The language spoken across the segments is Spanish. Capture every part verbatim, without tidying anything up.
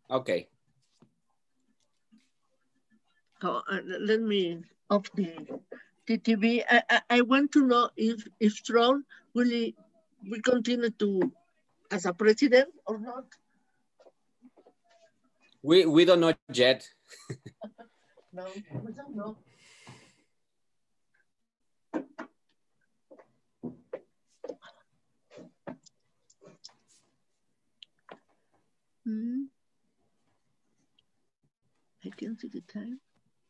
Okay. Oh, uh, let me off the, the T V. I, I, I want to know if, if Trump will, will continue to as a president or not. We, we don't know yet. No, we don't know. Hmm. I can see the time.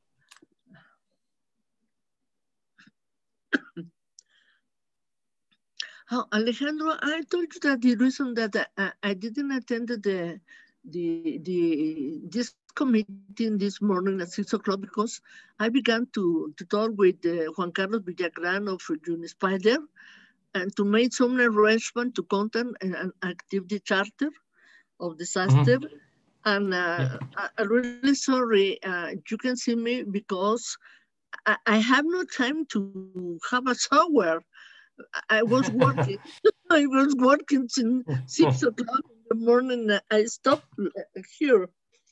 Oh, Alejandro, I told you that the reason that I, I didn't attend the the the this committee this morning at six o'clock because I began to to talk with uh, Juan Carlos Villagran of Unispider and to make some arrangement to content and, and active the charter of disaster. Mm-hmm. And uh, Yep. I, I'm really sorry. Uh, you can see me because I, I have no time to have a shower. I was working. I was working since six o'clock in the morning. I stopped here.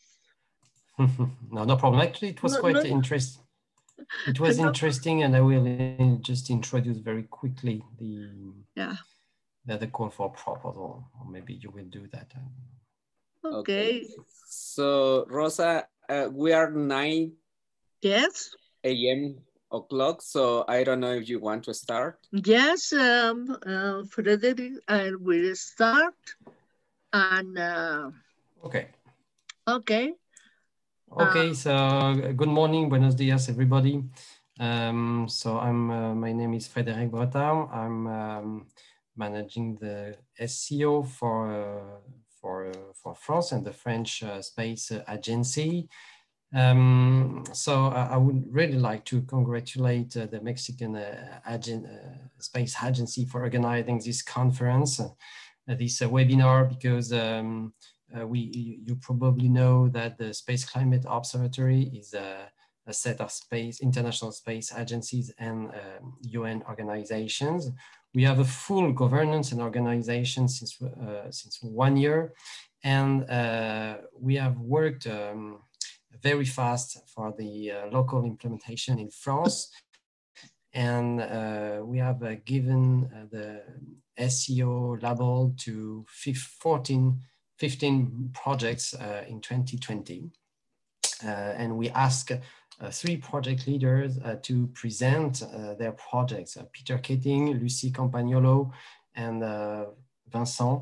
No, no problem. Actually, it was No, quite no, interesting. It was no. interesting, and I will just introduce very quickly the Yeah. the, the call for proposal, or maybe you will do that. Okay. Okay. So Rosa, uh, we are nine Yes. A M o'clock. So I don't know if you want to start. Yes, um, uh, Frederick, I will start. And uh, Okay. okay. Okay. Uh, So good morning, buenos dias, everybody. Um, so I'm uh, my name is Frédéric Bretin. I'm um, managing the S C O for uh, for uh, for France and the French uh, Space Agency. Um, so I, I would really like to congratulate uh, the Mexican uh, Agen uh, Space Agency for organizing this conference, uh, this uh, webinar, because um, uh, we you probably know that the Space Climate Observatory is a, a set of space international space agencies and um, U N organizations. We have a full governance and organization since uh, since one year, and uh, we have worked um, very fast for the uh, local implementation in France. And uh, we have uh, given uh, the S C O label to fourteen, fifteen projects uh, in twenty twenty. Uh, and we ask uh, three project leaders uh, to present uh, their projects, uh, Peter Keating, Lucie Campagnolo, and uh, Vincent,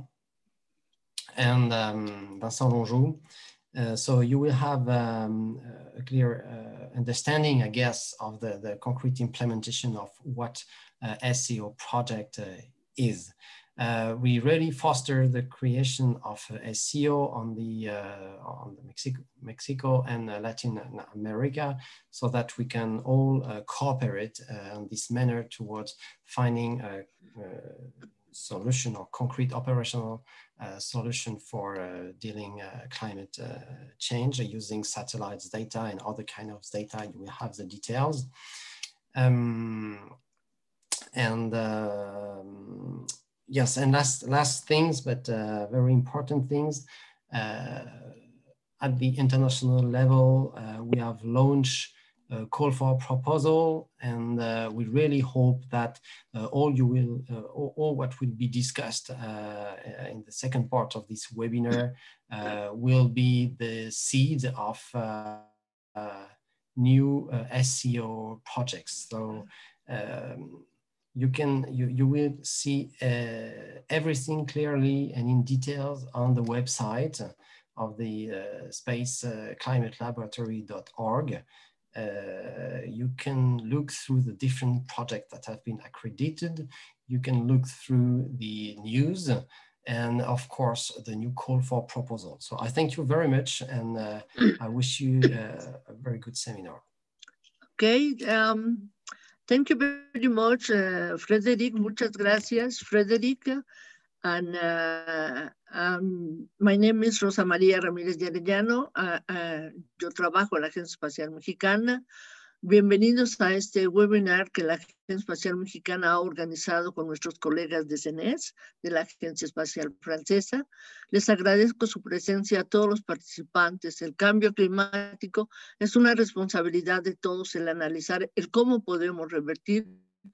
and um, Vincent Longeau. Uh, so you will have um, a clear uh, understanding, I guess, of the, the concrete implementation of what uh, S C O project uh, is. Uh, we really foster the creation of uh, S C O on the uh, on the Mexico, Mexico and uh, Latin America, so that we can all uh, cooperate uh, in this manner towards finding a, a solution or concrete operational Uh, solution for uh, dealing uh, climate uh, change uh, using satellites data and other kind of data. You will have the details. Um, and um, yes, and last, last things, but uh, very important things. Uh, at the international level, uh, we have launched a call for proposal, and uh, we really hope that uh, all you will, uh, all, all what will be discussed uh, in the second part of this webinar uh, will be the seed of uh, new uh, S C O projects. So um, you can, you, you will see uh, everything clearly and in details on the website of the uh, space climate laboratory dot org. Uh, you can look through the different projects that have been accredited. You can look through the news and of course the new call for proposal. So I thank you very much, and uh, I wish you uh, a very good seminar. Okay, um, thank you very much, uh, Frederick. Muchas gracias, Frederick. And uh, um, my name is Rosa María Ramírez de Arellano. Uh, uh, yo trabajo en la Agencia Espacial Mexicana. Bienvenidos a este webinar que la Agencia Espacial Mexicana ha organizado con nuestros colegas de CENES, de la Agencia Espacial Francesa. Les agradezco su presencia a todos los participantes. El cambio climático es una responsabilidad de todos el analizar el cómo podemos revertir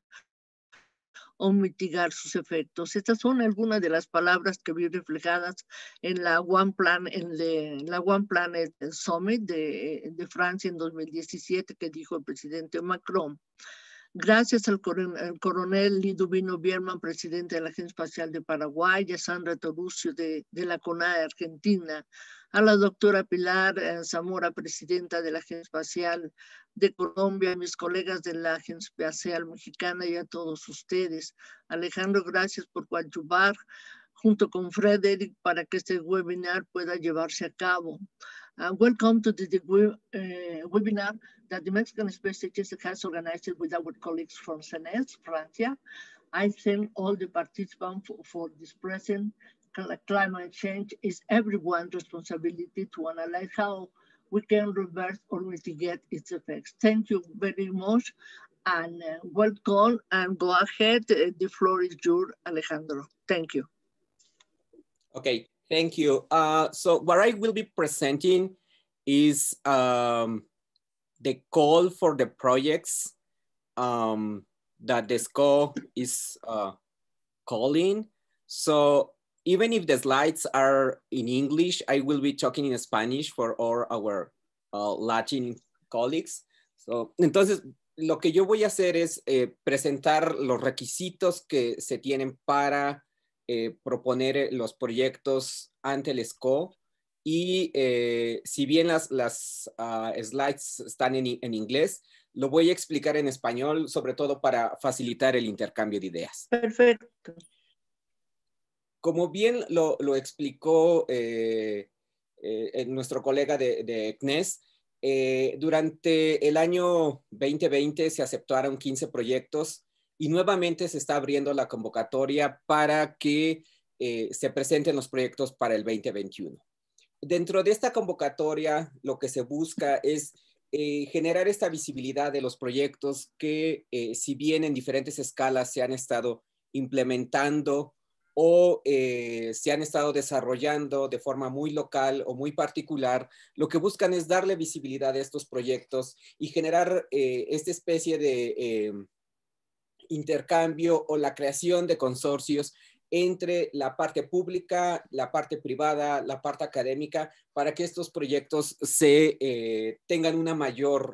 o mitigar sus efectos. Estas son algunas de las palabras que vi reflejadas en la One Plan, en, de, en la One Planet Summit de, de Francia en dos mil diecisiete, que dijo el presidente Macron. Gracias al coronel, coronel Liduvino Bierman, presidente de la Agencia Espacial de Paraguay, a Sandra Torucio de, de la CONAE Argentina, a la doctora Pilar eh, Zamora, presidenta de la Agencia Espacial de Colombia, a mis colegas de la Agencia Espacial Mexicana y a todos ustedes. Alejandro, gracias por coadyuvar junto con Frederick para que este webinar pueda llevarse a cabo. Uh, welcome to the, the uh, webinar that the Mexican Space Agency has organized with our colleagues from CENES, Francia. I thank all the participants for, for this present. Climate change is everyone's responsibility to analyze how we can reverse or mitigate its effects. Thank you very much and uh, welcome and go ahead. Uh, the floor is yours, Alejandro. Thank you. Okay, thank you. Uh, so what I will be presenting is um, the call for the projects um, that the S C O is uh, calling. So even if the slides are in English, I will be talking in Spanish for all our uh, Latin colleagues. So, entonces, lo que yo voy a hacer es eh, presentar los requisitos que se tienen para eh, proponer los proyectos ante el S C O. Y eh, si bien las, las uh, slides están en, en inglés, lo voy a explicar en español, sobre todo para facilitar el intercambio de ideas. Perfecto. Como bien lo, lo explicó eh, eh, nuestro colega de, de C N E S, eh, durante el año veinte veinte se aceptaron quince proyectos y nuevamente se está abriendo la convocatoria para que eh, se presenten los proyectos para el veinte veintiuno. Dentro de esta convocatoria, lo que se busca es eh, generar esta visibilidad de los proyectos que, eh, si bien en diferentes escalas se han estado implementando o eh, se han estado desarrollando de forma muy local o muy particular, lo que buscan es darle visibilidad a estos proyectos y generar eh, esta especie de eh, intercambio o la creación de consorcios entre la parte pública, la parte privada, la parte académica, para que estos proyectos se eh, tengan una mayor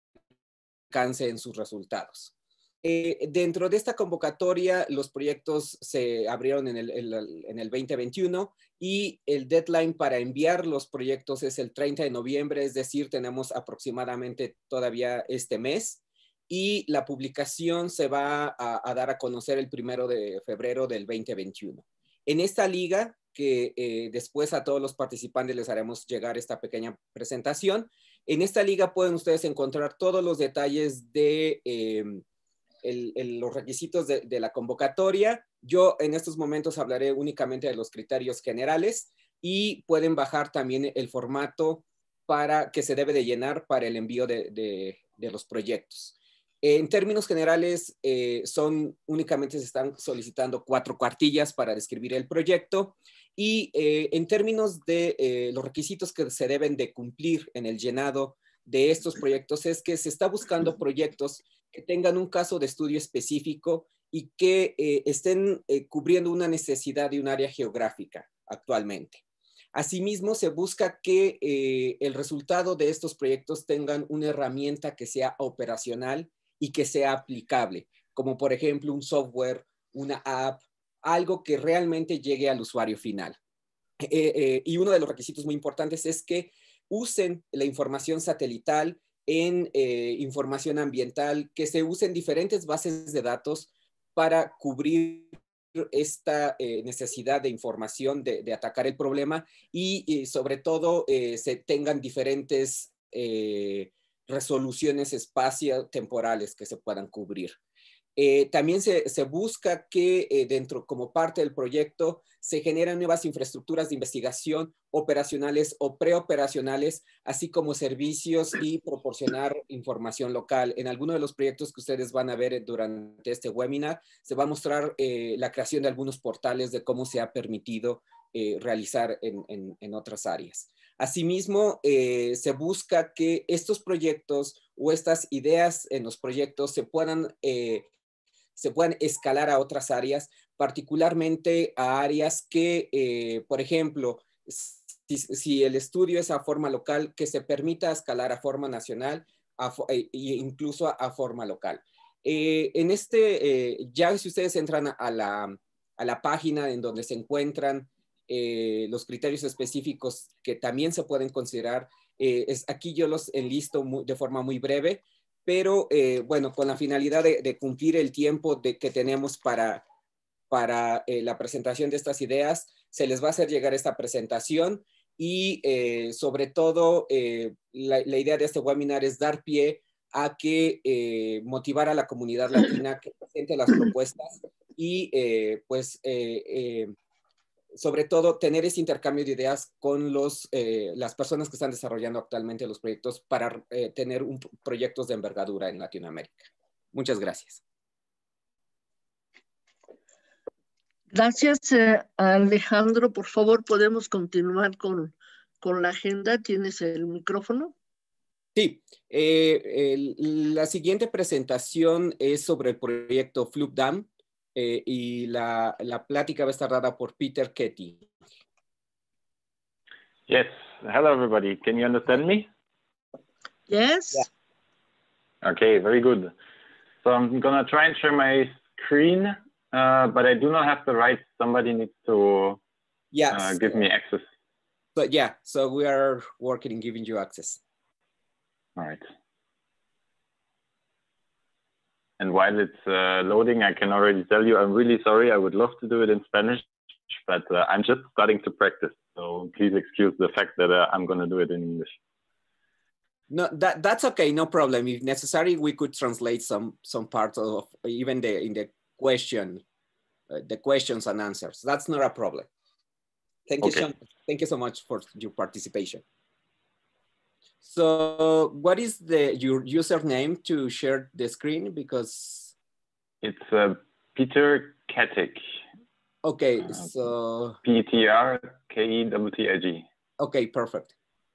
alcance en sus resultados. Eh, dentro de esta convocatoria, los proyectos se abrieron en el, el, en el veinte veintiuno y el deadline para enviar los proyectos es el treinta de noviembre, es decir, tenemos aproximadamente todavía este mes. Y la publicación se va a, a dar a conocer el primero de febrero del veinte veintiuno. En esta liga, que eh, después a todos los participantes les haremos llegar esta pequeña presentación, en esta liga pueden ustedes encontrar todos los detalles de eh, el, el, los requisitos de, de la convocatoria. Yo en estos momentos hablaré únicamente de los criterios generales y pueden bajar también el formato para, que se debe de llenar para el envío de, de, de los proyectos. En términos generales, eh, son únicamente se están solicitando cuatro cuartillas para describir el proyecto y eh, en términos de eh, los requisitos que se deben de cumplir en el llenado de estos proyectos es que se está buscando proyectos que tengan un caso de estudio específico y que eh, estén eh, cubriendo una necesidad de un área geográfica actualmente. Asimismo, se busca que eh, el resultado de estos proyectos tengan una herramienta que sea operacional y que sea aplicable, como por ejemplo un software, una app, algo que realmente llegue al usuario final. Eh, eh, y uno de los requisitos muy importantes es que usen la información satelital en eh, información ambiental, que se usen diferentes bases de datos para cubrir esta eh, necesidad de información de, de atacar el problema y, y sobre todo eh, se tengan diferentes eh, resoluciones espacio-temporales que se puedan cubrir. Eh, también se, se busca que eh, dentro, como parte del proyecto, se generen nuevas infraestructuras de investigación operacionales o preoperacionales, así como servicios y proporcionar información local. En alguno de los proyectos que ustedes van a ver durante este webinar, se va a mostrar eh, la creación de algunos portales de cómo se ha permitido eh, realizar en, en, en otras áreas. Asimismo, eh, se busca que estos proyectos o estas ideas en los proyectos se puedan eh, se puedan escalar a otras áreas, particularmente a áreas que, eh, por ejemplo, si, si el estudio es a forma local, que se permita escalar a forma nacional a, e incluso a, a forma local. Eh, en este, eh, ya si ustedes entran a la, a la página en donde se encuentran eh, los criterios específicos que también se pueden considerar, eh, es, aquí yo los enlisto muy, de forma muy breve, pero eh, bueno, con la finalidad de, de cumplir el tiempo de, que tenemos para, para eh, la presentación de estas ideas, se les va a hacer llegar esta presentación y eh, sobre todo eh, la, la idea de este webinar es dar pie a que eh, motivar a la comunidad latina que presente las propuestas y eh, pues eh, eh, sobre todo tener ese intercambio de ideas con los, eh, las personas que están desarrollando actualmente los proyectos para eh, tener un, proyectos de envergadura en Latinoamérica. Muchas gracias. Gracias, eh, Alejandro. Por favor, podemos continuar con, con la agenda. ¿Tienes el micrófono? Sí, eh, el, la siguiente presentación es sobre el proyecto FloopDAM eh, y la, la plática va a estar dada por Peter Ketty. Yes, hello everybody. Can you understand me? Yes. Yeah. Okay, very good. So I'm gonna try and share my screen, uh, but I do not have the rights. Somebody needs to yes. uh, give me access. But yeah, so we are working in giving you access. All right. And while it's uh, loading, I can already tell you, I'm really sorry. I would love to do it in Spanish, but uh, I'm just starting to practice. So please excuse the fact that uh, I'm going to do it in English. No, that that's okay. No problem. If necessary, we could translate some some parts of even the in the question, uh, the questions and answers. That's not a problem. Thank Okay. you so thank you so much for your participation. So, what is the your username to share the screen? Because it's uh, Peter Kettig. Okay, uh, so P T R K E T T I G. Okay, perfect.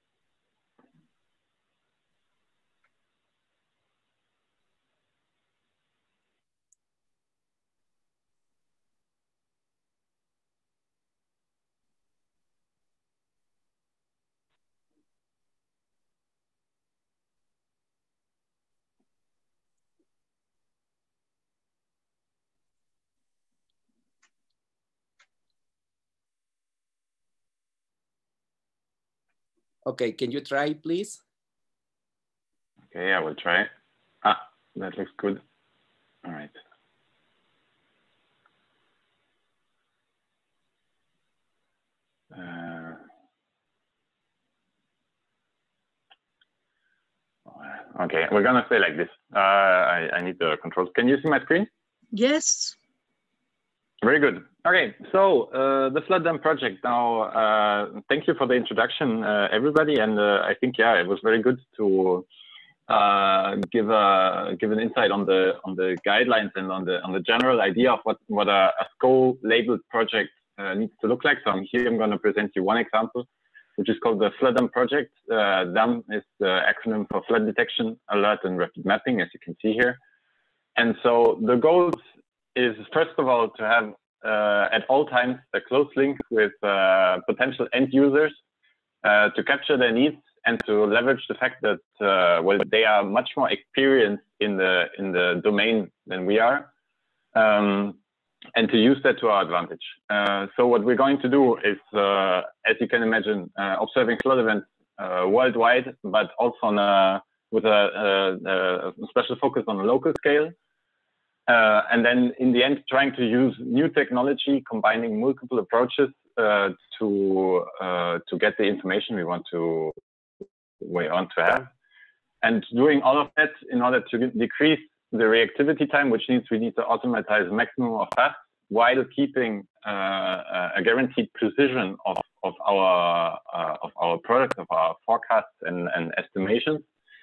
Okay, can you try, please? Okay, I will try. Ah, that looks good. All right. Uh, okay, we're gonna say like this. Uh, I, I need the controls. Can you see my screen? Yes. Very good. Okay, so uh, the FloodDAM project. Now, uh, thank you for the introduction, uh, everybody. And uh, I think, yeah, it was very good to uh, give a give an insight on the on the guidelines and on the on the general idea of what what a, a SCO labeled project uh, needs to look like. So I'm here. I'm going to present you one example, which is called the FloodDAM project. Uh, DAM is the acronym for Flood Detection, Alert, and Rapid Mapping, as you can see here. And so the goals is, first of all, to have uh, at all times a close link with uh, potential end users uh, to capture their needs and to leverage the fact that uh, well, they are much more experienced in the in the domain than we are, um, and to use that to our advantage. Uh, so what we're going to do is, uh, as you can imagine, uh, observing flood events uh, worldwide, but also on a, with a, a, a special focus on a local scale. Uh, and then in the end, trying to use new technology, combining multiple approaches uh, to uh, to get the information we want to we want to have, and doing all of that in order to decrease the reactivity time, which means we need to automatize maximum of tasks while keeping uh, a guaranteed precision of, of our uh, of our product, of our forecasts and, and estimations.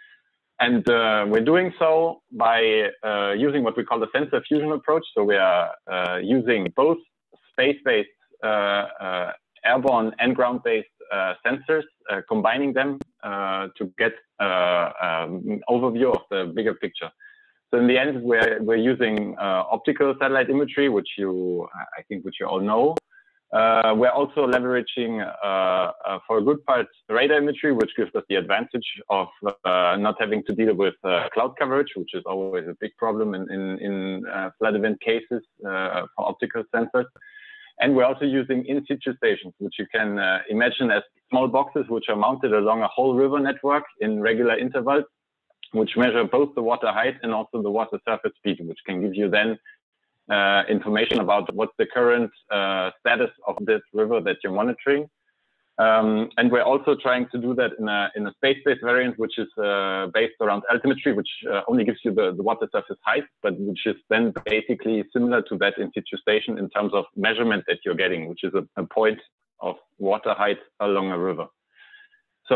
And uh, we're doing so by uh, using what we call the sensor fusion approach. So we are uh, using both space-based, uh, uh, airborne and ground-based uh, sensors, uh, combining them uh, to get uh, um, overview of the bigger picture. So in the end, we're we're using uh, optical satellite imagery, which you I think which you all know. Uh, we're also leveraging, uh, uh, for a good part, radar imagery, which gives us the advantage of uh, not having to deal with uh, cloud coverage, which is always a big problem in, in, in uh, flood event cases uh, for optical sensors. And we're also using in situ stations, which you can uh, imagine as small boxes which are mounted along a whole river network in regular intervals, which measure both the water height and also the water surface speed, which can give you then Uh, information about what's the current uh, status of this river that you're monitoring. Um, and we're also trying to do that in a, in a space-based variant, which is uh, based around altimetry, which uh, only gives you the, the water surface height, but which is then basically similar to that in situ station in terms of measurement that you're getting, which is a, a point of water height along a river. So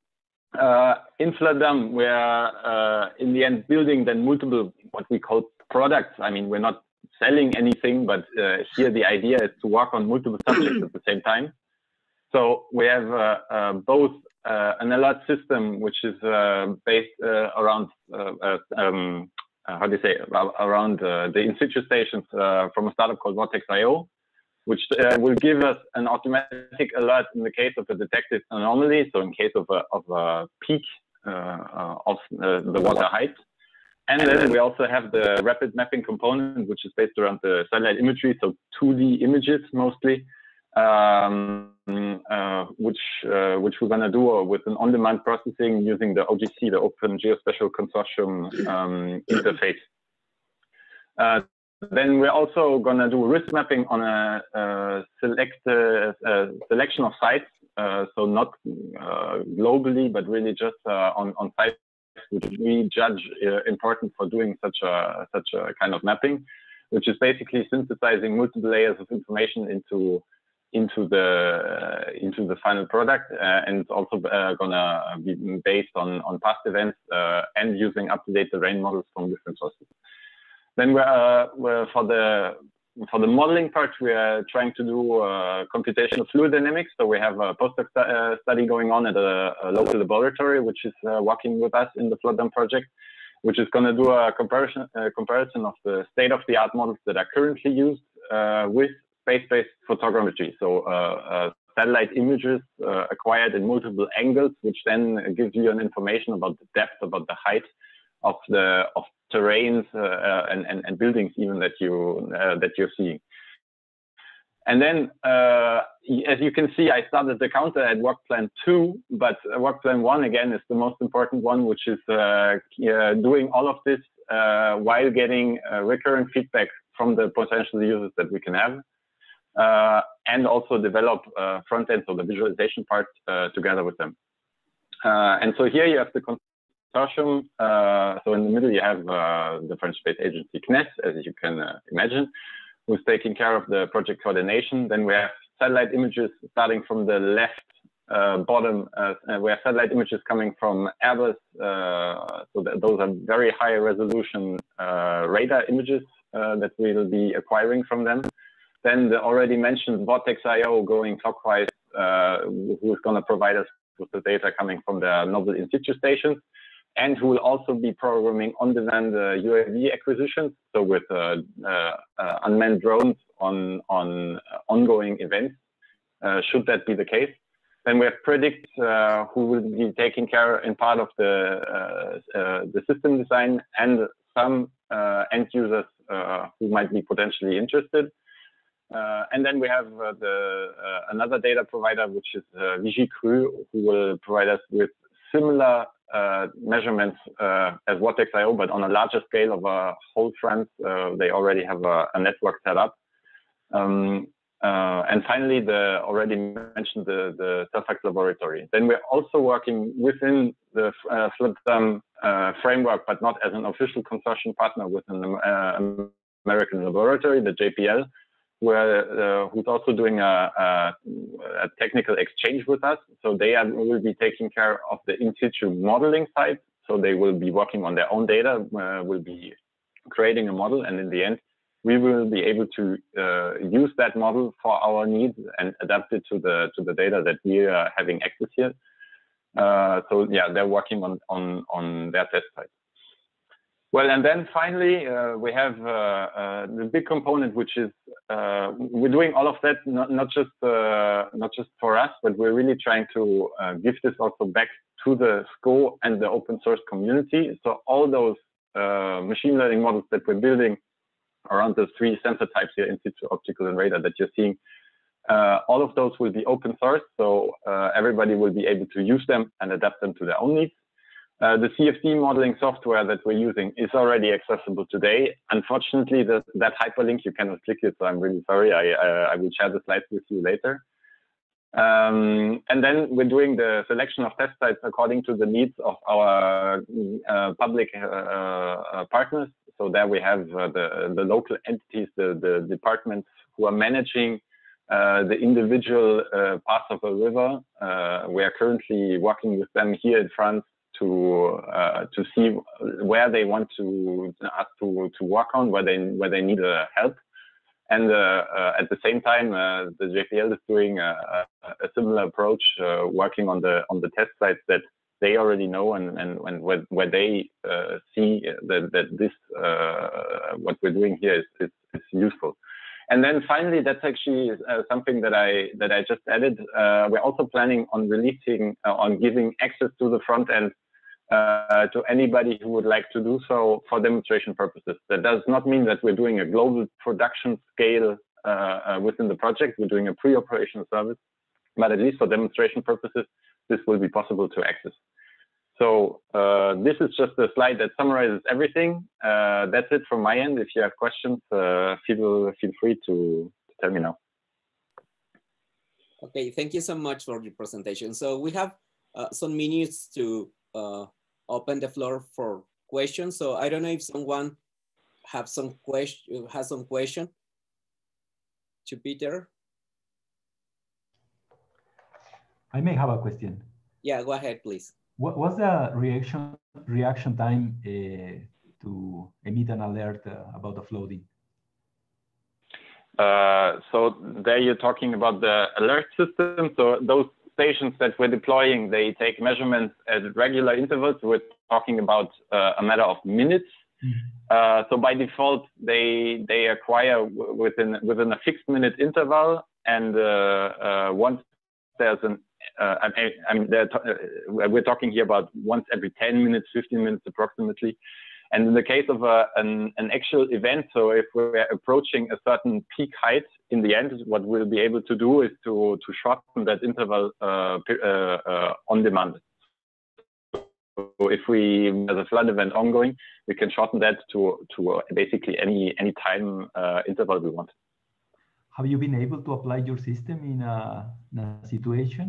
uh, in Floodam, we're uh, in the end building then multiple, what we call products. I mean, we're not selling anything, but uh, here the idea is to work on multiple subjects at the same time. So we have uh, uh, both uh, an alert system, which is uh, based uh, around, uh, uh, um, uh, how do you say, around uh, the in situ stations uh, from a startup called Vortex dot I O, which uh, will give us an automatic alert in the case of a detected anomaly. So in case of a, of a peak uh, uh, of uh, the water height. And then we also have the rapid mapping component, which is based around the satellite imagery, so two D images mostly, um, uh, which uh, which we're gonna do with an on-demand processing using the O G C, the Open Geospatial Consortium um, interface. Uh, then we're also gonna do risk mapping on a, a select uh, a selection of sites, uh, so not uh, globally, but really just uh, on on sites which we judge uh, important for doing such a such a kind of mapping, which is basically synthesizing multiple layers of information into into the uh, into the final product, uh, and it's also uh, gonna be based on on past events uh, and using up to date terrain models from different sources. Then we're, uh, we're for the for the modeling part, we are trying to do uh, computational fluid dynamics. So we have a postdoc stu uh, study going on at a, a local laboratory, which is uh, working with us in the Floodam project, which is going to do a comparison, uh, comparison of the state-of-the-art models that are currently used uh, with space-based photogrammetry. So uh, uh, satellite images uh, acquired in multiple angles, which then gives you an information about the depth, about the height of the of terrains uh, and, and, and buildings even that you uh, that you're seeing. And then, uh, as you can see, I started the counter at work plan two, but work plan one again is the most important one, which is uh, uh, doing all of this uh, while getting uh, recurrent feedback from the potential users that we can have, uh, and also develop uh, front end, so the visualization part uh, together with them. Uh, and so here you have the consortium. Uh, so in the middle you have uh, the French Space Agency C N E S, as you can uh, imagine, who's taking care of the project coordination. Then we have satellite images starting from the left uh, bottom. Uh, we have satellite images coming from Airbus. Uh, so that those are very high resolution uh, radar images uh, that we will be acquiring from them. Then the already mentioned Vortex dot I O going clockwise, uh, who is going to provide us with the data coming from the novel in situ stations, and who will also be programming on-demand uh, U A V acquisitions, so with uh, uh, uh, unmanned drones on, on uh, ongoing events, uh, should that be the case. Then we have Predict, uh, who will be taking care in part of the, uh, uh, the system design and some uh, end users uh, who might be potentially interested. Uh, and then we have uh, the, uh, another data provider, which is uh, Vigicru, who will provide us with similar Uh, measurements uh, as Vortex dot I O, but on a larger scale of a whole France. Uh, they already have a, a network set up. Um, Uh, and finally, the already mentioned the, the Surfax laboratory. Then we're also working within the uh, FLOODDAM uh, framework, but not as an official consortium partner with an uh, American laboratory, the J P L, where, uh, who's also doing a, a, a technical exchange with us. So they are, will be taking care of the in situ modeling side. So they will be working on their own data, uh, will be creating a model, and in the end, we will be able to uh, use that model for our needs and adapt it to the to the data that we are having access here. Uh, so yeah, they're working on on on their test site. Well, and then finally uh, we have uh, uh, the big component, which is uh, we're doing all of that not not just uh, not just for us, but we're really trying to uh, give this also back to the SCO and the open source community. So all those uh, machine learning models that we're building around the three sensor types here, in situ, optical, and radar, that you're seeing, uh, all of those will be open source, so uh, everybody will be able to use them and adapt them to their own needs. Uh, the C F D modeling software that we're using is already accessible today. Unfortunately, the, that hyperlink, you cannot click it, so I'm really sorry. I, uh, I will share the slides with you later. Um, and then we're doing the selection of test sites according to the needs of our uh, public uh, uh, partners. So there we have uh, the, the local entities, the, the departments who are managing uh, the individual uh, parts of a river. Uh, we are currently working with them here in France to uh, to see where they want to us to, to work on, where they where they need uh, help. And uh, uh, at the same time, uh, the J P L is doing a, a similar approach, uh, working on the on the test sites that they already know, and and, and where, where they uh, see that, that this uh, what we're doing here is, is, is useful. And then finally, that's actually uh, something that I that I just added. Uh, we're also planning on releasing uh, on giving access to the front end uh, to anybody who would like to do so for demonstration purposes. That does not mean that we're doing a global production scale uh, uh, within the project. We're doing a pre-operational service, but at least for demonstration purposes, this will be possible to access. So uh, this is just a slide that summarizes everything. Uh, that's it from my end. If you have questions, uh, feel feel free to, to tell me now. Okay, thank you so much for your presentation. So we have uh, some minutes to uh, open the floor for questions. So I don't know if someone have some question has some question to Peter. I may have a question. Yeah, go ahead, please. What was the reaction reaction time uh, to emit an alert uh, about the flooding? Uh, so there you're talking about the alert system. So those stations that we're deploying, they take measurements at regular intervals. We're talking about uh, a matter of minutes. Mm-hmm. uh, so by default, they they acquire within within a fixed minute interval, and uh, uh, once there's an Uh, I mean, I mean uh, we're talking here about once every ten minutes, fifteen minutes approximately. And in the case of a, an, an actual event, so if we're approaching a certain peak height, in the end, what we'll be able to do is to, to shorten that interval uh, uh, uh, on demand. So if we have a flood event ongoing, we can shorten that to, to basically any, any time uh, interval we want. Have you been able to apply your system in a, in a situation?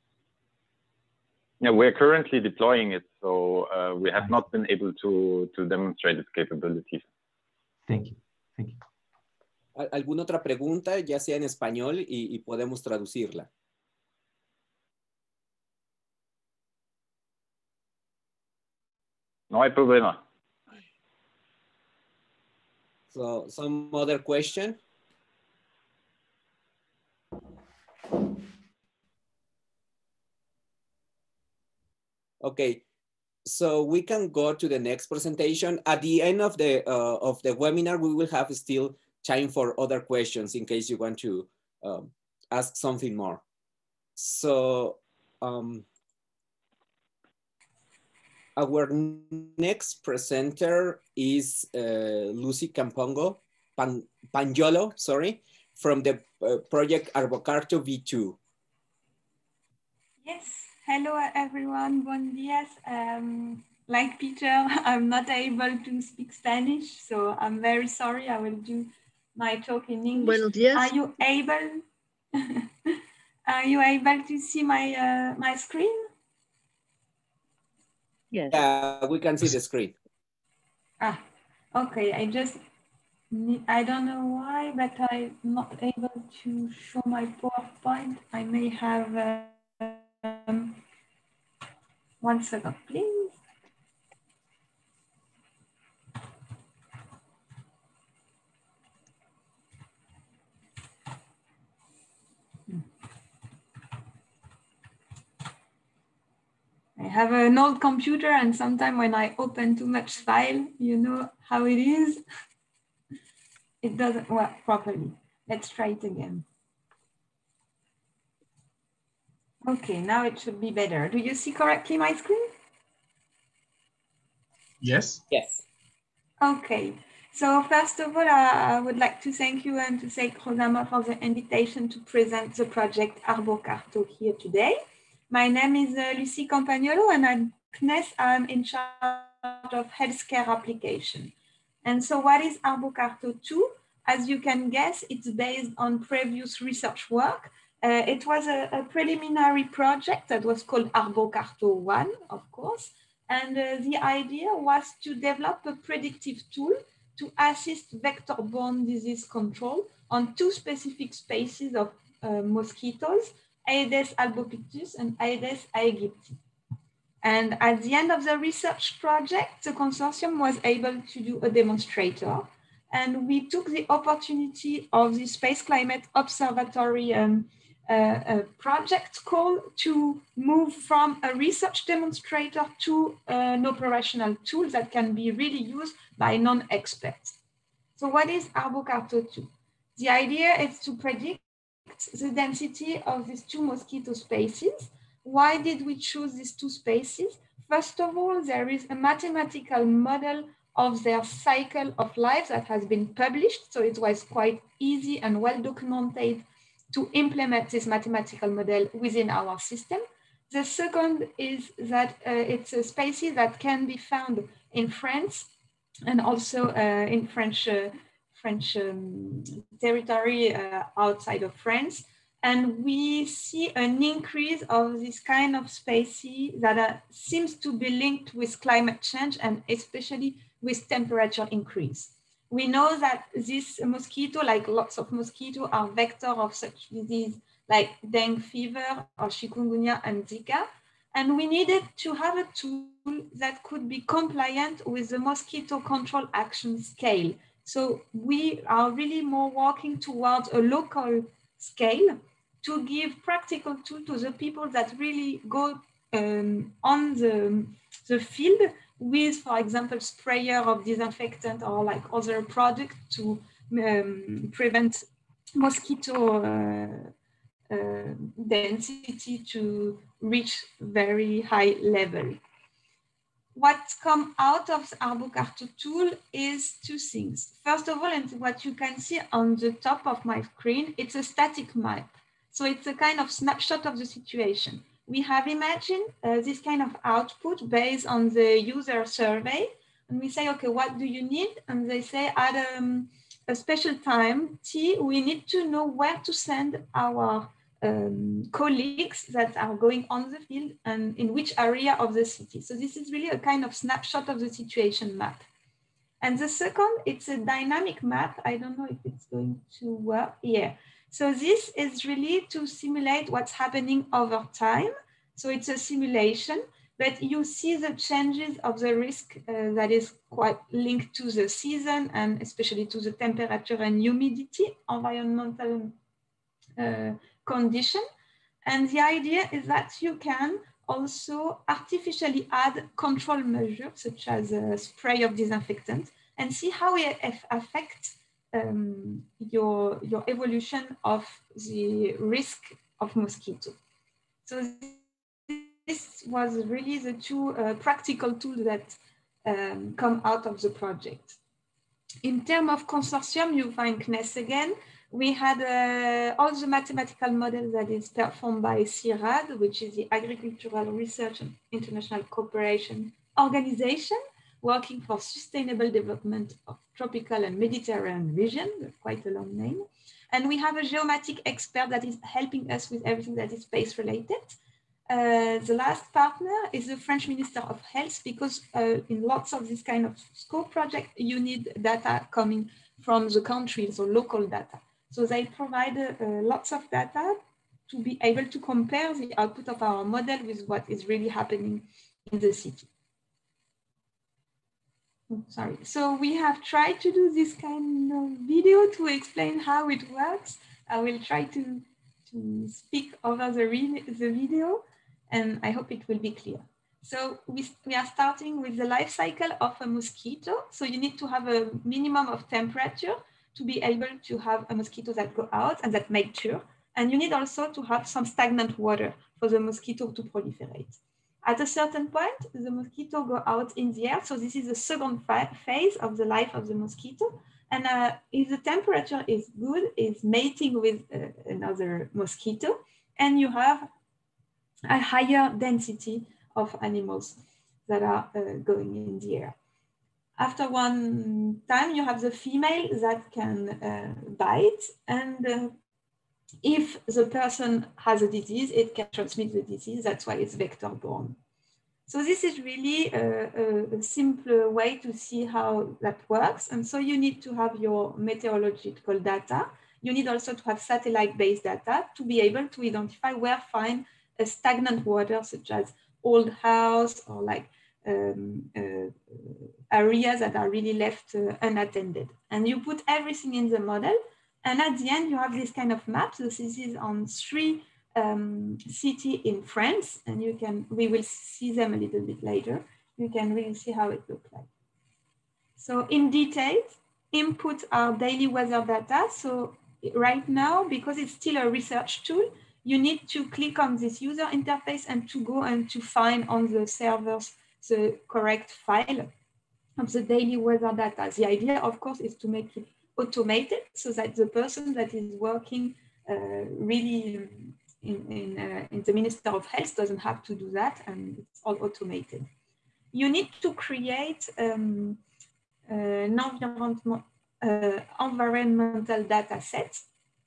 Yeah, we're currently deploying it, so uh, we have not been able to to demonstrate its capabilities. Thank you. Thank you. ¿Alguna otra pregunta, ya sea en español y, y podemos traducirla? No hay problema. So, some other question? Okay, so we can go to the next presentation. At the end of the uh, of the webinar, we will have still time for other questions in case you want to um, ask something more. So um, our next presenter is uh, Lucy Campongo, Pan, Panjolo, sorry, from the uh, project Arbocarto V two. Yes. Hello, everyone. Buenos días. Um, like Peter, I'm not able to speak Spanish, so I'm very sorry. I will do my talk in English. Buenos días. Are you able? Are you able to see my uh, my screen? Yes. Yeah, we can see the screen. Ah, okay. I just need, I don't know why, but I'm not able to show my PowerPoint. I may have uh, um, one second, please. I have an old computer, and sometimes when I open too much file, you know how it is. It doesn't work properly. Let's try it again. Okay, now it should be better. Do you see correctly my screen? Yes. Yes. Okay. So first of all, I would like to thank you and to thank Rosama for the invitation to present the project Arbocarto here today. My name is uh, Lucie Campagnolo, and at C N E S, I'm in charge of healthcare application. And so what is Arbocarto two? As you can guess, it's based on previous research work. Uh, it was a, a preliminary project that was called Arbocarto one, of course. And uh, the idea was to develop a predictive tool to assist vector-borne disease control on two specific species of uh, mosquitoes, Aedes albopictus and Aedes aegypti. And at the end of the research project, the consortium was able to do a demonstrator. And we took the opportunity of the Space Climate Observatory um, uh, uh, project call to move from a research demonstrator to an operational tool that can be really used by non-experts. So what is Arbocarto two? The idea is to predict the density of these two mosquito species. Why did we choose these two species? First of all, there is a mathematical model of their cycle of life that has been published. So it was quite easy and well documented to implement this mathematical model within our system. The second is that uh, it's a species that can be found in France and also uh, in French, uh, French um, territory uh, outside of France. And we see an increase of this kind of species that uh, seems to be linked with climate change and especially with temperature increase. We know that this mosquito, like lots of mosquitoes, are vector of such disease like dengue fever or chikungunya and Zika. And we needed to have a tool that could be compliant with the mosquito control action scale. So we are really more working towards a local scale to give practical tool to the people that really go um, on the, the field with, for example, sprayer of disinfectant or like other product to um, prevent mosquito uh, uh, density to reach very high level. What's come out of the Arbocarto tool is two things. First of all, and what you can see on the top of my screen, it's a static map. So it's a kind of snapshot of the situation. We have imagined uh, this kind of output based on the user survey. And we say, okay, what do you need? And they say at um, a special time, T, we need to know where to send our um, colleagues that are going on the field and in which area of the city. So this is really a kind of snapshot of the situation map. And the second, it's a dynamic map. I don't know if it's going to work. Yeah. So this is really to simulate what's happening over time. So it's a simulation, but you see the changes of the risk uh, that is quite linked to the season and especially to the temperature and humidity, environmental uh, condition. And the idea is that you can also artificially add control measures such as a spray of disinfectant and see how it affects um, your, your evolution of the risk of mosquito. So this was really the two uh, practical tools that um, come out of the project. In terms of consortium, you find C N E S again. We had uh, all the mathematical model that is performed by CIRAD, which is the Agricultural Research and International Cooperation Organization, working for sustainable development of tropical and Mediterranean region, quite a long name. And we have a geomatic expert that is helping us with everything that is space related. Uh, the last partner is the French Minister of Health, because uh, in lots of this kind of scope project, you need data coming from the country, so local data. So they provide uh, lots of data to be able to compare the output of our model with what is really happening in the city. Oh, sorry. So we have tried to do this kind of video to explain how it works. I will try to, to speak over the, the video, and I hope it will be clear. So we, we are starting with the life cycle of a mosquito. So you need to have a minimum of temperature to be able to have a mosquito that go out and that mature. And you need also to have some stagnant water for the mosquito to proliferate. At a certain point, the mosquito go out in the air. So this is the second phase of the life of the mosquito. And uh, if the temperature is good, it's mating with uh, another mosquito, and you have a higher density of animals that are uh, going in the air. After one time, you have the female that can uh, bite, and uh, if the person has a disease, it can transmit the disease. That's why it's vector-borne. So this is really a, a, a simple way to see how that works. And so you need to have your meteorological data. You need also to have satellite-based data to be able to identify where find a stagnant water, such as old house or like um, uh, areas that are really left uh, unattended. And you put everything in the model. And at the end, you have this kind of map. So this is on three um, cities in France, and you can, we will see them a little bit later. You can really see how it looks like. So in detail, input our daily weather data. So right now, because it's still a research tool, you need to click on this user interface and to go and to find on the servers the correct file of the daily weather data. The idea, of course, is to make it automated so that the person that is working uh, really in, in, uh, in the Minister of Health doesn't have to do that, and it's all automated. You need to create um, uh, an environment, uh, environmental data set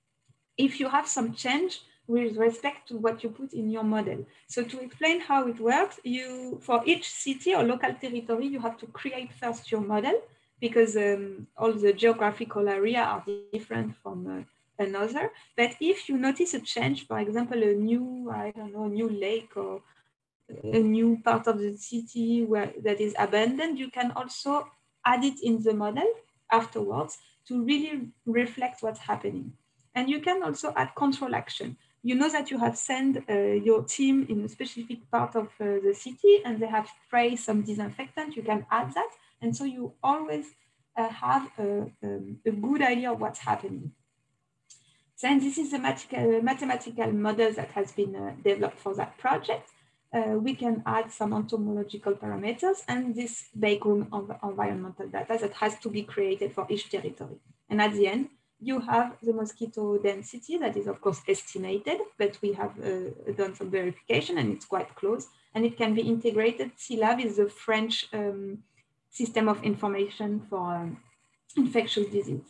if you have some change with respect to what you put in your model. So to explain how it works, you, for each city or local territory, you have to create first your model, because um, all the geographical area are different from uh, another. But if you notice a change, for example, a new, I don't know, new lake or a new part of the city where that is abandoned, you can also add it in the model afterwards to really reflect what's happening. And you can also add control action. You know that you have sent uh, your team in a specific part of uh, the city and they have sprayed some disinfectant, you can add that. And so you always uh, have a, um, a good idea of what's happening. Then this is a mathematical, mathematical model that has been uh, developed for that project. Uh, we can add some entomological parameters and this background of environmental data that has to be created for each territory. And at the end, you have the mosquito density that is of course estimated, but we have uh, done some verification and it's quite close, and it can be integrated. SILAB is the French um, system of information for um, infectious disease.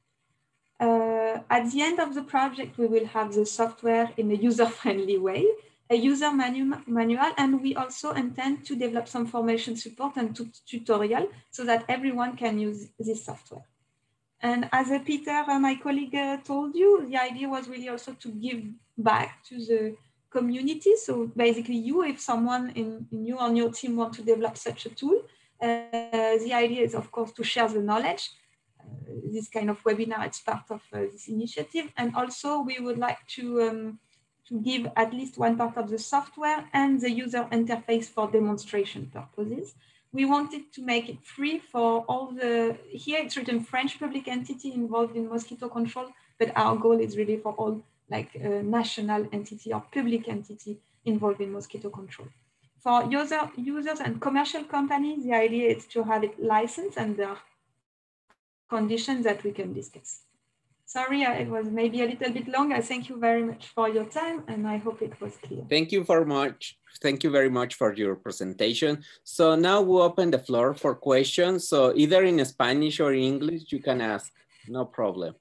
Uh, at the end of the project, we will have the software in a user-friendly way, a user manu manual, and we also intend to develop some formation support and tutorial so that everyone can use this software. And as uh, Peter, uh, my colleague, uh, told you, the idea was really also to give back to the community. So basically you, if someone in, in you on your team want to develop such a tool, uh, the idea is of course to share the knowledge. Uh, this kind of webinar, it's part of uh, this initiative. And also we would like to, um, to give at least one part of the software and the user interface for demonstration purposes. We wanted to make it free for all the, here it's written French public entity involved in mosquito control, but our goal is really for all like uh, national entity or public entity involved in mosquito control. For user, users and commercial companies, the idea is to have it licensed and there are conditions that we can discuss. Sorry, uh, it was maybe a little bit long. I thank you very much for your time, and I hope it was clear. Thank you very much. Thank you very much for your presentation. So now we'll open the floor for questions. So either in Spanish or in English, you can ask, no problem.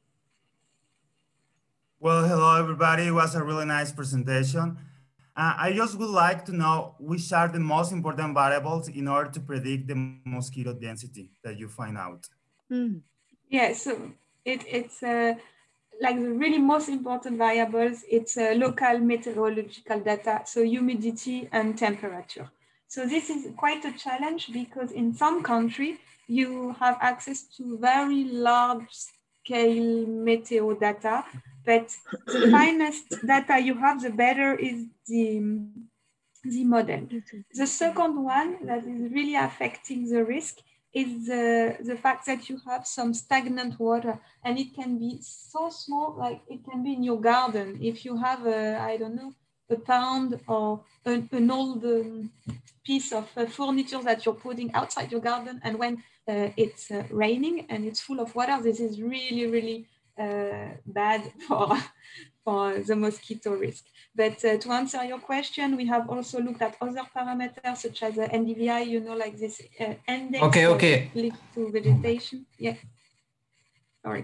Well, hello, everybody. It was a really nice presentation. Uh, I just would like to know which are the most important variables in order to predict the mosquito density that you find out. Mm. Yeah, so it, it's uh, like the really most important variables, it's uh, local meteorological data, so humidity and temperature. So this is quite a challenge because in some countries, you have access to very large scale meteo data, but the finest data you have, the better is the, the model. The second one that is really affecting the risk is the, the fact that you have some stagnant water, and it can be so small, like it can be in your garden. If you have a, I don't know, a pound or an, an old um, piece of uh, furniture that you're putting outside your garden, and when uh, it's uh, raining and it's full of water, this is really, really uh, bad for, for the mosquito risk. But uh, to answer your question, we have also looked at other parameters such as uh, N D V I, you know, like this uh, index okay, okay. linked to vegetation. Yeah, sorry.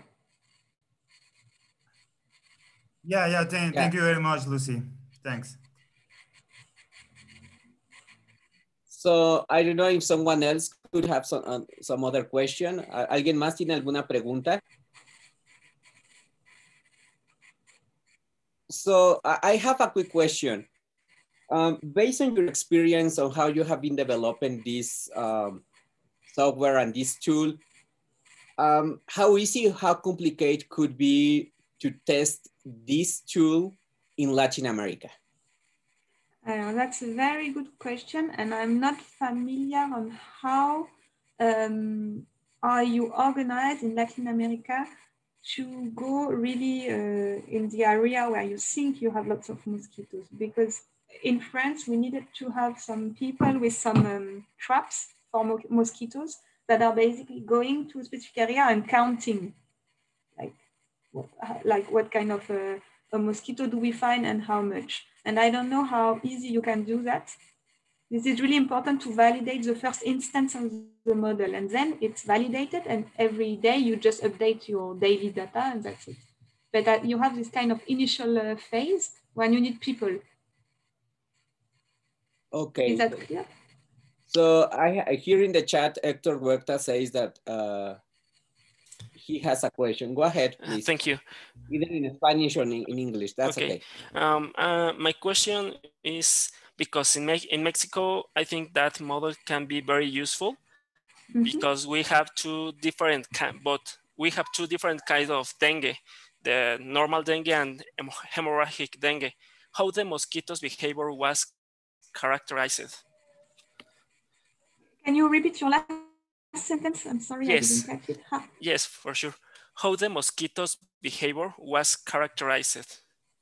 Yeah, yeah, thank, Yeah. thank you very much, Lucy. Thanks. So I don't know if someone else could have some, uh, some other question. Uh, ¿Alguien más tiene alguna pregunta? So I have a quick question. Um, based on your experience on how you have been developing this um, software and this tool, um, how easy, how complicated could be to test this tool in Latin America? Uh, that's a very good question, and I'm not familiar on how um, are you organized in Latin America to go really uh, in the area where you think you have lots of mosquitoes, because in France, we needed to have some people with some um, traps for mo mosquitoes that are basically going to a specific area and counting, like what, like what kind of a, a mosquito do we find and how much. And I don't know how easy you can do that. This is really important to validate the first instance of the model, and then it's validated, and every day you just update your daily data, and that's it. But uh, you have this kind of initial uh, phase when you need people. Okay. Is that clear? So I, I hear in the chat, Hector Huerta says that uh, he has a question. Go ahead, please. Thank you. Either in Spanish or in, in English, that's okay. okay. Um, uh, my question is, because in, Me in Mexico, I think that model can be very useful mm-hmm. because we have two different, but we have two different kinds of dengue, the normal dengue and hemorrhagic dengue. How the mosquitoes' behavior was characterized? Can you repeat your last sentence? I'm sorry, yes. I didn't catch it. Huh. Yes, for sure. How the mosquitoes' behavior was characterized?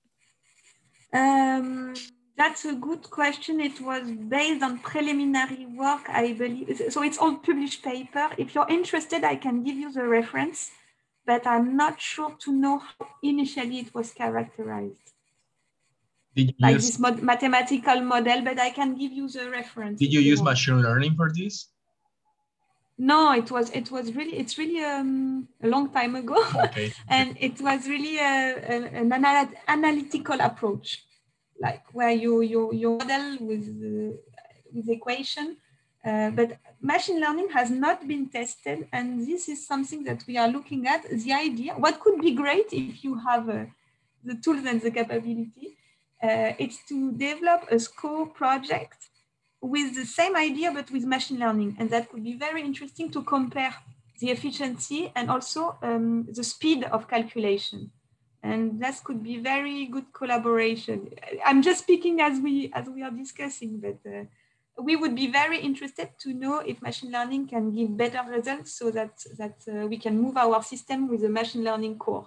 Um, that's a good question. It was based on preliminary work, I believe. So it's all published paper. If you're interested, I can give you the reference, but I'm not sure to know how initially it was characterized. Did you like use, this mod mathematical model, but I can give you the reference. Did you use you machine learning for this? No, it was it was really it's really um, a long time ago, okay. and it was really a, a, an anal analytical approach, like where you you you model with uh, with equation, uh, but machine learning has not been tested, and this is something that we are looking at. The idea, what could be great if you have uh, the tools and the capability. Uh, it's to develop a SCORE project with the same idea, but with machine learning. And that could be very interesting to compare the efficiency and also um, the speed of calculation. And that could be very good collaboration. I'm just speaking as we, as we are discussing, but uh, we would be very interested to know if machine learning can give better results so that, that uh, we can move our system with a machine learning core.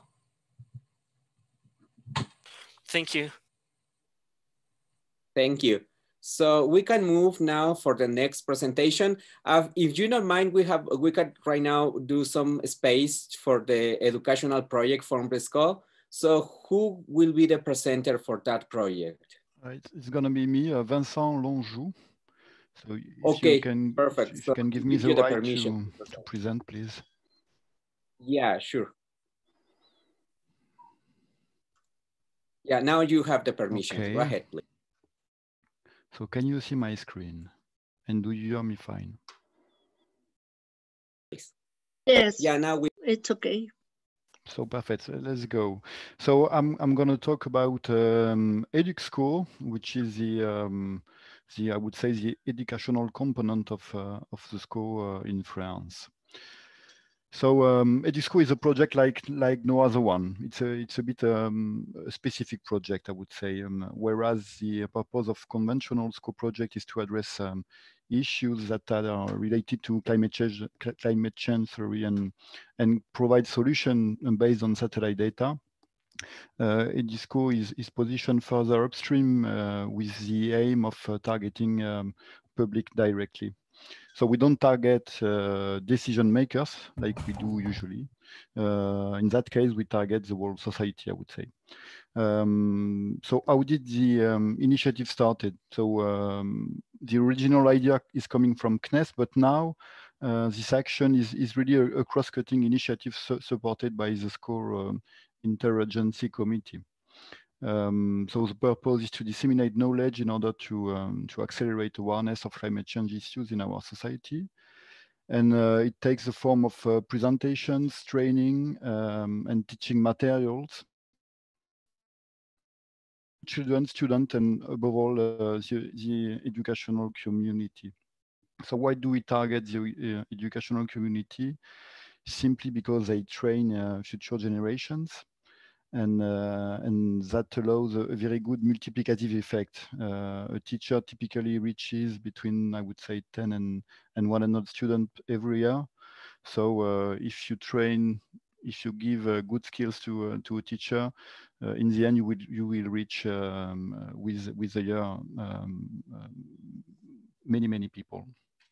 Thank you. Thank you. So we can move now for the next presentation. Uh, if you don't mind, we have we could right now do some space for the educational project from Briscoe. So who will be the presenter for that project? Uh, it's it's going to be me, uh, Vincent Lonjou. So if okay, you can, perfect. If so you can give me give the, the right permission to, to present, please. Yeah, sure. Yeah, now you have the permission. Okay. Go ahead, please. So can you see my screen? And do you hear me fine? Yes. Yeah, now we. It's okay. So perfect. So let's go. So I'm I'm going to talk about um, EduxCo, which is the um, the I would say the educational component of uh, of the SCO uh, in France. So um, EduxCo is a project like like no other one. It's a it's a bit um, a specific project, I would say. Um, whereas the purpose of conventional SCO project is to address um, issues that are related to climate change, climate change, sorry, and and provide solution based on satellite data. Uh, EduxCo is is positioned further upstream uh, with the aim of uh, targeting um, public directly. So we don't target uh, decision makers like we do usually. Uh, in that case, we target the whole society, I would say. Um, so how did the um, initiative started? So um, the original idea is coming from C N E S, but now uh, this action is, is really a, a cross-cutting initiative su supported by the SCORE um, Interagency Committee. Um, so the purpose is to disseminate knowledge in order to, um, to accelerate awareness of climate change issues in our society. And uh, it takes the form of uh, presentations, training, um, and teaching materials. Children, students, and above all, uh, the, the educational community. So why do we target the uh, educational community? Simply because they train uh, future generations. And, uh, and that allows a, a very good multiplicative effect. Uh, a teacher typically reaches between, I would say, ten and, and one hundred students every year. So uh, if you train, if you give uh, good skills to, uh, to a teacher, uh, in the end, you will, you will reach um, uh, with, with a year um, um, many, many people.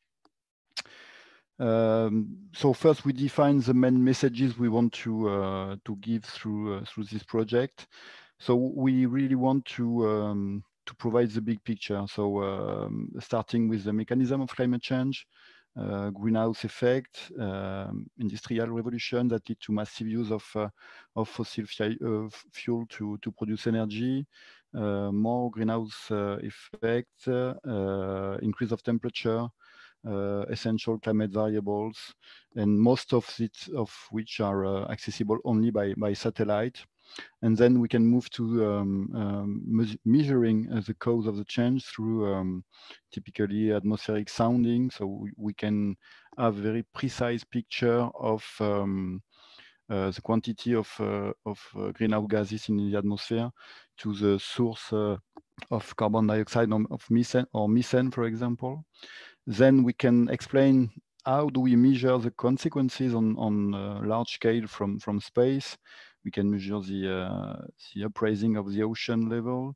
Um, so first, we define the main messages we want to uh, to give through uh, through this project. So we really want to um, to provide the big picture. So um, starting with the mechanism of climate change, uh, greenhouse effect, um, industrial revolution that lead to massive use of uh, of fossil uh, fuel to to produce energy, uh, more greenhouse uh, effect, uh, increase of temperature. Uh, essential climate variables, and most of it of which are uh, accessible only by, by satellite. And then we can move to um, um, measuring uh, the cause of the change through um, typically atmospheric sounding. So we, we can have a very precise picture of um, uh, the quantity of, uh, of uh, greenhouse gases in the atmosphere to the source uh, of carbon dioxide or of methane, or methane, for example. Then we can explain how do we measure the consequences on, on uh, large scale from, from space. We can measure the, uh, the uprising of the ocean level,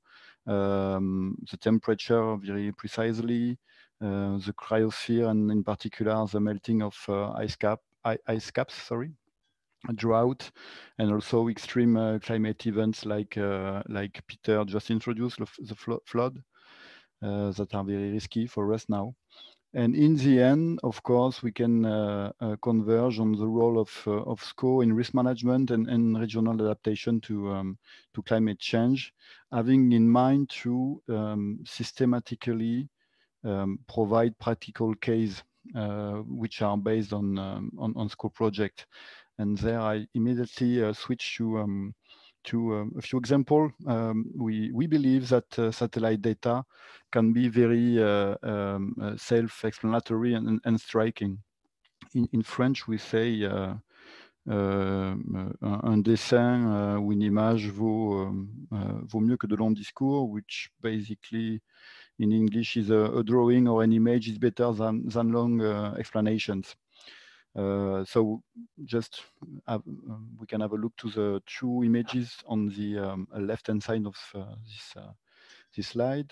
um, the temperature very precisely, uh, the cryosphere, and in particular, the melting of uh, ice, cap, ice caps, sorry, drought, and also extreme uh, climate events like, uh, like Peter just introduced, the flood, uh, that are very risky for us now. And in the end, of course, we can uh, uh, converge on the role of, uh, of SCO in risk management and, and regional adaptation to, um, to climate change, having in mind to um, systematically um, provide practical case uh, which are based on, um, on, on SCO project. And there I immediately uh, switch to um, to um, a few examples. Um, we, we believe that uh, satellite data can be very uh, um, uh, self-explanatory and, and striking. In, in French, we say uh, euh, un dessin uh, ou une image vaut, um, uh, vaut mieux que de longs discours, which basically in English is a, a drawing or an image is better than, than long uh, explanations. Uh, so just have, um, we can have a look to the two images on the um, left-hand side of uh, this, uh, this slide.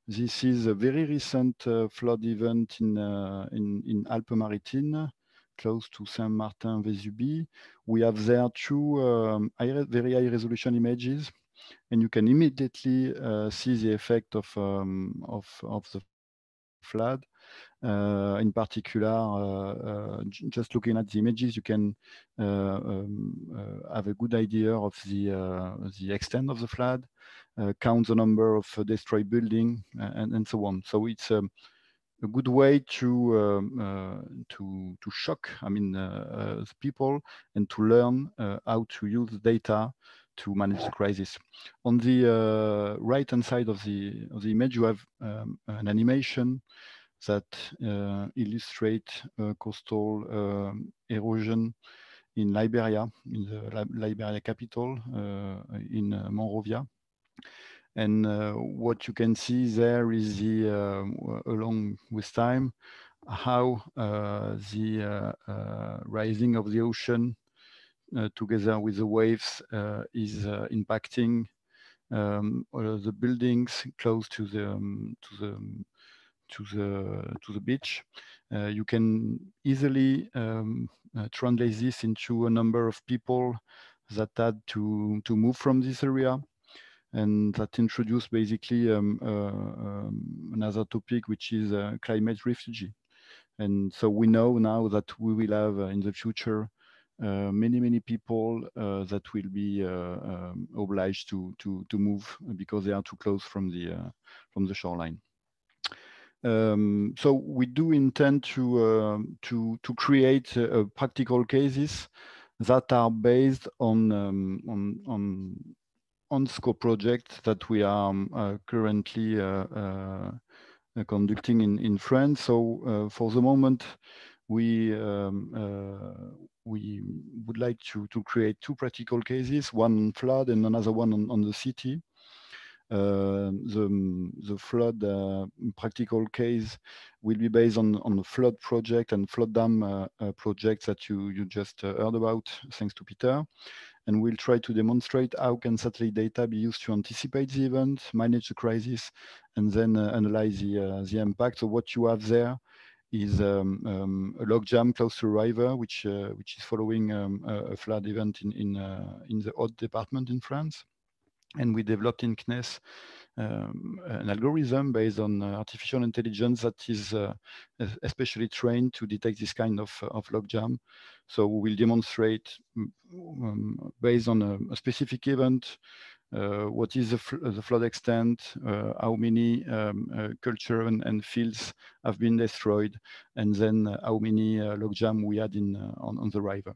This is a very recent uh, flood event in, uh, in, in Alpes-Maritimes, close to Saint-Martin-Vésubie. We have there two um, high, very high resolution images, and you can immediately uh, see the effect of, um, of, of the flood. Uh, in particular, uh, uh, just looking at the images, you can uh, um, uh, have a good idea of the, uh, the extent of the flood, uh, count the number of uh, destroyed buildings, and, and so on. So it's um, a good way to um, uh, to to shock, I mean, uh, uh, the people, and to learn uh, how to use data to manage the crisis. On the uh, right-hand side of the of the image, you have um, an animation that uh, illustrate uh, coastal um, erosion in Liberia, in the Liberia capital, uh, in uh, Monrovia. And uh, what you can see there is the, uh, along with time, how uh, the uh, uh, rising of the ocean uh, together with the waves uh, is uh, impacting um, the buildings close to the, um, to the to the to the beach. Uh, you can easily um, uh, translate this into a number of people that had to to move from this area, and that introduced basically um, uh, um, another topic, which is uh, climate refugee. And so we know now that we will have uh, in the future uh, many many people uh, that will be uh, um, obliged to to to move because they are too close from the uh, from the shoreline. Um, so we do intend to uh, to to create uh, practical cases that are based on um, on on on scope projects that we are um, uh, currently uh, uh, conducting in in France. So uh, for the moment, we um, uh, we would like to to create two practical cases: one on flood and another one on, on the city. Uh, the, the flood uh, practical case will be based on, on the flood project and flood dam uh, uh, projects that you, you just uh, heard about, thanks to Peter. And we'll try to demonstrate how can satellite data be used to anticipate the event, manage the crisis, and then uh, analyze the, uh, the impact. So what you have there is um, um, a log jam close to a river, which, uh, which is following um, a, a flood event in, in, uh, in the Aude department in France. And we developed in C N E S um, an algorithm based on uh, artificial intelligence that is uh, especially trained to detect this kind of, of logjam. So we will demonstrate um, based on a, a specific event, uh, what is the, fl the flood extent, uh, how many um, uh, culture and, and fields have been destroyed, and then uh, how many uh, logjam we had in, uh, on, on the river.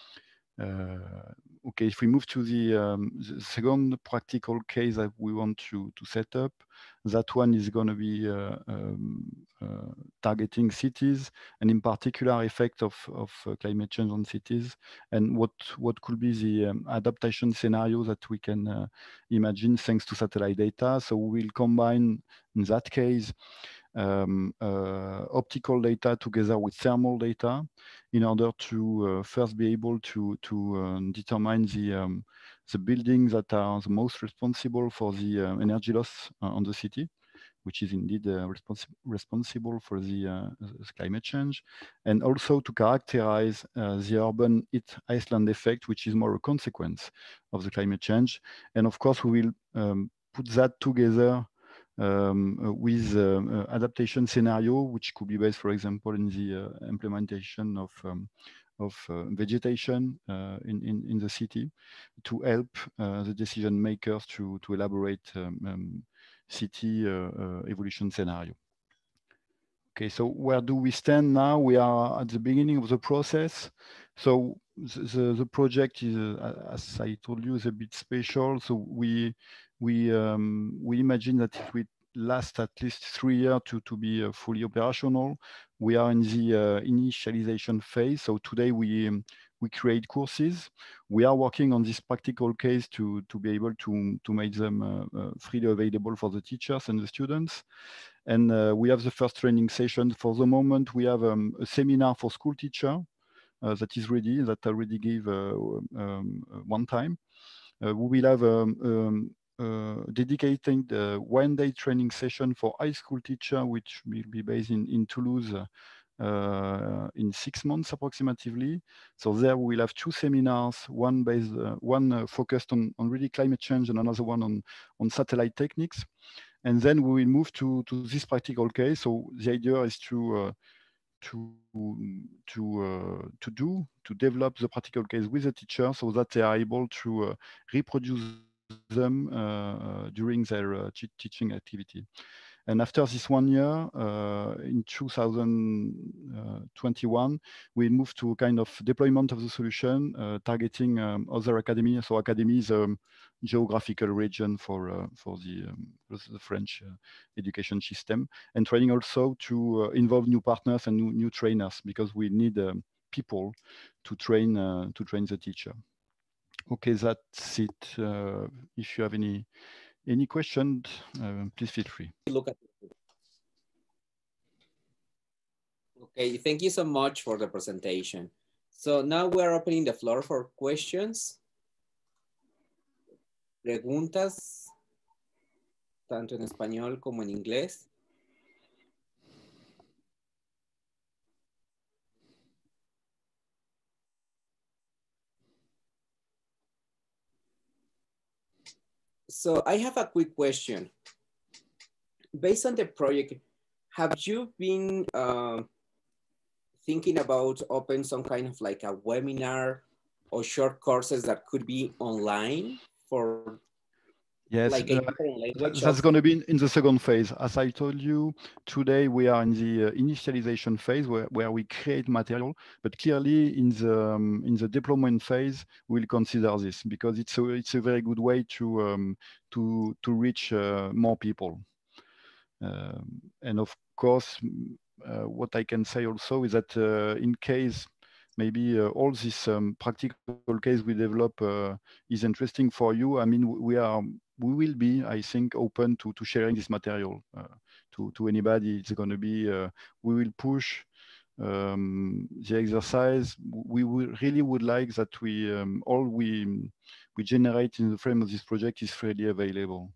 Uh, okay, if we move to the, um, the second practical case that we want to, to set up, that one is going to be uh, um, uh, targeting cities, and in particular effect of, of uh, climate change on cities, and what, what could be the um, adaptation scenario that we can uh, imagine thanks to satellite data. So we'll combine, in that case, Um, uh, optical data together with thermal data in order to uh, first be able to, to uh, determine the, um, the buildings that are the most responsible for the uh, energy loss uh, on the city, which is indeed uh, respons responsible for the, uh, the climate change, and also to characterize uh, the urban heat island effect, which is more a consequence of the climate change. And of course, we will um, put that together Um, uh, with uh, uh, adaptation scenario, which could be based, for example, in the uh, implementation of um, of uh, vegetation uh, in, in in the city, to help uh, the decision makers to to elaborate um, um, city uh, uh, evolution scenario. Okay, so where do we stand now? We are at the beginning of the process. So the, the, the project is, uh, as I told you, is a bit special. So we we um, we imagine that it will last at least three years to, to be uh, fully operational. We are in the uh, initialization phase. So today we um, we create courses. We are working on this practical case to, to be able to, to make them uh, uh, freely available for the teachers and the students. And uh, we have the first training session. For the moment, we have um, a seminar for school teacher uh, that is ready, that I already gave uh, um, one time. Uh, we will have um, um, uh, dedicating the one-day training session for high school teacher, which will be based in, in Toulouse uh, in six months approximately. So there we'll have two seminars, one based, uh, one uh, focused on, on really climate change and another one on, on satellite techniques. And then we will move to, to this practical case. So the idea is to uh, to to uh, to do to develop the practical case with the teacher so that they are able to uh, reproduce them uh, during their uh, teaching activity. And after this one year, uh, in two thousand twenty-one, we moved to a kind of deployment of the solution, uh, targeting um, other academies. So academy is a geographical region for uh, for the, um, the French uh, education system, and training also to uh, involve new partners and new, new trainers, because we need um, people to train uh, to train the teacher. Okay, that's it. Uh, if you have any any questions, uh, please feel free. Look at it. Okay, thank you so much for the presentation. So now we're opening the floor for questions. Preguntas, tanto en español como en inglés. So I have a quick question. Based on the project, have you been uh, thinking about open some kind of like a webinar or short courses that could be online for yes, like a uh, different language? that's going to be in, in the second phase. As I told you, today we are in the uh, initialization phase where, where we create material, but clearly in the um, in the deployment phase, we'll consider this because it's a, it's a very good way to um, to to reach uh, more people. Um, and of course, uh, what I can say also is that uh, in case maybe uh, all this um, practical case we develop uh, is interesting for you, I mean, we are we will be, I think, open to to sharing this material uh, to to anybody. It's going to be uh, we will push um, the exercise. We would really would like that we um, all we we generate in the frame of this project is freely available.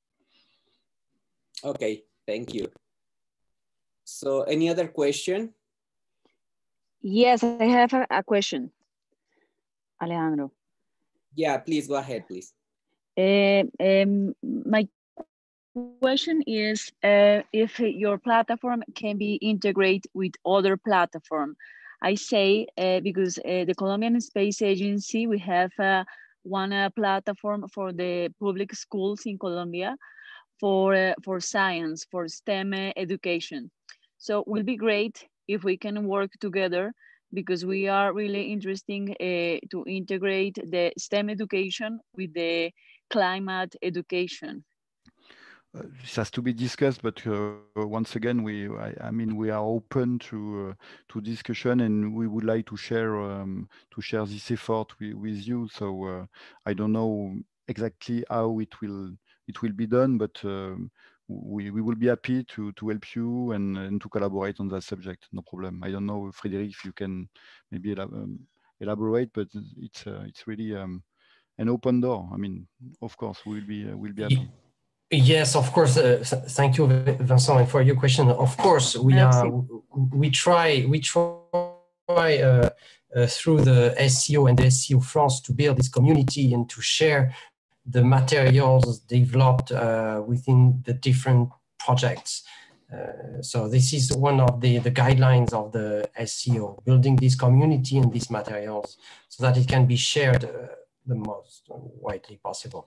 Okay, thank you. So any other question? Yes, I have a, a question, Alejandro. Yeah, please go ahead, please. Uh, um, my question is uh, if your platform can be integrated with other platform. I say uh, because uh, the Colombian Space Agency, we have uh, one uh, platform for the public schools in Colombia for, uh, for science, for STEM education. So it will be great if we can work together, because we are really interested uh, to integrate the STEM education with the climate education. Uh, this has to be discussed, but uh, once again, we I, I mean we are open to uh, to discussion, and we would like to share um, to share this effort with, with you. So uh, I don't know exactly how it will it will be done, but um, we we will be happy to to help you and, and to collaborate on that subject. No problem. I don't know, Frédéric, if you can maybe elab um, elaborate, but it's uh, it's really um, an open door. I mean, of course, we'll be uh, we'll be happy. Yes, of course. Uh, thank you, Vincent, and for your question. Of course, we are. We try. We try uh, uh, through the S C O and the S C O France to build this community and to share the materials developed uh, within the different projects. Uh, so this is one of the the guidelines of the S C O, building this community and these materials so that it can be shared uh, the most widely possible.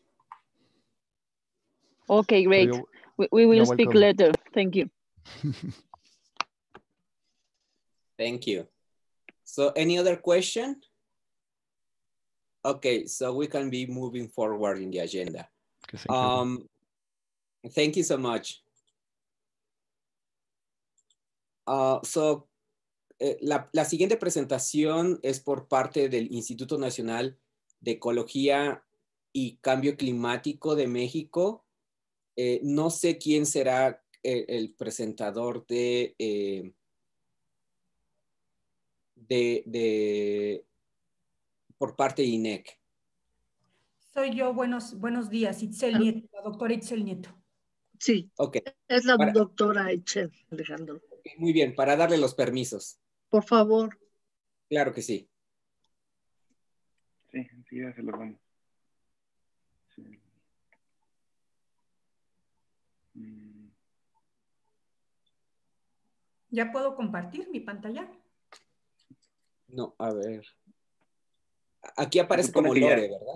Okay, great. So we, we will speak welcome. later. Thank you. Thank you. So any other question? Okay, so we can be moving forward in the agenda. Okay, thank um, you. Thank you so much. Uh, so eh, la, la siguiente presentación es por parte del Instituto Nacional de Ecología y Cambio Climático de México. Eh, no sé quién será el, el presentador de, eh, de, de, por parte de I N E C. Soy yo, buenos, buenos días, Itzel Nieto, la doctora Itzel Nieto. Sí, Ok. es la Para- doctora Itzel, Alejandro. Muy bien, para darle los permisos. Por favor. Claro que sí. Sí, sí, ya se lo vamos. Sí. Mm. ¿Ya puedo compartir mi pantalla? No, a ver. Aquí aparece supone como que ya- Lore, ¿verdad?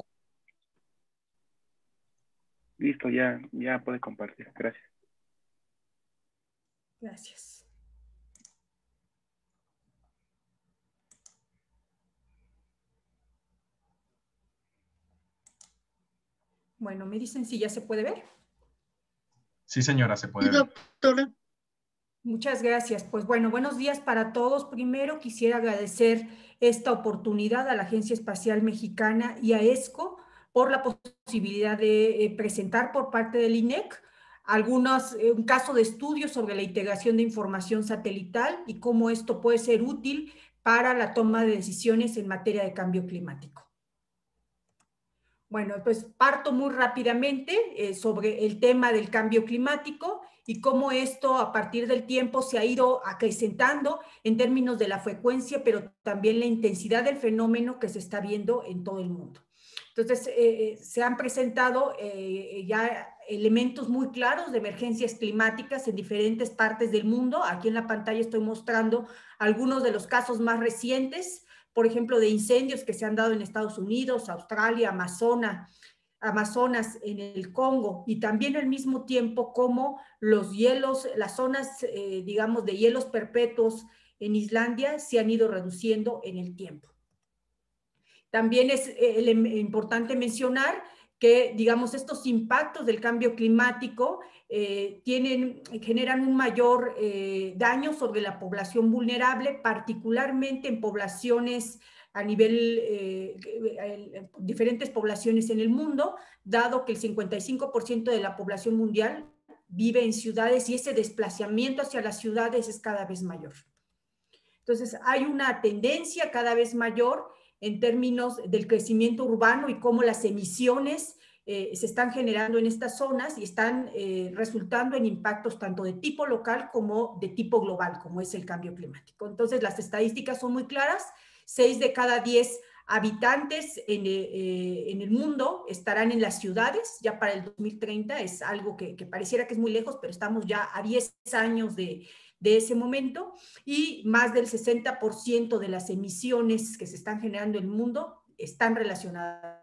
Listo, ya, ya puede compartir. Gracias. Gracias. Bueno, me dicen si ya se puede ver. Sí, señora, se puede Sí, ver. doctora. Muchas gracias. Pues bueno, buenos días para todos. Primero quisiera agradecer esta oportunidad a la Agencia Espacial Mexicana y a ESCO por la posibilidad de eh, presentar por parte del I N E C algunos, eh, un caso de estudio sobre la integración de información satelital y cómo esto puede ser útil para la toma de decisiones en materia de cambio climático. Bueno, pues parto muy rápidamente eh, sobre el tema del cambio climático y cómo esto a partir del tiempo se ha ido acrecentando en términos de la frecuencia, pero también la intensidad del fenómeno que se está viendo en todo el mundo. Entonces, eh, se han presentado eh, ya elementos muy claros de emergencias climáticas en diferentes partes del mundo. Aquí en la pantalla estoy mostrando algunos de los casos más recientes, por ejemplo, de incendios que se han dado en Estados Unidos, Australia, Amazonas, Amazonas en el Congo, y también al mismo tiempo como los hielos, las zonas, eh, digamos, de hielos perpetuos en Islandia se han ido reduciendo en el tiempo. También es eh, importante mencionar que, digamos, estos impactos del cambio climático eh, tienen, generan un mayor eh, daño sobre la población vulnerable, particularmente en poblaciones a nivel, eh, diferentes poblaciones en el mundo, dado que el cincuenta y cinco por ciento de la población mundial vive en ciudades y ese desplazamiento hacia las ciudades es cada vez mayor. Entonces, hay una tendencia cada vez mayor en términos del crecimiento urbano y cómo las emisiones eh, se están generando en estas zonas y están eh, resultando en impactos tanto de tipo local como de tipo global, como es el cambio climático. Entonces, las estadísticas son muy claras. Seis de cada diez habitantes en, eh, en el mundo estarán en las ciudades ya para el dos mil treinta. Es algo que, que pareciera que es muy lejos, pero estamos ya a diez años de de ese momento, y más del sesenta por ciento de las emisiones que se están generando en el mundo están relacionadas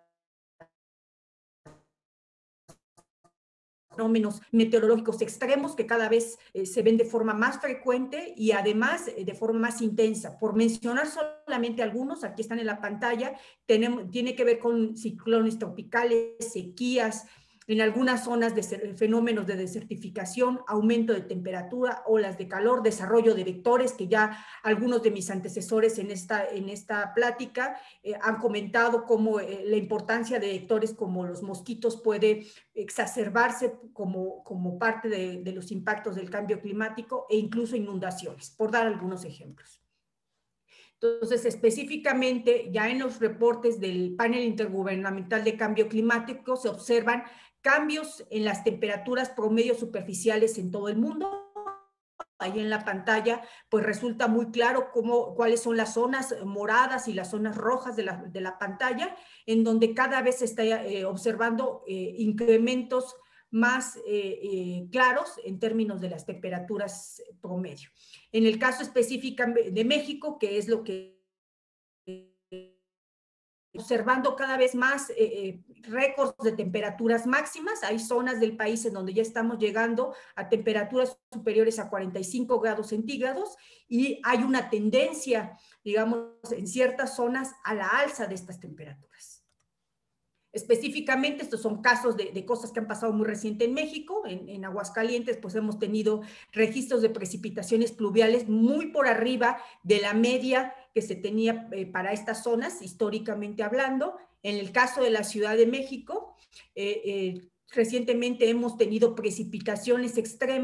fenómenos meteorológicos extremos que cada vez eh, se ven de forma más frecuente y además eh, de forma más intensa. Por mencionar solamente algunos, aquí están en la pantalla, tenemos, tiene que ver con ciclones tropicales, sequías, en algunas zonas de fenómenos de desertificación, aumento de temperatura, olas de calor, desarrollo de vectores, que ya algunos de mis antecesores en esta, en esta plática eh, han comentado cómo eh, la importancia de vectores como los mosquitos puede exacerbarse como, como parte de, de los impactos del cambio climático e incluso inundaciones, por dar algunos ejemplos. Entonces, específicamente, ya en los reportes del Panel Intergubernamental de Cambio Climático se observan cambios en las temperaturas promedio superficiales en todo el mundo. Ahí en la pantalla, pues resulta muy claro cómo, cuáles son las zonas moradas y las zonas rojas de la, de la pantalla, en donde cada vez se está eh, observando eh, incrementos más eh, eh, claros en términos de las temperaturas promedio. En el caso específico de México, que es lo que observando cada vez más eh, eh, récords de temperaturas máximas. Hay zonas del país en donde ya estamos llegando a temperaturas superiores a cuarenta y cinco grados centígrados y hay una tendencia, digamos, en ciertas zonas a la alza de estas temperaturas. Específicamente, estos son casos de, de cosas que han pasado muy reciente en México. En, en Aguascalientes, pues hemos tenido registros de precipitaciones pluviales muy por arriba de la media que se tenía eh, para estas zonas, históricamente hablando. En el caso de la Ciudad de México, eh, eh, recientemente hemos tenido precipitaciones extremas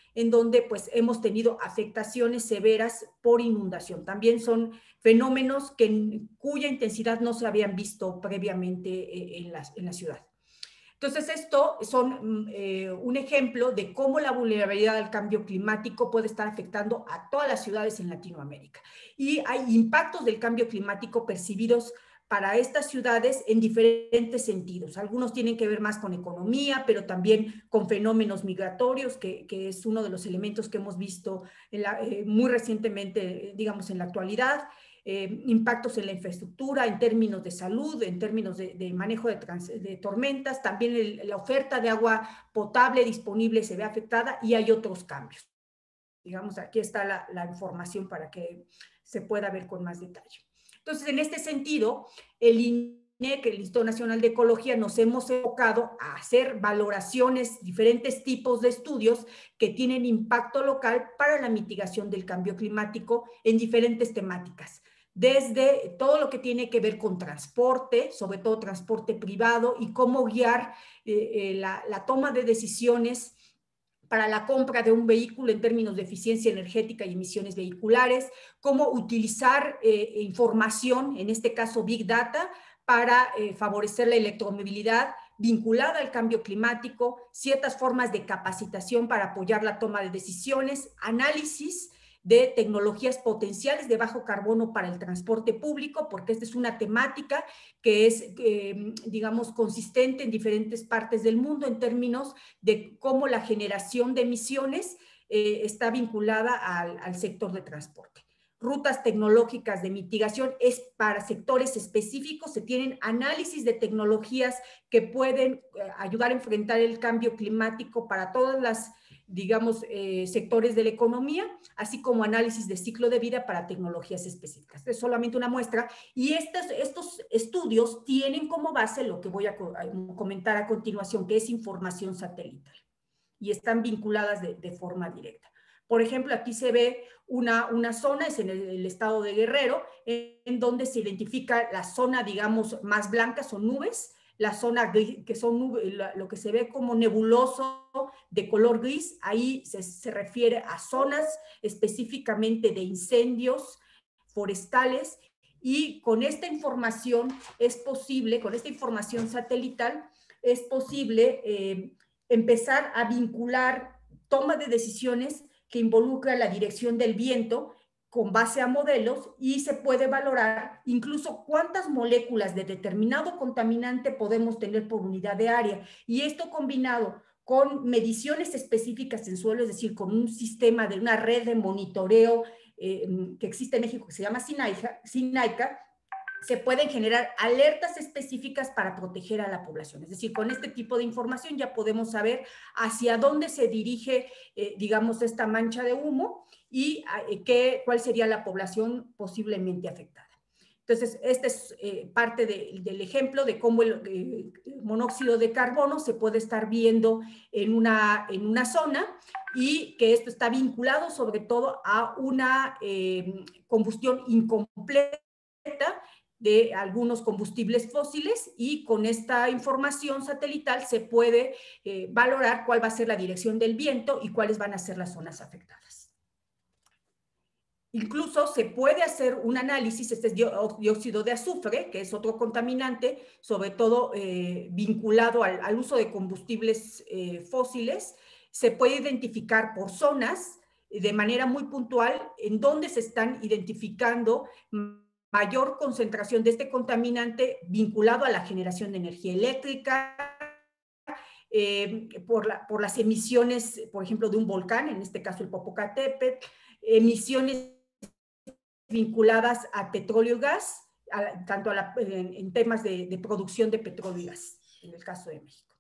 en donde pues hemos tenido afectaciones severas por inundación. También son fenómenos que, cuya intensidad no se habían visto previamente en la, en la ciudad. Entonces, esto son eh, un ejemplo de cómo la vulnerabilidad al cambio climático puede estar afectando a todas las ciudades en Latinoamérica. Y hay impactos del cambio climático percibidos para estas ciudades en diferentes sentidos. Algunos tienen que ver más con economía, pero también con fenómenos migratorios, que, que es uno de los elementos que hemos visto en la, eh, muy recientemente, digamos, en la actualidad. Eh, impactos en la infraestructura, en términos de salud, en términos de, de manejo de, trans, de tormentas, también el, la oferta de agua potable disponible se ve afectada y hay otros cambios. Digamos, aquí está la, la información para que se pueda ver con más detalle. Entonces, en este sentido, el I N E C, el Instituto Nacional de Ecología, nos hemos enfocado a hacer valoraciones, diferentes tipos de estudios que tienen impacto local para la mitigación del cambio climático en diferentes temáticas. Desde todo lo que tiene que ver con transporte, sobre todo transporte privado, y cómo guiar eh, eh, la, la toma de decisiones para la compra de un vehículo en términos de eficiencia energética y emisiones vehiculares, cómo utilizar eh, información, en este caso Big Data, para eh, favorecer la electromovilidad vinculada al cambio climático, ciertas formas de capacitación para apoyar la toma de decisiones, análisis de tecnologías potenciales de bajo carbono para el transporte público, porque esta es una temática que es, eh, digamos, consistente en diferentes partes del mundo en términos de cómo la generación de emisiones eh, está vinculada al, al sector de transporte. Rutas tecnológicas de mitigación es para sectores específicos, se tienen análisis de tecnologías que pueden eh, ayudar a enfrentar el cambio climático para todas las, digamos, eh, sectores de la economía, así como análisis de ciclo de vida para tecnologías específicas. Es solamente una muestra y estos, estos estudios tienen como base lo que voy a, a comentar a continuación, que es información satelital, y están vinculadas de, de forma directa. Por ejemplo, aquí se ve una, una zona, es en el, el estado de Guerrero, en, en donde se identifica la zona, digamos, más blanca, son nubes, la zona gris, que son nubes, lo que se ve como nebuloso de color gris, ahí se, se refiere a zonas específicamente de incendios forestales, y con esta información es posible, con esta información satelital, es posible eh, empezar a vincular toma de decisiones que involucra la dirección del viento con base a modelos, y se puede valorar incluso cuántas moléculas de determinado contaminante podemos tener por unidad de área. Y esto combinado con mediciones específicas en suelo, es decir, con un sistema de una red de monitoreo eh, que existe en México que se llama SINAICA, SINAICA, se pueden generar alertas específicas para proteger a la población. Es decir, con este tipo de información ya podemos saber hacia dónde se dirige, eh, digamos, esta mancha de humo y eh, qué, cuál sería la población posiblemente afectada. Entonces, este es eh, parte de, del ejemplo de cómo el, el monóxido de carbono se puede estar viendo en una, en una zona, y que esto está vinculado sobre todo a una eh, combustión incompleta de algunos combustibles fósiles, y con esta información satelital se puede eh, valorar cuál va a ser la dirección del viento y cuáles van a ser las zonas afectadas. Incluso se puede hacer un análisis, este es dióxido de azufre, que es otro contaminante, sobre todo eh, vinculado al, al uso de combustibles eh, fósiles. Se puede identificar por zonas de manera muy puntual en donde se están identificando mayor concentración de este contaminante vinculado a la generación de energía eléctrica, eh, por, la, por las emisiones, por ejemplo, de un volcán, en este caso el Popocatépetl, emisiones vinculadas a petróleo y gas, a, tanto a la, en, en temas de, de producción de petróleo y gas, en el caso de México.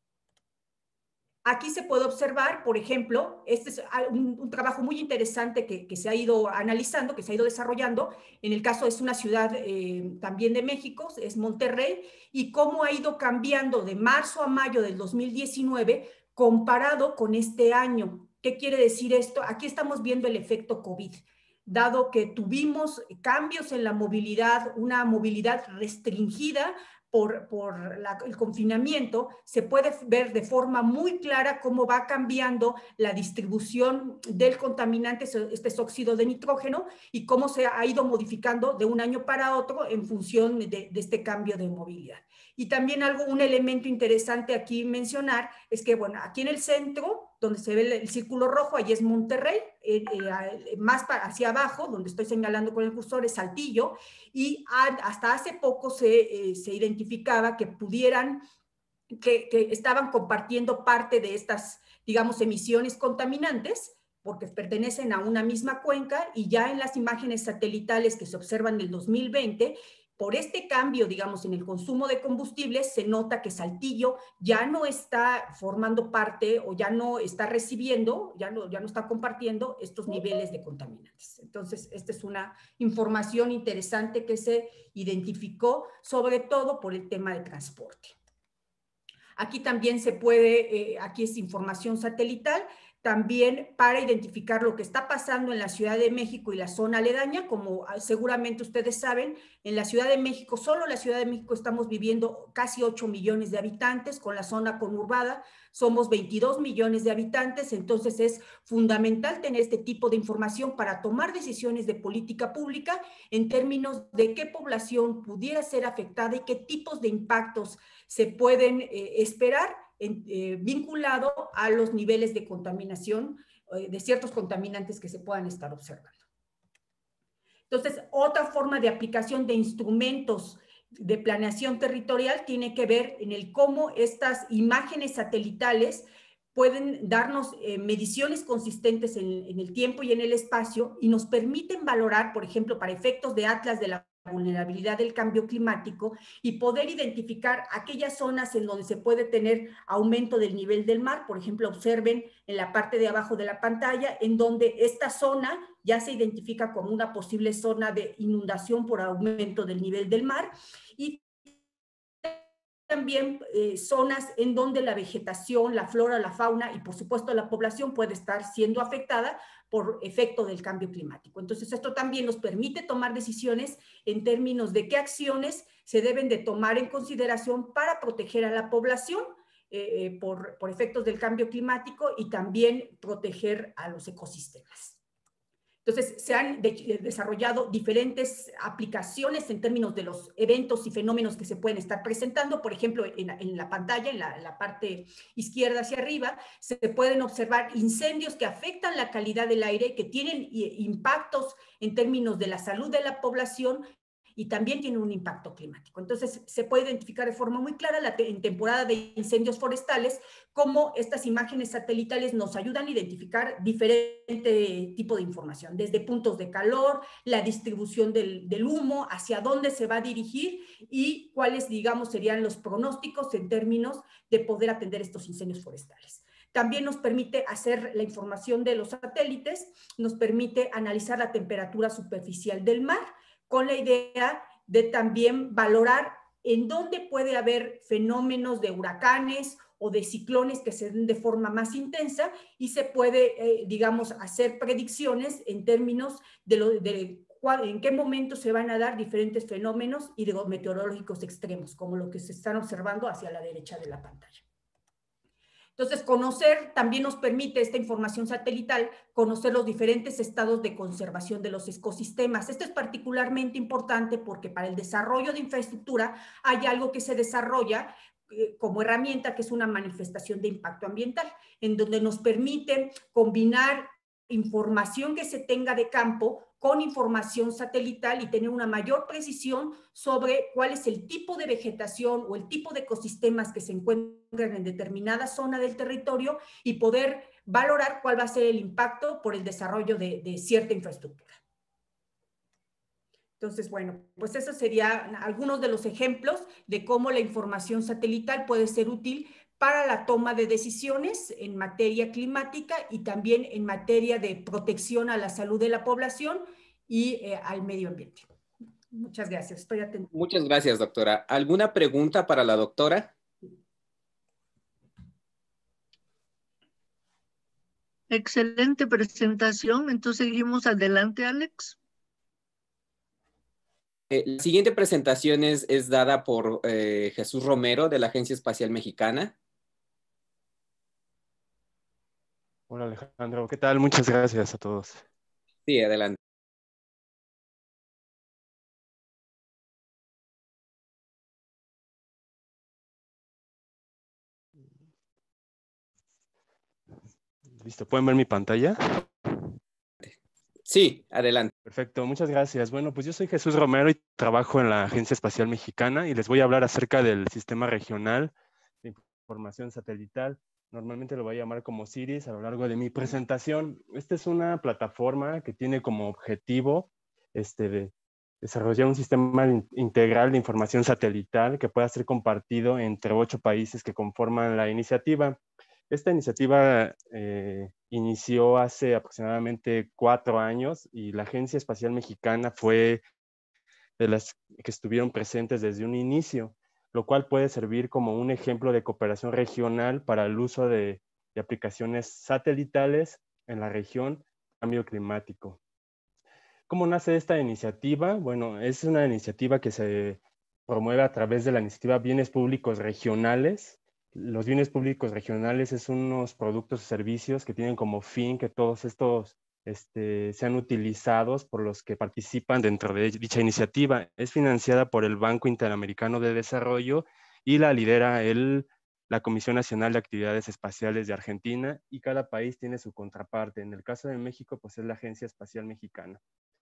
Aquí se puede observar, por ejemplo, este es un, un trabajo muy interesante que, que se ha ido analizando, que se ha ido desarrollando. En el caso es una ciudad eh, también de México, es Monterrey, y cómo ha ido cambiando de marzo a mayo del dos mil diecinueve comparado con este año. ¿Qué quiere decir esto? Aquí estamos viendo el efecto COVID. Dado que tuvimos cambios en la movilidad, una movilidad restringida por, por la, el confinamiento, se puede ver de forma muy clara cómo va cambiando la distribución del contaminante, este es óxido de nitrógeno, y cómo se ha ido modificando de un año para otro en función de, de este cambio de movilidad. Y también algo, un elemento interesante aquí mencionar es que, bueno, aquí en el centro, donde se ve el, el círculo rojo, ahí es Monterrey, eh, eh, más para, hacia abajo, donde estoy señalando con el cursor, es Saltillo, y a, hasta hace poco se, eh, se identificaba que pudieran, que, que estaban compartiendo parte de estas, digamos, emisiones contaminantes, porque pertenecen a una misma cuenca, y ya en las imágenes satelitales que se observan en el dos mil veinte, por este cambio, digamos, en el consumo de combustibles, se nota que Saltillo ya no está formando parte o ya no está recibiendo, ya no, ya no está compartiendo estos niveles de contaminantes. Entonces, esta es una información interesante que se identificó, sobre todo por el tema de transporte. Aquí también se puede, eh, aquí es información satelital, también para identificar lo que está pasando en la Ciudad de México y la zona aledaña. Como seguramente ustedes saben, en la Ciudad de México, solo en la Ciudad de México estamos viviendo casi ocho millones de habitantes, con la zona conurbada somos veintidós millones de habitantes, entonces es fundamental tener este tipo de información para tomar decisiones de política pública en términos de qué población pudiera ser afectada y qué tipos de impactos se pueden eh, esperar En, eh, vinculado a los niveles de contaminación, eh, de ciertos contaminantes que se puedan estar observando. Entonces, otra forma de aplicación de instrumentos de planeación territorial tiene que ver en el cómo estas imágenes satelitales pueden darnos eh, mediciones consistentes en, en el tiempo y en el espacio y nos permiten valorar, por ejemplo, para efectos de atlas de la vulnerabilidad del cambio climático y poder identificar aquellas zonas en donde se puede tener aumento del nivel del mar. Por ejemplo, observen en la parte de abajo de la pantalla en donde esta zona ya se identifica como una posible zona de inundación por aumento del nivel del mar, y también eh, zonas en donde la vegetación, la flora, la fauna y por supuesto la población puede estar siendo afectada por efecto del cambio climático. Entonces esto también nos permite tomar decisiones en términos de qué acciones se deben de tomar en consideración para proteger a la población eh, por, por efectos del cambio climático y también proteger a los ecosistemas. Entonces, se han de, desarrollado diferentes aplicaciones en términos de los eventos y fenómenos que se pueden estar presentando. Por ejemplo, en, en la pantalla, en la, en la parte izquierda hacia arriba, se pueden observar incendios que afectan la calidad del aire, que tienen impactos en términos de la salud de la población y también tienen un impacto climático. Entonces, se puede identificar de forma muy clara la te en temporada de incendios forestales cómo estas imágenes satelitales nos ayudan a identificar diferente tipo de información, desde puntos de calor, la distribución del, del humo, hacia dónde se va a dirigir y cuáles, digamos, serían los pronósticos en términos de poder atender estos incendios forestales. También nos permite hacer la información de los satélites, nos permite analizar la temperatura superficial del mar, con la idea de también valorar en dónde puede haber fenómenos de huracanes o de ciclones que se den de forma más intensa y se puede, eh, digamos, hacer predicciones en términos de, lo, de cuál, en qué momento se van a dar diferentes fenómenos hidrometeorológicos extremos, como lo que se están observando hacia la derecha de la pantalla. Entonces, conocer también nos permite esta información satelital, conocer los diferentes estados de conservación de los ecosistemas. Esto es particularmente importante porque para el desarrollo de infraestructura hay algo que se desarrolla eh, como herramienta, que es una manifestación de impacto ambiental, en donde nos permite combinar información que se tenga de campo con información satelital y tener una mayor precisión sobre cuál es el tipo de vegetación o el tipo de ecosistemas que se encuentran en determinada zona del territorio y poder valorar cuál va a ser el impacto por el desarrollo de, de cierta infraestructura. Entonces, bueno, pues esos serían algunos de los ejemplos de cómo la información satelital puede ser útil para la toma de decisiones en materia climática y también en materia de protección a la salud de la población y eh, al medio ambiente. Muchas gracias. Estoy atenta. Muchas gracias, doctora. ¿Alguna pregunta para la doctora? Excelente presentación. Entonces seguimos adelante, Alex. Eh, la siguiente presentación es, es dada por eh, Jesús Romero de la Agencia Espacial Mexicana. Hola Alejandro, ¿qué tal? Muchas gracias a todos. Sí, adelante. Listo, ¿pueden ver mi pantalla? Sí, adelante. Perfecto, muchas gracias. Bueno, pues yo soy Jesús Romero y trabajo en la Agencia Espacial Mexicana y les voy a hablar acerca del Sistema Regional de Información Satelital. Normalmente lo voy a llamar como CIRIS a lo largo de mi presentación. Esta es una plataforma que tiene como objetivo este, de desarrollar un sistema integral de información satelital que pueda ser compartido entre ocho países que conforman la iniciativa. Esta iniciativa eh, inició hace aproximadamente cuatro años y la Agencia Espacial Mexicana fue de las que estuvieron presentes desde un inicio, lo cual puede servir como un ejemplo de cooperación regional para el uso de, de aplicaciones satelitales en la región cambio climático. ¿Cómo nace esta iniciativa? Bueno, es una iniciativa que se promueve a través de la iniciativa Bienes Públicos Regionales. Los bienes públicos regionales es unos productos y servicios que tienen como fin que todos estos este, sean utilizados por los que participan dentro de dicha iniciativa. Es financiada por el Banco Interamericano de Desarrollo y la lidera el, la Comisión Nacional de Actividades Espaciales de Argentina y cada país tiene su contraparte. En el caso de México, pues es la Agencia Espacial Mexicana.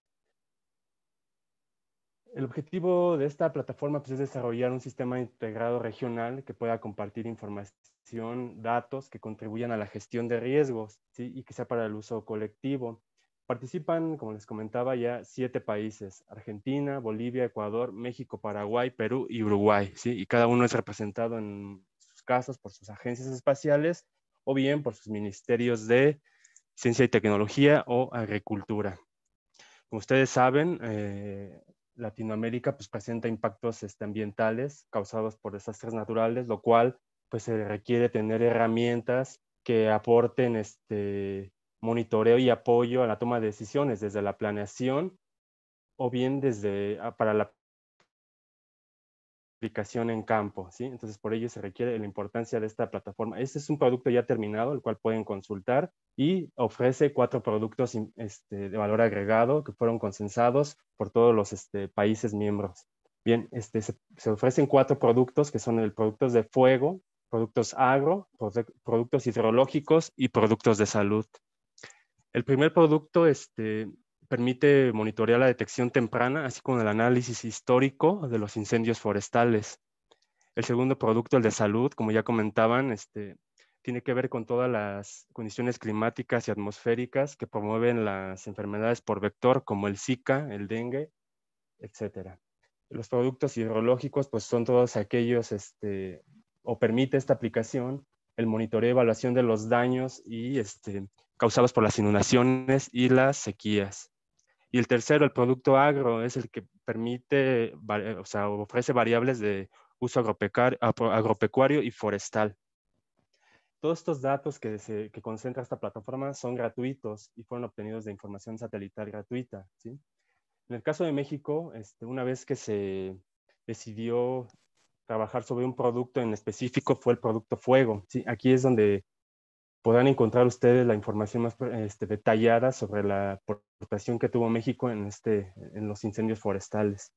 El objetivo de esta plataforma pues, es desarrollar un sistema integrado regional que pueda compartir información, datos que contribuyan a la gestión de riesgos, ¿sí? Y que sea para el uso colectivo. Participan, como les comentaba, ya siete países: Argentina, Bolivia, Ecuador, México, Paraguay, Perú y Uruguay, ¿sí? Y cada uno es representado en sus casos por sus agencias espaciales o bien por sus ministerios de Ciencia y Tecnología o Agricultura. Como ustedes saben, eh, Latinoamérica pues, presenta impactos este, ambientales causados por desastres naturales, lo cual pues, se requiere tener herramientas que aporten este, monitoreo y apoyo a la toma de decisiones desde la planeación o bien desde para la aplicación en campo, ¿sí? Entonces, por ello se requiere la importancia de esta plataforma. Este es un producto ya terminado, el cual pueden consultar y ofrece cuatro productos este, de valor agregado que fueron consensados por todos los este, países miembros. Bien, este, se, se ofrecen cuatro productos que son el productos de fuego, productos agro, productos hidrológicos y productos de salud. El primer producto este, permite monitorear la detección temprana, así como el análisis histórico de los incendios forestales. El segundo producto, el de salud, como ya comentaban, este, tiene que ver con todas las condiciones climáticas y atmosféricas que promueven las enfermedades por vector, como el Zika, el dengue, etcétera. Los productos hidrológicos, pues son todos aquellos, este, o permite esta aplicación, el monitoreo y evaluación de los daños y, este, causados por las inundaciones y las sequías. Y el tercero, el producto agro, es el que permite, o sea, ofrece variables de uso agropecuario y forestal. Todos estos datos que, se, que concentra esta plataforma son gratuitos y fueron obtenidos de información satelital gratuita, ¿sí? En el caso de México, este, una vez que se decidió trabajar sobre un producto en específico, fue el producto fuego, ¿sí? Aquí es donde podrán encontrar ustedes la información más este, detallada sobre la aportación que tuvo México en, este, en los incendios forestales.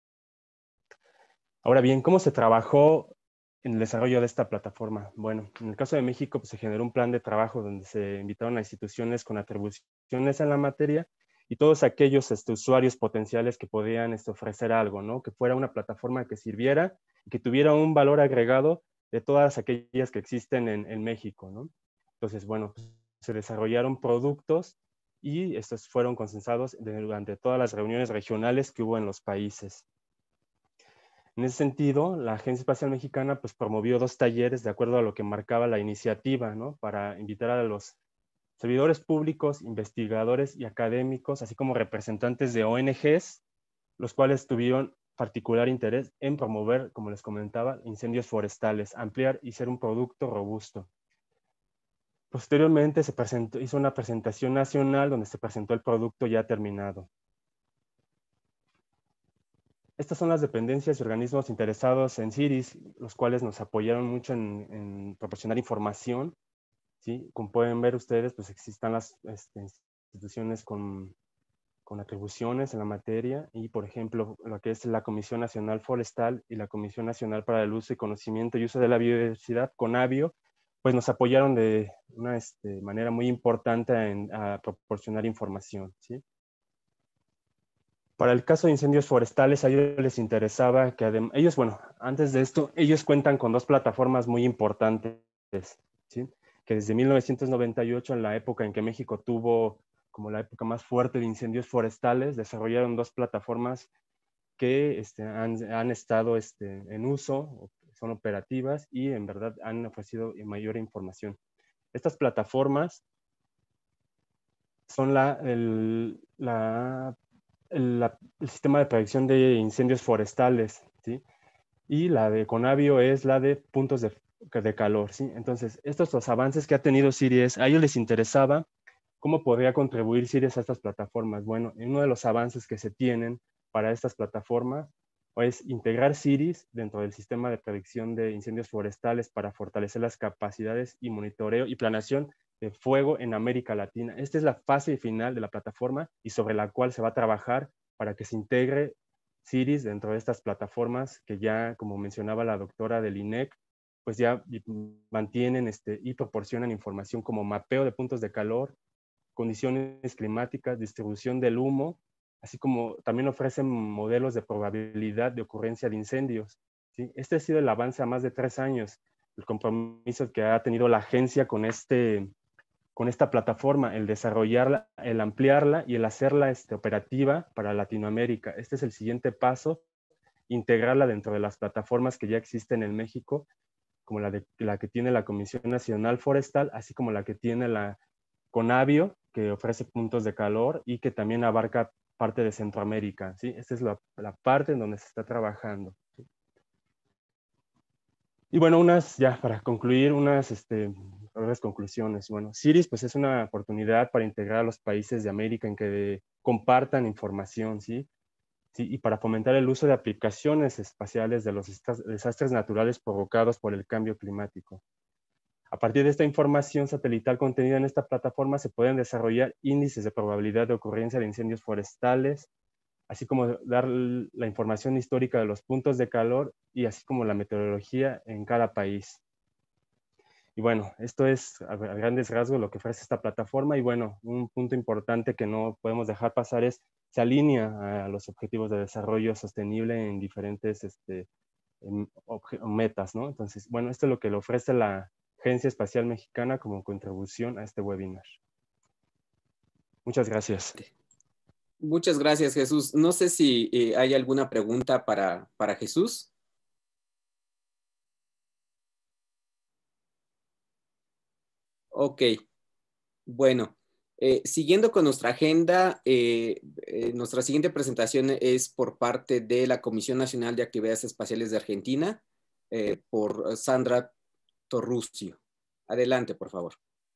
Ahora bien, ¿cómo se trabajó en el desarrollo de esta plataforma? Bueno, en el caso de México pues, se generó un plan de trabajo donde se invitaron a instituciones con atribuciones en la materia y todos aquellos este, usuarios potenciales que podían este, ofrecer algo, ¿no? Que fuera una plataforma que sirviera y que tuviera un valor agregado de todas aquellas que existen en, en México, ¿no? Entonces, bueno, pues, se desarrollaron productos y estos fueron consensados durante todas las reuniones regionales que hubo en los países. En ese sentido, la Agencia Espacial Mexicana pues, promovió dos talleres de acuerdo a lo que marcaba la iniciativa, ¿no? Para invitar a los servidores públicos, investigadores y académicos, así como representantes de O N Ges, los cuales tuvieron particular interés en promover, como les comentaba, incendios forestales, ampliar y ser un producto robusto. Posteriormente se presentó, hizo una presentación nacional donde se presentó el producto ya terminado. Estas son las dependencias y organismos interesados en CIRIS, los cuales nos apoyaron mucho en, en proporcionar información, ¿sí? Como pueden ver ustedes, pues existen las este, instituciones con, con atribuciones en la materia y, por ejemplo, lo que es la Comisión Nacional Forestal y la Comisión Nacional para el Uso y Conocimiento y Uso de la Biodiversidad, CONABIO, pues nos apoyaron de una este, manera muy importante en, a proporcionar información, ¿sí? Para el caso de incendios forestales, a ellos les interesaba que además, ellos, bueno, antes de esto, ellos cuentan con dos plataformas muy importantes, ¿sí? Que desde mil novecientos noventa y ocho, en la época en que México tuvo como la época más fuerte de incendios forestales, desarrollaron dos plataformas que este, han, han estado este, en uso, son operativas y en verdad han ofrecido mayor información. Estas plataformas son la, el, la El, la, el sistema de predicción de incendios forestales, ¿sí? Y la de CONABIO es la de puntos de, de calor, ¿sí? Entonces, estos los avances que ha tenido CIRIS, a ellos les interesaba cómo podría contribuir CIRIS a estas plataformas. Bueno, uno de los avances que se tienen para estas plataformas es integrar CIRIS dentro del sistema de predicción de incendios forestales para fortalecer las capacidades y monitoreo y planeación de fuego en América Latina. Esta es la fase final de la plataforma y sobre la cual se va a trabajar para que se integre CIRIS dentro de estas plataformas que ya, como mencionaba la doctora del I N E C, pues ya mantienen este, y proporcionan información como mapeo de puntos de calor, condiciones climáticas, distribución del humo, así como también ofrecen modelos de probabilidad de ocurrencia de incendios, ¿sí? Este ha sido el avance a más de tres años, el compromiso que ha tenido la agencia con, este, con esta plataforma, el desarrollarla, el ampliarla y el hacerla este, operativa para Latinoamérica. Este es el siguiente paso, integrarla dentro de las plataformas que ya existen en México, como la, de, la que tiene la Comisión Nacional Forestal, así como la que tiene la CONABIO, que ofrece puntos de calor y que también abarca parte de Centroamérica, ¿sí? Esta es la, la parte en donde se está trabajando, ¿sí? Y bueno, unas, ya para concluir, unas este, breves conclusiones. Bueno, CIRIS pues es una oportunidad para integrar a los países de América en que compartan información, ¿sí? ¿Sí? Y para fomentar el uso de aplicaciones espaciales de los desastres naturales provocados por el cambio climático. A partir de esta información satelital contenida en esta plataforma se pueden desarrollar índices de probabilidad de ocurrencia de incendios forestales, así como dar la información histórica de los puntos de calor y así como la meteorología en cada país. Y bueno, esto es a grandes rasgos lo que ofrece esta plataforma y bueno, un punto importante que no podemos dejar pasar es se alinea a los objetivos de desarrollo sostenible en diferentes este, en metas, ¿no? Entonces, bueno, esto es lo que le ofrece la Agencia Espacial Mexicana como contribución a este webinar. Muchas gracias. Muchas gracias, Jesús. No sé si eh, hay alguna pregunta para, para Jesús. Ok, bueno, eh, siguiendo con nuestra agenda, eh, eh, nuestra siguiente presentación es por parte de la Comisión Nacional de Actividades Espaciales de Argentina, eh, por Sandra Torrucio. Adelante, por favor.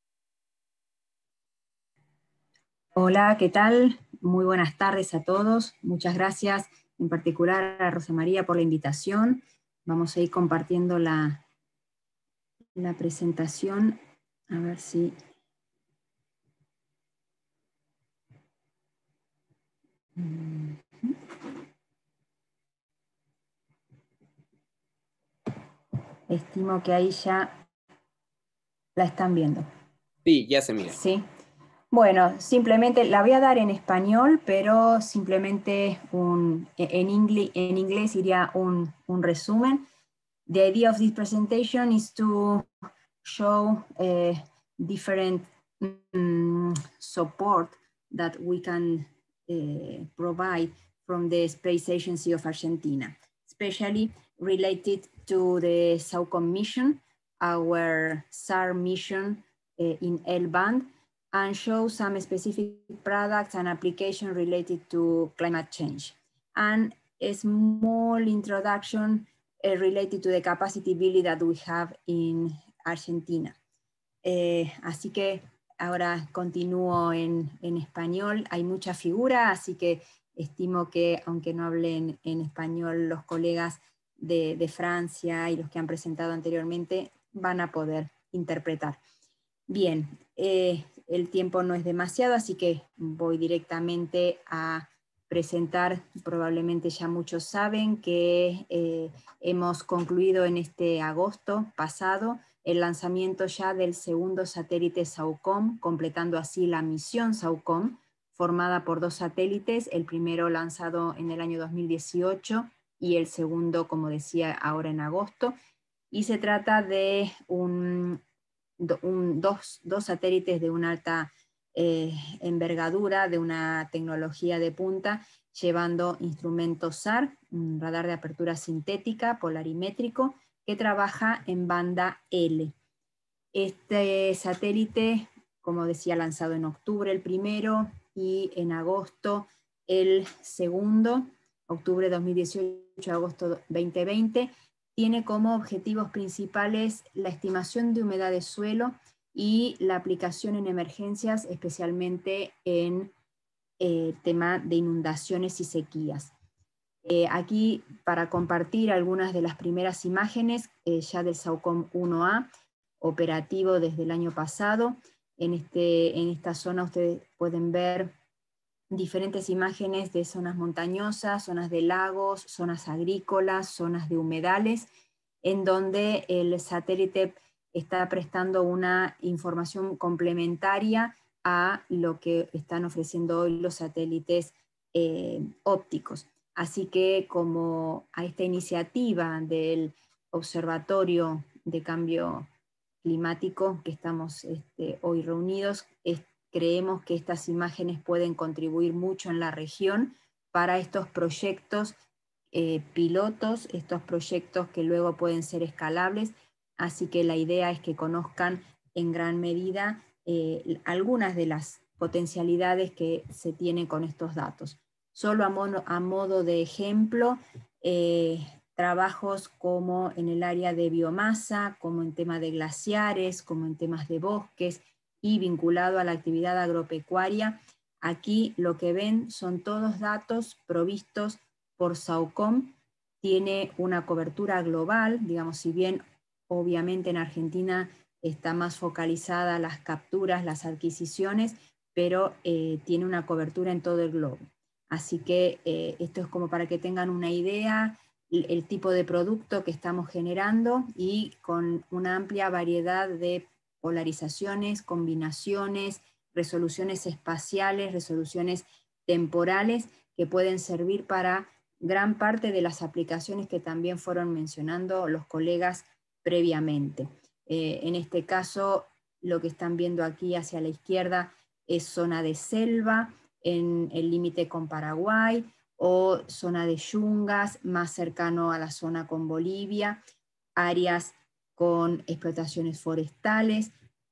Hola, ¿qué tal? Muy buenas tardes a todos. Muchas gracias, en particular a Rosa María por la invitación. Vamos a ir compartiendo la, la presentación. A ver si... Estimo que ahí ya la están viendo. Sí, ya se mira. Sí. Bueno, simplemente la voy a dar en español, pero simplemente un, en, inglés, en inglés iría un, un resumen. The idea of this presentation is to show uh, different um, support that we can uh, provide from the Space Agency of Argentina, especially related to the SAOCOM mission, our S A R mission uh, in L-band, and show some specific products and applications related to climate change. And a small introduction uh, related to the capacity building that we have in Argentina. Eh, así que ahora continúo en, en español. Hay mucha figura, así que estimo que, aunque no hablen en español, los colegas de, de Francia y los que han presentado anteriormente van a poder interpretar. Bien, eh, el tiempo no es demasiado, así que voy directamente a presentar. Probablemente ya muchos saben que eh, hemos concluido en este agosto pasado el lanzamiento ya del segundo satélite SAOCOM, completando así la misión SAOCOM, formada por dos satélites, el primero lanzado en el año dos mil dieciocho y el segundo, como decía, ahora en agosto. Y se trata de un, un, dos, dos satélites de una alta eh, envergadura, de una tecnología de punta, llevando instrumentos S A R, un radar de apertura sintética polarimétrico, que trabaja en banda L. Este satélite, como decía, lanzado en octubre el primero y en agosto el segundo, octubre dos mil dieciocho, agosto veinte veinte, tiene como objetivos principales la estimación de humedad de suelo y la aplicación en emergencias, especialmente en eh, tema de inundaciones y sequías. Eh, aquí, para compartir algunas de las primeras imágenes eh, ya del SAOCOM uno A, operativo desde el año pasado. En, este, en esta zona ustedes pueden ver diferentes imágenes de zonas montañosas, zonas de lagos, zonas agrícolas, zonas de humedales, en donde el satélite está prestando una información complementaria a lo que están ofreciendo hoy los satélites eh, ópticos. Así que, como a esta iniciativa del Observatorio de Cambio Climático que estamos este, hoy reunidos, es, creemos que estas imágenes pueden contribuir mucho en la región para estos proyectos eh, pilotos, estos proyectos que luego pueden ser escalables. Así que la idea es que conozcan en gran medida eh, algunas de las potencialidades que se tienen con estos datos. Solo a, mono, a modo de ejemplo, eh, trabajos como en el área de biomasa, como en temas de glaciares, como en temas de bosques y vinculado a la actividad agropecuaria. Aquí lo que ven son todos datos provistos por SAOCOM. Tiene una cobertura global, digamos, si bien obviamente en Argentina está más focalizada las capturas, las adquisiciones, pero eh, tiene una cobertura en todo el globo. Así que eh, esto es como para que tengan una idea el, el tipo de producto que estamos generando y con una amplia variedad de polarizaciones, combinaciones, resoluciones espaciales, resoluciones temporales que pueden servir para gran parte de las aplicaciones que también fueron mencionando los colegas previamente. Eh, en este caso, lo que están viendo aquí hacia la izquierda es zona de selva, en el límite con Paraguay, o zona de yungas, más cercano a la zona con Bolivia, áreas con explotaciones forestales,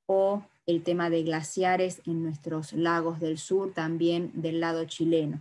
o el tema de glaciares en nuestros lagos del sur, también del lado chileno.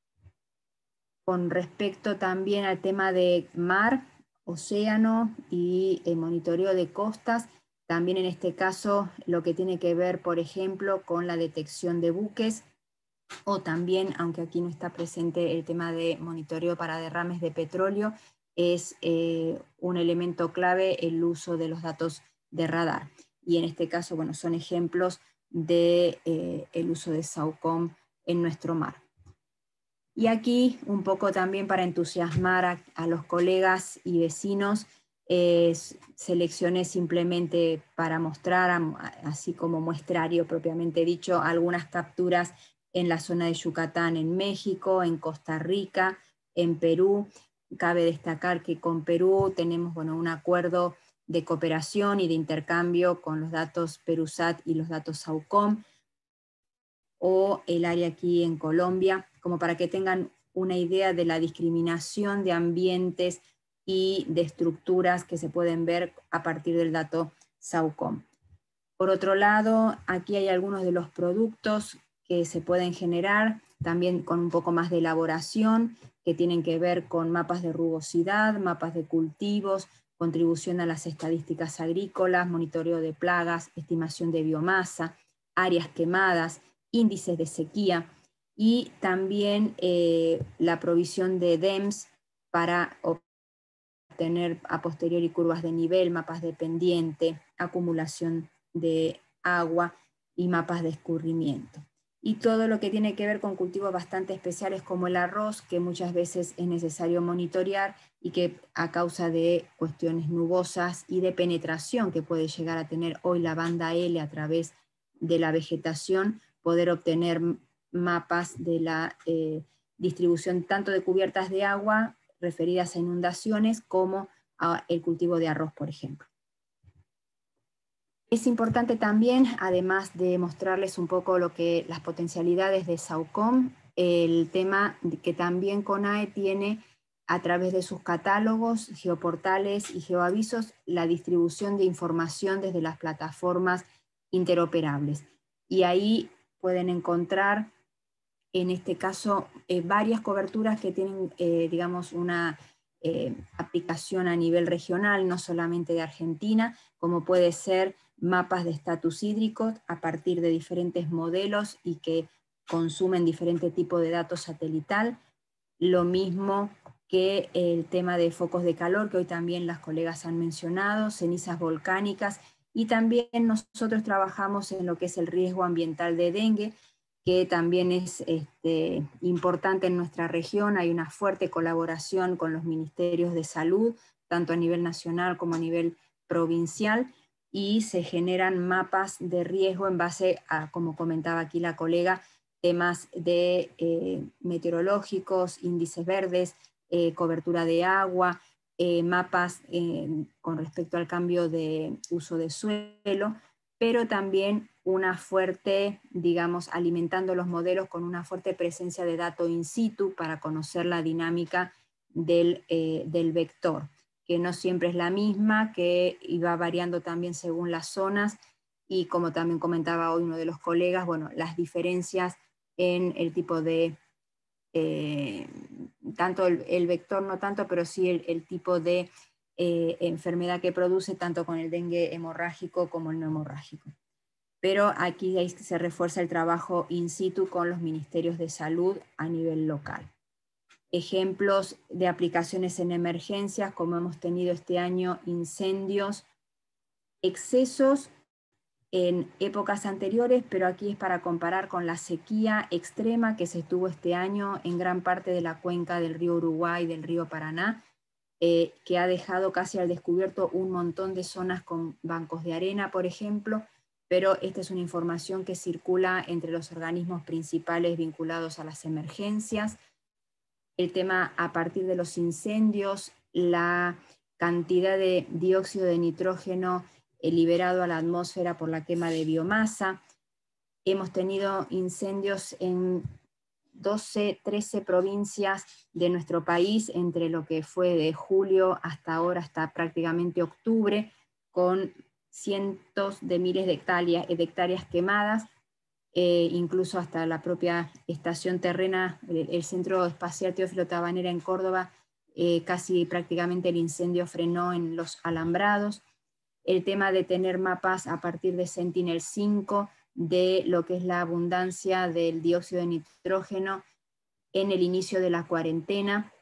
Con respecto también al tema de mar, océano y el monitoreo de costas, también en este caso lo que tiene que ver, por ejemplo, con la detección de buques, o también, aunque aquí no está presente el tema de monitoreo para derrames de petróleo, es eh, un elemento clave el uso de los datos de radar. Y en este caso, bueno, son ejemplos del de, eh, uso de SAOCOM en nuestro mar. Y aquí, un poco también para entusiasmar a, a los colegas y vecinos, eh, seleccioné simplemente para mostrar, así como muestrario propiamente dicho, algunas capturas en la zona de Yucatán, en México, en Costa Rica, en Perú. Cabe destacar que con Perú tenemos bueno, un acuerdo de cooperación y de intercambio con los datos Perusat y los datos SAOCOM, o el área aquí en Colombia, como para que tengan una idea de la discriminación de ambientes y de estructuras que se pueden ver a partir del dato SAOCOM. Por otro lado, aquí hay algunos de los productos que se pueden generar, también con un poco más de elaboración, que tienen que ver con mapas de rugosidad, mapas de cultivos, contribución a las estadísticas agrícolas, monitoreo de plagas, estimación de biomasa, áreas quemadas, índices de sequía, y también eh, la provisión de D E M S para obtener a posteriori curvas de nivel, mapas de pendiente, acumulación de agua y mapas de escurrimiento. Y todo lo que tiene que ver con cultivos bastante especiales como el arroz, que muchas veces es necesario monitorear y que a causa de cuestiones nubosas y de penetración que puede llegar a tener hoy la banda L a través de la vegetación, poder obtener mapas de la eh, distribución tanto de cubiertas de agua referidas a inundaciones como a el cultivo de arroz, por ejemplo. Es importante también, además de mostrarles un poco lo que, las potencialidades de SAUCOM, el tema que también CONAE tiene a través de sus catálogos, geoportales y geoavisos, la distribución de información desde las plataformas interoperables. Y ahí pueden encontrar, en este caso, eh, varias coberturas que tienen, eh, digamos, una eh, aplicación a nivel regional, no solamente de Argentina, como puede ser mapas de estatus hídrico a partir de diferentes modelos y que consumen diferente tipo de datos satelital. Lo mismo que el tema de focos de calor, que hoy también las colegas han mencionado, cenizas volcánicas, y también nosotros trabajamos en lo que es el riesgo ambiental de dengue, que también es este, importante en nuestra región. Hay una fuerte colaboración con los ministerios de salud, tanto a nivel nacional como a nivel provincial, y se generan mapas de riesgo en base a, como comentaba aquí la colega, temas de eh, meteorológicos, índices verdes, eh, cobertura de agua, eh, mapas eh, con respecto al cambio de uso de suelo, pero también una fuerte, digamos, alimentando los modelos con una fuerte presencia de datos in situ para conocer la dinámica del, eh, del vector, que no siempre es la misma, que iba variando también según las zonas, y como también comentaba hoy uno de los colegas, bueno, las diferencias en el tipo de, eh, tanto el, el vector no tanto, pero sí el, el tipo de eh, enfermedad que produce, tanto con el dengue hemorrágico como el no hemorrágico. Pero aquí se refuerza el trabajo in situ con los ministerios de salud a nivel local. Ejemplos de aplicaciones en emergencias, como hemos tenido este año, incendios, excesos en épocas anteriores, pero aquí es para comparar con la sequía extrema que se tuvo este año en gran parte de la cuenca del río Uruguay, del río Paraná, eh, que ha dejado casi al descubierto un montón de zonas con bancos de arena, por ejemplo, pero esta es una información que circula entre los organismos principales vinculados a las emergencias. El tema a partir de los incendios, la cantidad de dióxido de nitrógeno liberado a la atmósfera por la quema de biomasa. Hemos tenido incendios en doce, trece provincias de nuestro país, entre lo que fue de julio hasta ahora, hasta prácticamente octubre, con cientos de miles de hectáreas, de hectáreas quemadas, eh, incluso hasta la propia estación terrena, el, el Centro Espacial Teófilo Tabanera en Córdoba, eh, casi prácticamente el incendio frenó en los alambrados. El tema de tener mapas a partir de Sentinel cinco de lo que es la abundancia del dióxido de nitrógeno en el inicio de la cuarentena,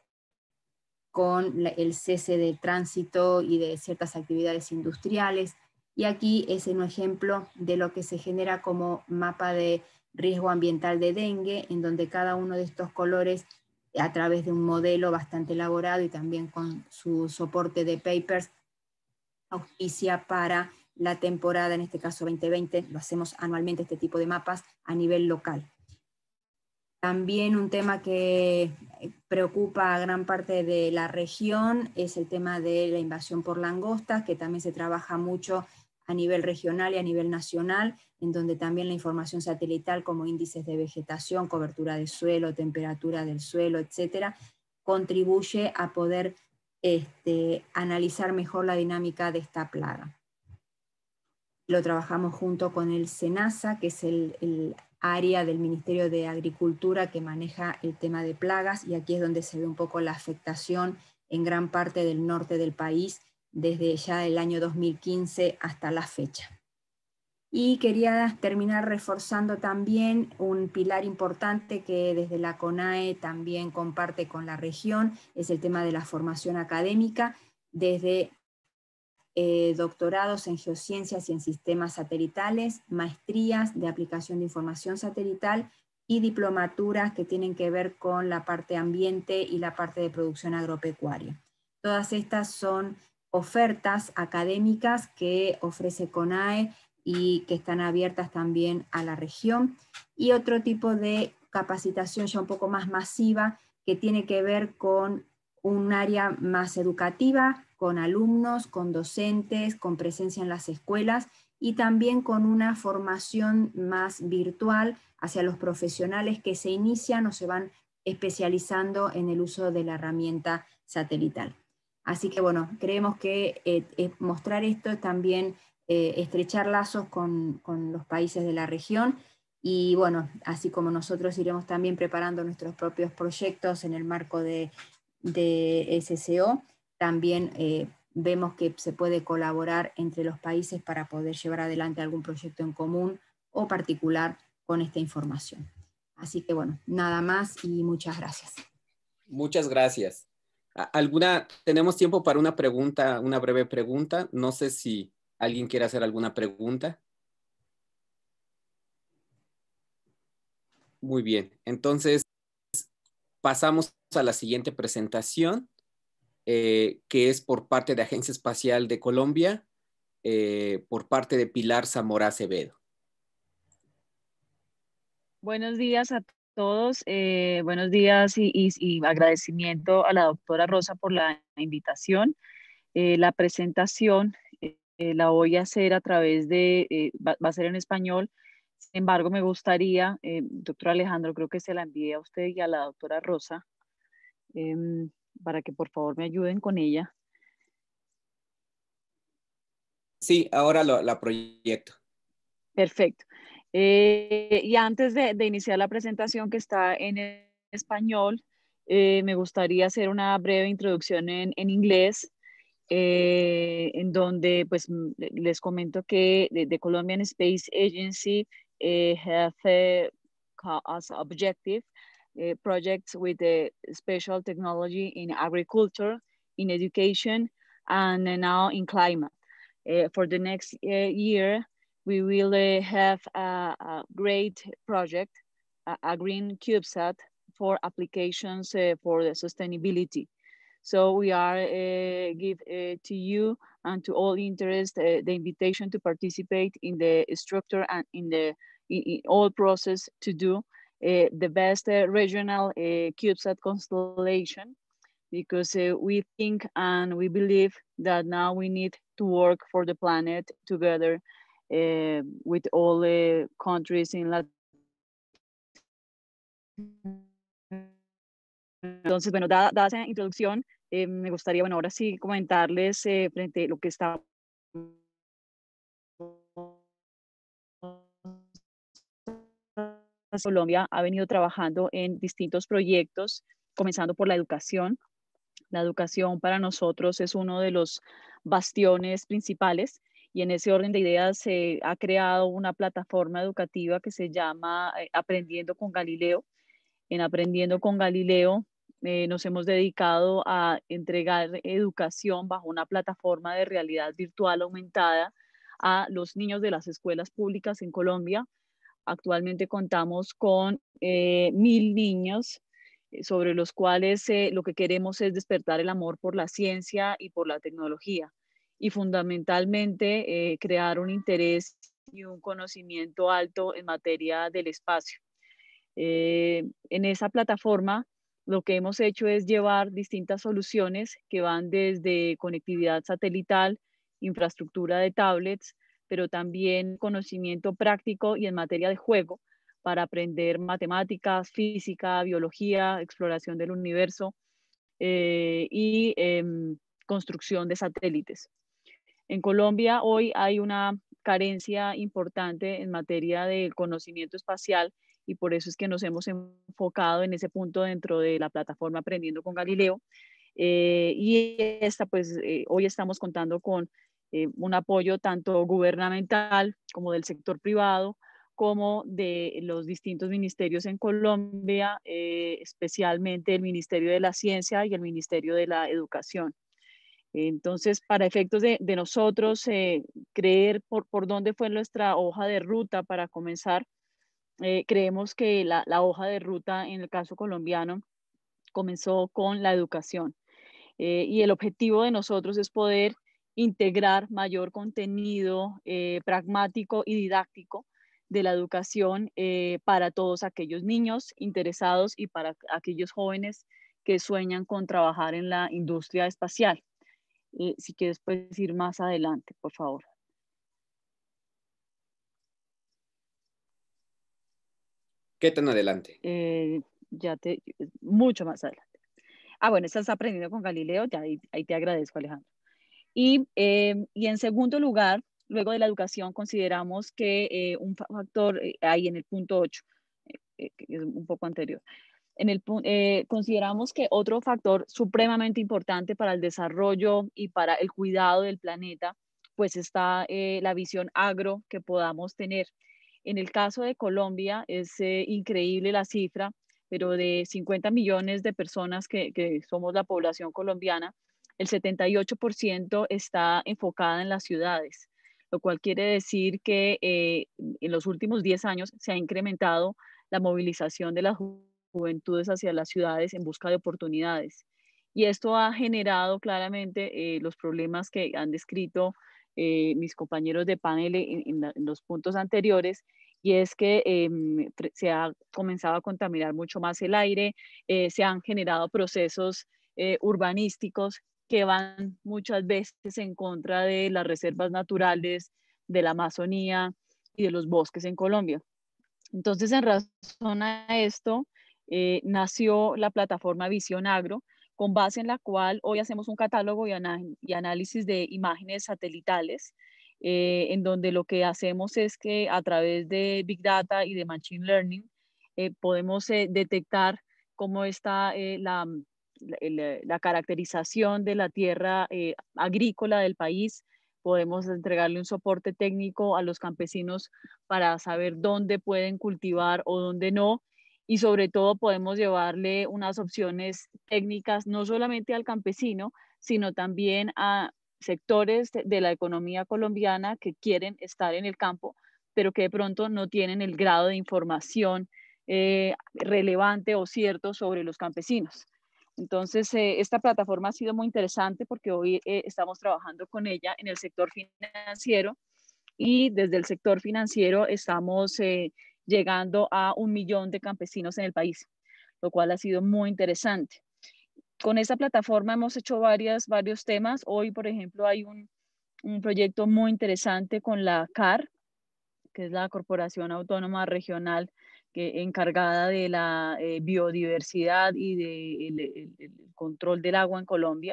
con el cese de tránsito y de ciertas actividades industriales. Y aquí es un ejemplo de lo que se genera como mapa de riesgo ambiental de dengue, en donde cada uno de estos colores, a través de un modelo bastante elaborado y también con su soporte de papers, auspicia para la temporada, en este caso veinte veinte, lo hacemos anualmente este tipo de mapas a nivel local. También un tema que preocupa a gran parte de la región es el tema de la invasión por langostas, que también se trabaja mucho a nivel regional y a nivel nacional, en donde también la información satelital como índices de vegetación, cobertura de suelo, temperatura del suelo, etcétera, contribuye a poder este, analizar mejor la dinámica de esta plaga. Lo trabajamos junto con el SENASA, que es el, el área del Ministerio de Agricultura que maneja el tema de plagas, y aquí es donde se ve un poco la afectación en gran parte del norte del país, desde ya el año dos mil quince hasta la fecha. Y quería terminar reforzando también un pilar importante que desde la CONAE también comparte con la región, es el tema de la formación académica, desde eh, doctorados en geociencias y en sistemas satelitales, maestrías de aplicación de información satelital y diplomaturas que tienen que ver con la parte ambiente y la parte de producción agropecuaria. Todas estas son ofertas académicas que ofrece CONAE y que están abiertas también a la región, y otro tipo de capacitación ya un poco más masiva que tiene que ver con un área más educativa, con alumnos, con docentes, con presencia en las escuelas y también con una formación más virtual hacia los profesionales que se inician o se van especializando en el uso de la herramienta satelital. Así que bueno, creemos que eh, eh, mostrar esto es también eh, estrechar lazos con, con los países de la región y bueno, así como nosotros iremos también preparando nuestros propios proyectos en el marco de, de S C O, también eh, vemos que se puede colaborar entre los países para poder llevar adelante algún proyecto en común o particular con esta información. Así que bueno, nada más y muchas gracias. Muchas gracias. ¿Alguna, tenemos tiempo para una pregunta, una breve pregunta? No sé si alguien quiere hacer alguna pregunta. Muy bien, entonces pasamos a la siguiente presentación, eh, que es por parte de Agencia Espacial de Colombia, eh, por parte de Pilar Zamora Acevedo. Buenos días a todos, eh, buenos días y, y, y agradecimiento a la doctora Rosa por la invitación. Eh, la presentación eh, la voy a hacer a través de, eh, va, va a ser en español. Sin embargo, me gustaría, eh, doctor Alejandro, creo que se la envié a usted y a la doctora Rosa, eh, para que por favor me ayuden con ella. Sí, ahora lo, la proyecto. Perfecto. Eh, y antes de, de iniciar la presentación que está en español, eh, me gustaría hacer una breve introducción en, en inglés. Eh, en donde pues les comento que the, the Colombian Space Agency uh, have uh, as objective uh, projects with the special technology in agriculture, in education, and uh, now in climate. Uh, for the next uh, year, we will uh, have a, a great project, a, a green CubeSat for applications uh, for the sustainability. So we are uh, give uh, to you and to all interest uh, the invitation to participate in the structure and in the in, in all process to do uh, the best uh, regional uh, CubeSat constellation, because uh, we think and we believe that now we need to work for the planet together uh, with all the uh, countries in Latin. Entonces, bueno, dada, dada esa introducción, eh, me gustaría, bueno, ahora sí comentarles eh, frente a lo que está Colombia ha venido trabajando en distintos proyectos, comenzando por la educación. La educación para nosotros es uno de los bastiones principales y en ese orden de ideas se ha creado una plataforma educativa que se llama eh, Aprendiendo con Galileo. En Aprendiendo con Galileo eh, nos hemos dedicado a entregar educación bajo una plataforma de realidad virtual aumentada a los niños de las escuelas públicas en Colombia. Actualmente contamos con eh, mil niños eh, sobre los cuales eh, lo que queremos es despertar el amor por la ciencia y por la tecnología y fundamentalmente eh, crear un interés y un conocimiento alto en materia del espacio. Eh, en esa plataforma lo que hemos hecho es llevar distintas soluciones que van desde conectividad satelital, infraestructura de tablets, pero también conocimiento práctico y en materia de juego para aprender matemáticas, física, biología, exploración del universo eh, y eh, construcción de satélites. En Colombia hoy hay una carencia importante en materia del conocimiento espacial y por eso es que nos hemos enfocado en ese punto dentro de la plataforma Aprendiendo con Galileo. Eh, y esta, pues, eh, hoy estamos contando con eh, un apoyo tanto gubernamental como del sector privado, como de los distintos ministerios en Colombia, eh, especialmente el Ministerio de la Ciencia y el Ministerio de la Educación. Entonces, para efectos de, de nosotros eh, creer por, por dónde fue nuestra hoja de ruta para comenzar, eh, creemos que la, la hoja de ruta en el caso colombiano comenzó con la educación. Eh, y el objetivo de nosotros es poder integrar mayor contenido eh, pragmático y didáctico de la educación eh, para todos aquellos niños interesados y para aquellos jóvenes que sueñan con trabajar en la industria espacial. Eh, si quieres, puedes ir más adelante, por favor. ¿Qué tan adelante? Eh, ya te, mucho más adelante. Ah, bueno, estás aprendiendo con Galileo, ya ahí, ahí te agradezco, Alejandro. Y, eh, y en segundo lugar, luego de la educación, consideramos que eh, un factor, eh, ahí en el punto ocho, eh, que es un poco anterior, en el, eh, consideramos que otro factor supremamente importante para el desarrollo y para el cuidado del planeta, pues está eh, la visión agro que podamos tener. En el caso de Colombia es eh, increíble la cifra, pero de cincuenta millones de personas que, que somos la población colombiana, el setenta y ocho por ciento está enfocada en las ciudades, lo cual quiere decir que eh, en los últimos diez años se ha incrementado la movilización de las juventudes hacia las ciudades en busca de oportunidades. Y esto ha generado claramente eh, los problemas que han descrito eh, mis compañeros de panel en, en, la, en los puntos anteriores, y es que eh, se ha comenzado a contaminar mucho más el aire, eh, se han generado procesos eh, urbanísticos que van muchas veces en contra de las reservas naturales, de la Amazonía y de los bosques en Colombia. Entonces, en razón a esto, eh, nació la plataforma Visión Agro, con base en la cual hoy hacemos un catálogo y, y análisis de imágenes satelitales, eh, en donde lo que hacemos es que a través de Big Data y de Machine Learning eh, podemos eh, detectar cómo está eh, la, la, la caracterización de la tierra eh, agrícola del país. Podemos entregarle un soporte técnico a los campesinos para saber dónde pueden cultivar o dónde no. Y sobre todo podemos llevarle unas opciones técnicas no solamente al campesino, sino también a sectores de la economía colombiana que quieren estar en el campo, pero que de pronto no tienen el grado de información eh, relevante o cierto sobre los campesinos. Entonces, eh, esta plataforma ha sido muy interesante porque hoy eh, estamos trabajando con ella en el sector financiero, y desde el sector financiero estamos eh, llegando a un millón de campesinos en el país, lo cual ha sido muy interesante. Con esta plataforma hemos hecho varias, varios temas. Hoy, por ejemplo, hay un, un proyecto muy interesante con la C A R, que es la Corporación Autónoma Regional que, encargada de la eh, biodiversidad y del de el, el control del agua en Colombia,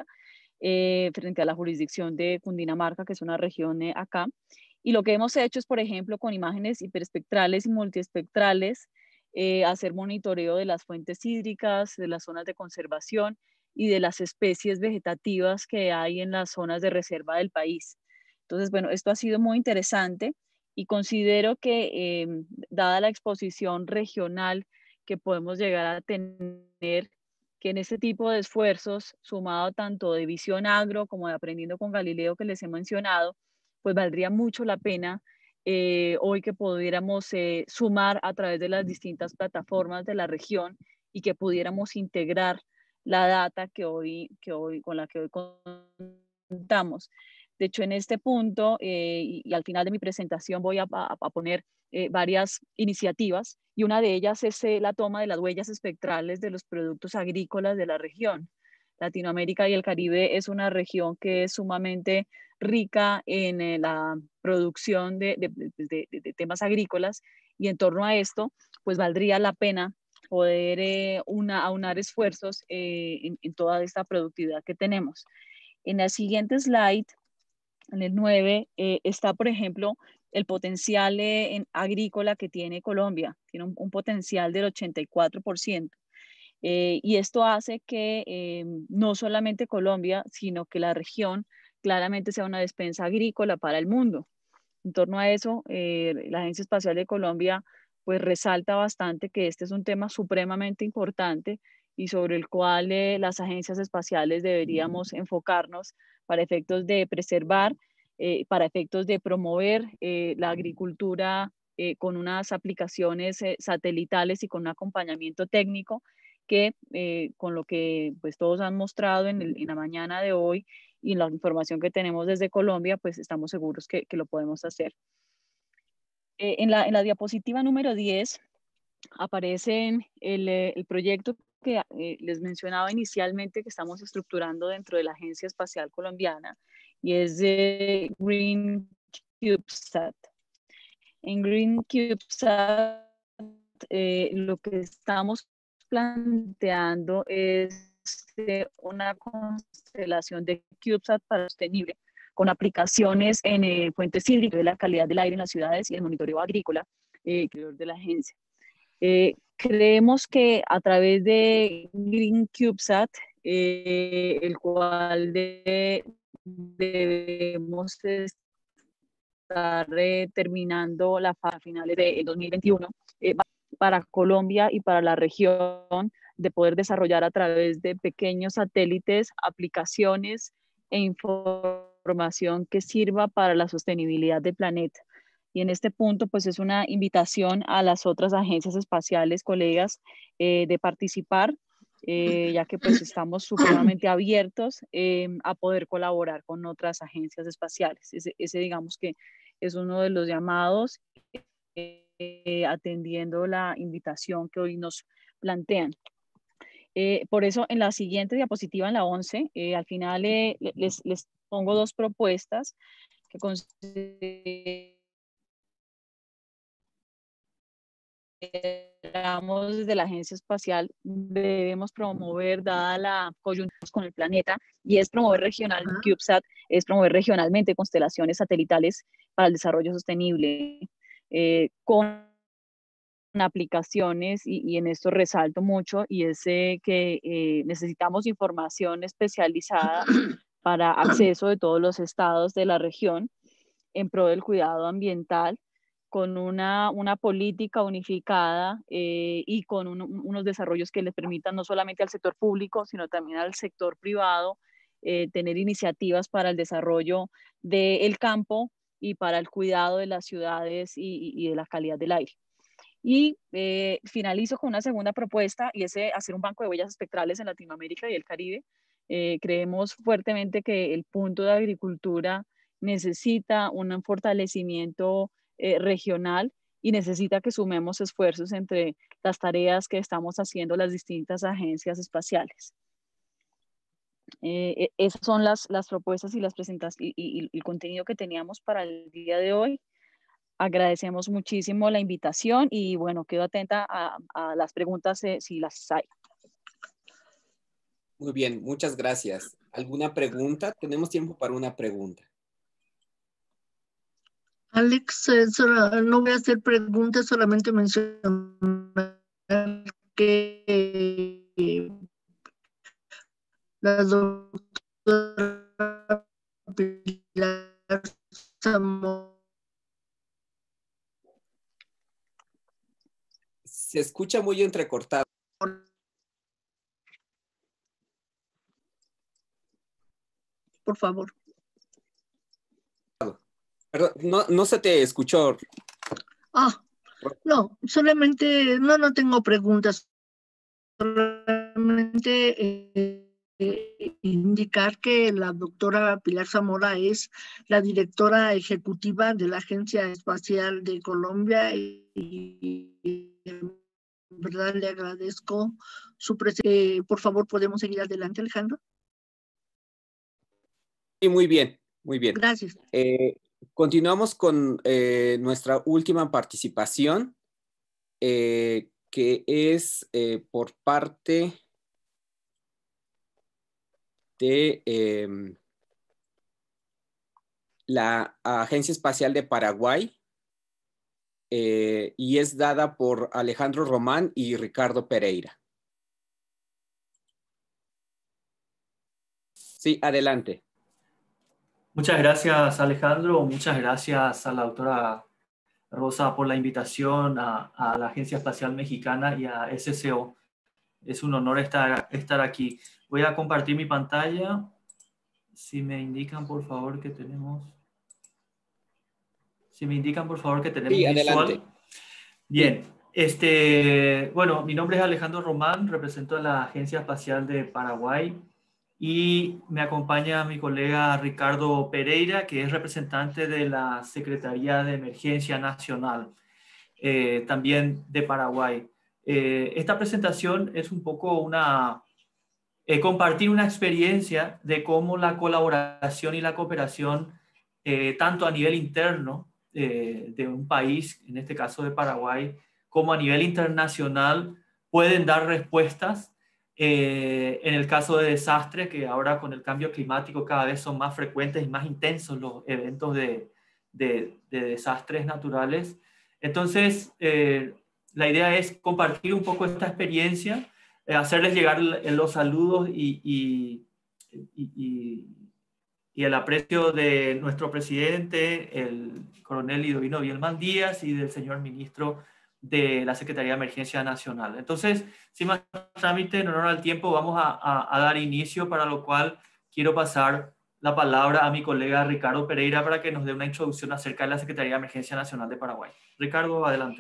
eh, frente a la jurisdicción de Cundinamarca, que es una región eh, acá. Y lo que hemos hecho es, por ejemplo, con imágenes hiperespectrales y multiespectrales, eh, hacer monitoreo de las fuentes hídricas, de las zonas de conservación y de las especies vegetativas que hay en las zonas de reserva del país. Entonces, bueno, esto ha sido muy interesante y considero que, eh, dada la exposición regional que podemos llegar a tener, que en este tipo de esfuerzos, sumado tanto de Visión Agro como de Aprendiendo con Galileo que les he mencionado, pues valdría mucho la pena eh, hoy que pudiéramos eh, sumar a través de las distintas plataformas de la región y que pudiéramos integrar la data que hoy, que hoy, con la que hoy contamos. De hecho, en este punto eh, y, y al final de mi presentación voy a, a, a poner eh, varias iniciativas, y una de ellas es eh, la toma de las huellas espectrales de los productos agrícolas de la región. Latinoamérica y el Caribe es una región que es sumamente rica en eh, la producción de, de, de, de, de temas agrícolas, y en torno a esto, pues valdría la pena poder eh, una, aunar esfuerzos eh, en, en toda esta productividad que tenemos. En la siguiente slide, en el nueve, eh, está, por ejemplo, el potencial eh, en agrícola que tiene Colombia. Tiene un, un potencial del ochenta y cuatro por ciento. Eh, y esto hace que eh, no solamente Colombia, sino que la región claramente sea una despensa agrícola para el mundo. En torno a eso, eh, la Agencia Espacial de Colombia pues resalta bastante que este es un tema supremamente importante y sobre el cual eh, las agencias espaciales deberíamos enfocarnos para efectos de preservar, eh, para efectos de promover eh, la agricultura eh, con unas aplicaciones eh, satelitales y con un acompañamiento técnico que eh, con lo que pues todos han mostrado en, el, en la mañana de hoy y en la información que tenemos desde Colombia, pues estamos seguros que, que lo podemos hacer. Eh, en, la, en la diapositiva número diez aparece el, el proyecto que eh, les mencionaba inicialmente que estamos estructurando dentro de la Agencia Espacial Colombiana y es de Green CubeSat. En Green CubeSat eh, lo que estamos planteando es una constelación de CubeSat para sostenible con aplicaciones en eh, fuentes hídricas de la calidad del aire en las ciudades y el monitoreo agrícola eh, de la agencia. Eh, creemos que a través de Green CubeSat, eh, el cual de, debemos estar eh, terminando la fase finales de dos mil veintiuno, eh, para Colombia y para la región, de poder desarrollar a través de pequeños satélites aplicaciones e información que sirva para la sostenibilidad del planeta. Y en este punto, pues es una invitación a las otras agencias espaciales, colegas, eh, de participar, eh, ya que pues estamos supremamente abiertos eh, a poder colaborar con otras agencias espaciales. Ese, ese digamos que es uno de los llamados, eh, atendiendo la invitación que hoy nos plantean. Eh, por eso, en la siguiente diapositiva, en la once, eh, al final eh, les, les pongo dos propuestas que consideramos desde la Agencia Espacial debemos promover, dada la coyuntura con el planeta, y es promover regional CubeSat, es promover regionalmente constelaciones satelitales para el desarrollo sostenible, eh, con aplicaciones, y, y en esto resalto mucho, y es eh, que eh, necesitamos información especializada para acceso de todos los estados de la región en pro del cuidado ambiental, con una, una política unificada eh, y con un, unos desarrollos que les permitan no solamente al sector público, sino también al sector privado eh, tener iniciativas para el desarrollo del campo y para el cuidado de las ciudades y, y de la calidad del aire. Y eh, finalizo con una segunda propuesta, y es hacer un banco de huellas espectrales en Latinoamérica y el Caribe. Eh, creemos fuertemente que el punto de agricultura necesita un fortalecimiento eh, regional y necesita que sumemos esfuerzos entre las tareas que estamos haciendo las distintas agencias espaciales. Eh, esas son las, las propuestas y, las presentaciones y, y el contenido que teníamos para el día de hoy. Agradecemos muchísimo la invitación y bueno, quedo atenta a, a las preguntas eh, si las hay. Muy bien, muchas gracias. ¿Alguna pregunta? Tenemos tiempo para una pregunta. Alex, eh, solo, no voy a hacer preguntas, solamente mencionar que eh, la doctora Pilar Zamora Se escucha muy entrecortado. Por favor. Perdón, no, no se te escuchó. Ah, no, solamente, no, no tengo preguntas. Solamente eh, eh, indicar que la doctora Pilar Zamora es la directora ejecutiva de la Agencia Espacial de Colombia y, y en verdad le agradezco su presencia. Eh, por favor, ¿podemos seguir adelante, Alejandro? Sí, muy bien, muy bien. Gracias. Eh, continuamos con eh, nuestra última participación, eh, que es eh, por parte de eh, la Agencia Espacial de Paraguay, eh, y es dada por Alejandro Román y Ricardo Pereira. Sí, adelante. Muchas gracias, Alejandro. Muchas gracias a la doctora Rosa por la invitación a, a la Agencia Espacial Mexicana y a S C O. Es un honor estar, estar aquí. Voy a compartir mi pantalla. Si me indican, por favor, que tenemos... Si me indican, por favor, que tenemos sí, visual. adelante. Bien. Sí. Este, bueno, mi nombre es Alejandro Román, represento a la Agencia Espacial de Paraguay y me acompaña mi colega Ricardo Pereira, que es representante de la Secretaría de Emergencia Nacional, eh, también de Paraguay. Eh, esta presentación es un poco una... Eh, compartir una experiencia de cómo la colaboración y la cooperación, eh, tanto a nivel interno eh, de un país, en este caso de Paraguay, como a nivel internacional, pueden dar respuestas eh, en el caso de desastres, que ahora con el cambio climático cada vez son más frecuentes y más intensos los eventos de, de, de desastres naturales. Entonces, eh, la idea es compartir un poco esta experiencia, eh, hacerles llegar los saludos y, y, y, y, y el aprecio de nuestro presidente, el coronel Lidovino Bielman Díaz, y del señor ministro de la Secretaría de Emergencia Nacional. Entonces, sin más trámite, en honor al tiempo, vamos a, a, a dar inicio, para lo cual quiero pasar la palabra a mi colega Ricardo Pereira para que nos dé una introducción acerca de la Secretaría de Emergencia Nacional de Paraguay. Ricardo, adelante.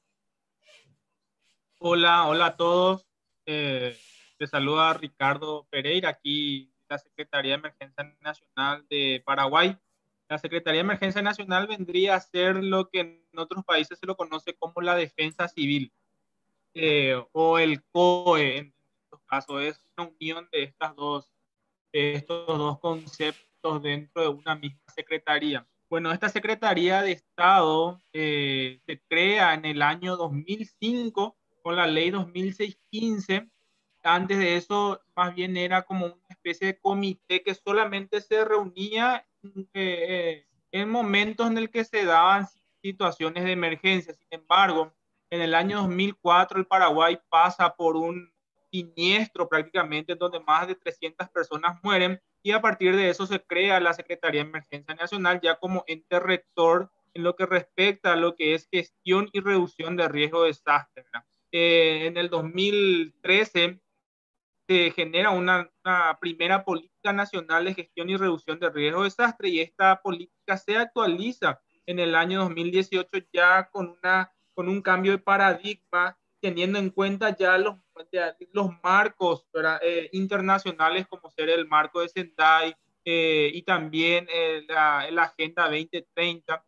Hola, hola a todos. Eh, te saluda Ricardo Pereira, aquí la Secretaría de Emergencia Nacional de Paraguay. La Secretaría de Emergencia Nacional vendría a ser lo que en otros países se lo conoce como la Defensa Civil, eh, o el C O E, en estos casos. Es una unión de, estas dos, de estos dos conceptos dentro de una misma secretaría. Bueno, esta Secretaría de Estado eh, se crea en el año dos mil cinco con la ley dos mil seiscientos quince. Antes de eso, más bien era como una especie de comité que solamente se reunía eh, en momentos en el que se daban situaciones de emergencia. Sin embargo, en el año dos mil cuatro el Paraguay pasa por un siniestro prácticamente, donde más de trescientas personas mueren, y a partir de eso se crea la Secretaría de Emergencia Nacional ya como ente rector en lo que respecta a lo que es gestión y reducción de riesgo de desastre. Eh, en el dos mil trece se genera una, una primera política nacional de gestión y reducción de riesgo de desastre, y esta política se actualiza en el año dos mil dieciocho ya con, una, con un cambio de paradigma, teniendo en cuenta ya los, ya los marcos eh, internacionales, como ser el marco de Sendai eh, y también eh, la, la Agenda veinte treinta,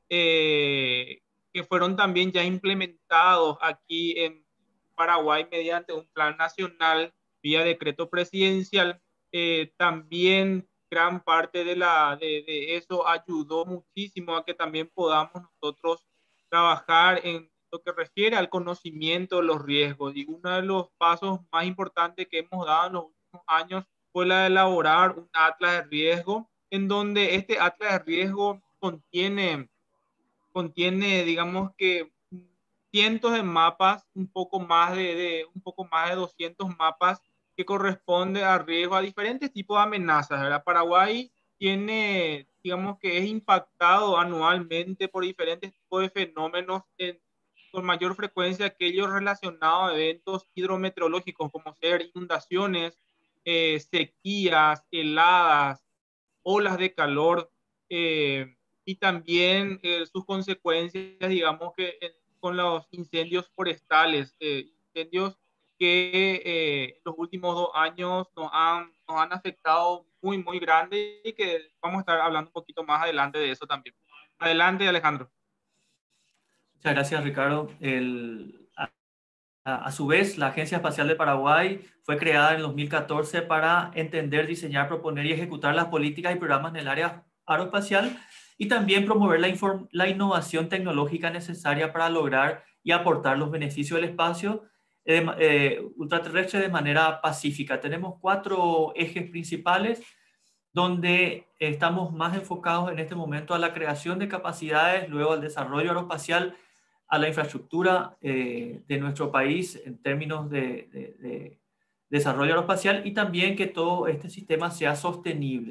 eh, que fueron también ya implementados aquí en Paraguay mediante un plan nacional vía decreto presidencial. Eh, también gran parte de, la, de, de eso ayudó muchísimo a que también podamos nosotros trabajar en lo que refiere al conocimiento de los riesgos. Y uno de los pasos más importantes que hemos dado en los últimos años fue la de elaborar un atlas de riesgo, en donde este atlas de riesgo contiene, contiene digamos que cientos de mapas, un poco más de, de, un poco más de doscientos mapas que corresponde a riesgo a diferentes tipos de amenazas, ¿verdad? Paraguay tiene, digamos que es impactado anualmente por diferentes tipos de fenómenos, en, con mayor frecuencia aquellos relacionados a eventos hidrometeorológicos como ser inundaciones, eh, sequías, heladas, olas de calor, eh, y también eh, sus consecuencias, digamos que en, con los incendios forestales, eh, incendios que eh, en los últimos dos años nos han, nos han afectado muy, muy grande, y que vamos a estar hablando un poquito más adelante de eso también. Adelante, Alejandro. Muchas gracias, Ricardo. El, a, a su vez, la Agencia Espacial de Paraguay fue creada en dos mil catorce para entender, diseñar, proponer y ejecutar las políticas y programas en el área aeroespacial, y también promover la, la innovación tecnológica necesaria para lograr y aportar los beneficios del espacio eh, eh, ultraterrestre de manera pacífica. Tenemos cuatro ejes principales donde estamos más enfocados en este momento: a la creación de capacidades, luego al desarrollo aeroespacial, a la infraestructura eh, de nuestro país en términos de, de, de desarrollo aeroespacial, y también que todo este sistema sea sostenible.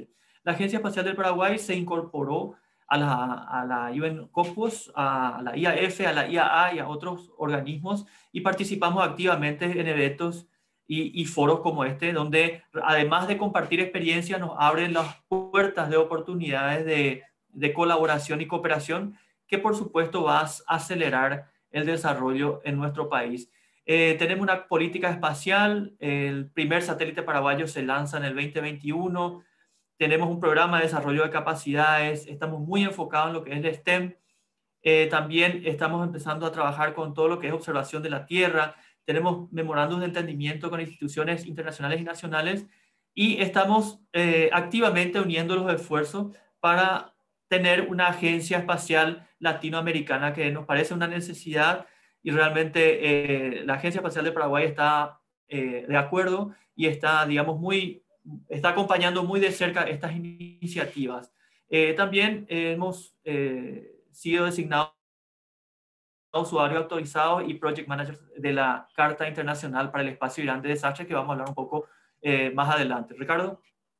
la Agencia Espacial del Paraguay se incorporó a la, a la U N Copos, a la I A F, a la I A A y a otros organismos, y participamos activamente en eventos y, y foros como este, donde además de compartir experiencias, nos abren las puertas de oportunidades de, de colaboración y cooperación, que por supuesto va a acelerar el desarrollo en nuestro país. Eh, tenemos una política espacial, el primer satélite paraguayo se lanza en el veinte veintiuno, tenemos un programa de desarrollo de capacidades, estamos muy enfocados en lo que es el STEM, eh, también estamos empezando a trabajar con todo lo que es observación de la Tierra, tenemos memorandos de entendimiento con instituciones internacionales y nacionales, y estamos eh, activamente uniendo los esfuerzos para tener una agencia espacial latinoamericana, que nos parece una necesidad, y realmente eh, la Agencia Espacial de Paraguay está eh, de acuerdo y está, digamos, muy, está acompañando muy de cerca estas iniciativas. Eh, también eh, hemos eh, sido designados usuarios autorizados y project managers de la Carta Internacional para el Espacio y Grandes Desastres, que vamos a hablar un poco eh, más adelante. Ricardo.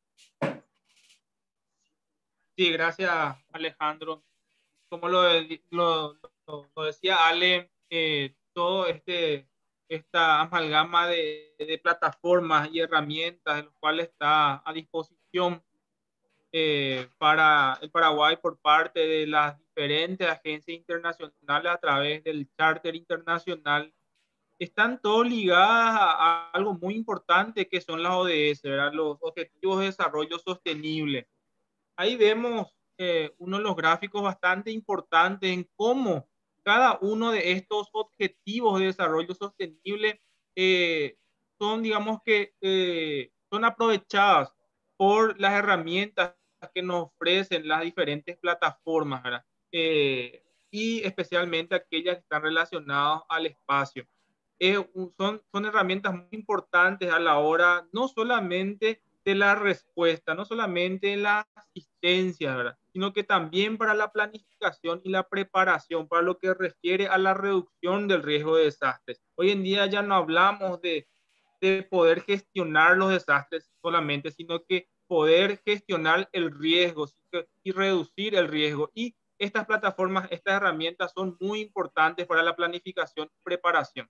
Sí, gracias, Alejandro. Como lo, lo, lo, lo decía Ale, eh, todo este esta amalgama de, de plataformas y herramientas de los cuales está a disposición eh, para el Paraguay por parte de las diferentes agencias internacionales a través del Charter Internacional, están todos ligadas a, a algo muy importante que son las O D S, ¿verdad? Los Objetivos de Desarrollo Sostenible. Ahí vemos eh, uno de los gráficos bastante importantes en cómo cada uno de estos objetivos de desarrollo sostenible eh, son, digamos que, eh, son aprovechadas por las herramientas que nos ofrecen las diferentes plataformas, ¿verdad? Eh, y especialmente aquellas que están relacionadas al espacio. Eh, son, son herramientas muy importantes a la hora, no solamente de la respuesta, no solamente en la asistencia, ¿verdad? Sino que también para la planificación y la preparación, para lo que refiere a la reducción del riesgo de desastres. Hoy en día ya no hablamos de, de poder gestionar los desastres solamente, sino que poder gestionar el riesgo y reducir el riesgo. Y estas plataformas, estas herramientas son muy importantes para la planificación y preparación.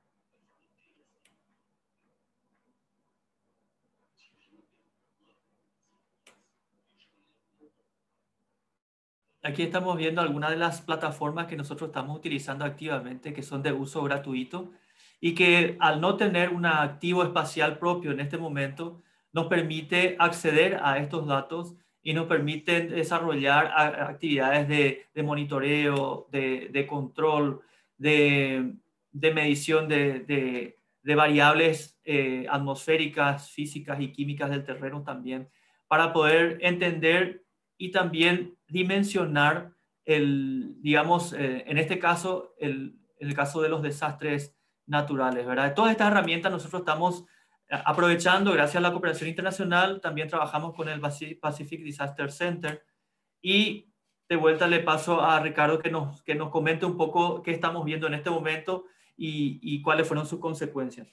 Aquí estamos viendo algunas de las plataformas que nosotros estamos utilizando activamente, que son de uso gratuito y que al no tener un activo espacial propio en este momento, nos permite acceder a estos datos y nos permiten desarrollar actividades de, de monitoreo, de, de control, de, de medición de, de, de variables eh, atmosféricas, físicas y químicas del terreno también, para poder entender y también dimensionar el, digamos, eh, en este caso, el, el caso de los desastres naturales, ¿verdad? Todas estas herramientas nosotros estamos aprovechando gracias a la cooperación internacional, también trabajamos con el Pacific Disaster Center y de vuelta le paso a Ricardo que nos, que nos comente un poco qué estamos viendo en este momento y, y cuáles fueron sus consecuencias.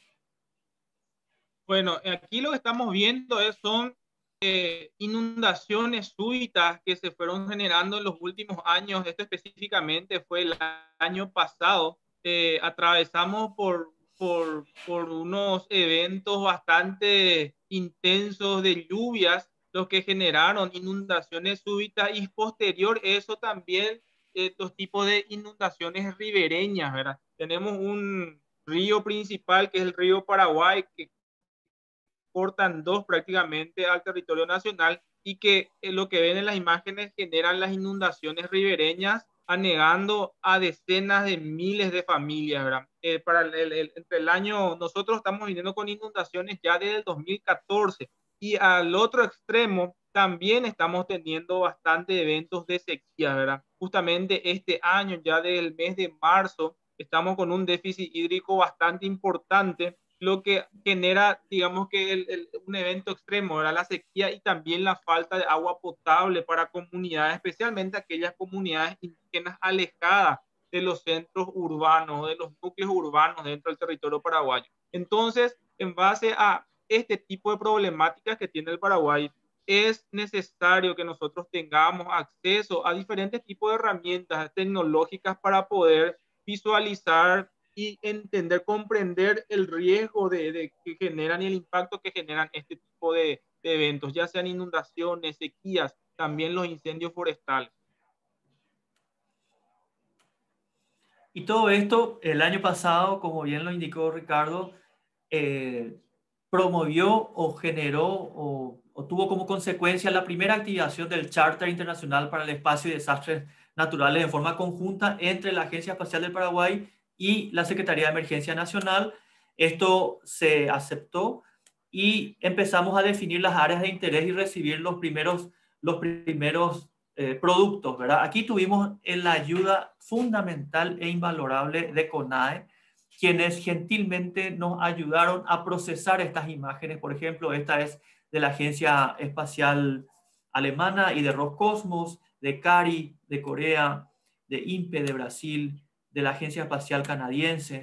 Bueno, aquí lo que estamos viendo es, son eh, inundaciones súbitas que se fueron generando en los últimos años. Esto específicamente fue el año pasado. Eh, atravesamos por, por, por unos eventos bastante intensos de lluvias, los que generaron inundaciones súbitas y posterior eso también estos tipos de inundaciones ribereñas, ¿verdad? Tenemos un río principal que es el río Paraguay, que cortan dos prácticamente al territorio nacional y que eh, lo que ven en las imágenes generan las inundaciones ribereñas, anegando a decenas de miles de familias, ¿verdad? Eh, para el, el, entre el año, nosotros estamos viniendo con inundaciones ya desde el dos mil catorce y al otro extremo también estamos teniendo bastante eventos de sequía, ¿verdad? Justamente este año, ya del mes de marzo, estamos con un déficit hídrico bastante importante, lo que genera, digamos que el, el, un evento extremo, ¿verdad? La sequía y también la falta de agua potable para comunidades, especialmente aquellas comunidades indígenas alejadas de los centros urbanos, de los núcleos urbanos dentro del territorio paraguayo. Entonces, en base a este tipo de problemáticas que tiene el Paraguay, es necesario que nosotros tengamos acceso a diferentes tipos de herramientas tecnológicas para poder visualizar y entender, comprender el riesgo de, de que generan y el impacto que generan este tipo de, de eventos, ya sean inundaciones, sequías, también los incendios forestales. Y todo esto, el año pasado, como bien lo indicó Ricardo, eh, promovió o generó o, o tuvo como consecuencia la primera activación del Charter Internacional para el Espacio y Desastres Naturales en forma conjunta entre la Agencia Espacial del Paraguay y la Secretaría de Emergencia Nacional. Esto se aceptó y empezamos a definir las áreas de interés y recibir los primeros, los primeros eh, productos, ¿verdad? Aquí tuvimos la ayuda fundamental e invalorable de CONAE, quienes gentilmente nos ayudaron a procesar estas imágenes. Por ejemplo, esta es de la Agencia Espacial Alemana y de Roscosmos, de CARI, de Corea, de INPE de Brasil, de la Agencia Espacial Canadiense,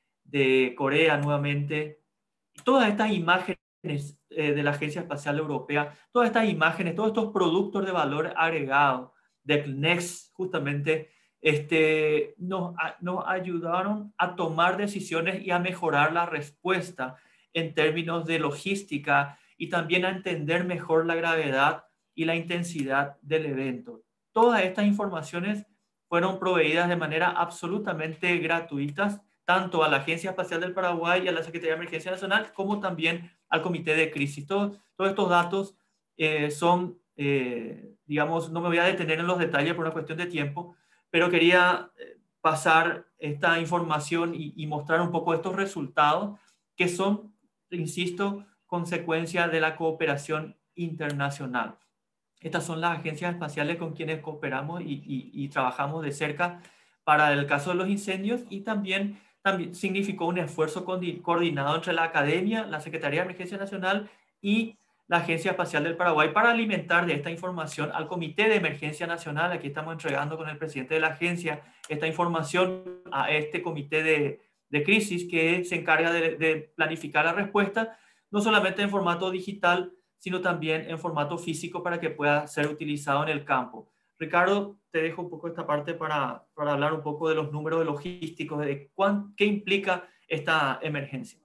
de Corea nuevamente. Todas estas imágenes eh, de la Agencia Espacial Europea, todas estas imágenes, todos estos productos de valor agregado de C N E X, justamente, este, nos, nos ayudaron a tomar decisiones y a mejorar la respuesta en términos de logística y también a entender mejor la gravedad y la intensidad del evento. Todas estas informaciones fueron proveídas de manera absolutamente gratuitas, tanto a la Agencia Espacial del Paraguay y a la Secretaría de Emergencia Nacional, como también al Comité de Crisis. Todo, todos estos datos eh, son, eh, digamos, no me voy a detener en los detalles por una cuestión de tiempo, pero quería pasar esta información y, y mostrar un poco estos resultados que son, insisto, consecuencia de la cooperación internacional. Estas son las agencias espaciales con quienes cooperamos y, y, y trabajamos de cerca para el caso de los incendios, y también, también significó un esfuerzo coordinado entre la academia, la Secretaría de Emergencia Nacional y la Agencia Espacial del Paraguay para alimentar de esta información al Comité de Emergencia Nacional. Aquí estamos entregando con el presidente de la agencia esta información a este Comité de, de Crisis que se encarga de, de planificar la respuesta, no solamente en formato digital, sino también en formato físico para que pueda ser utilizado en el campo. Ricardo, te dejo un poco esta parte para, para hablar un poco de los números logísticos, de cuán, qué implica esta emergencia.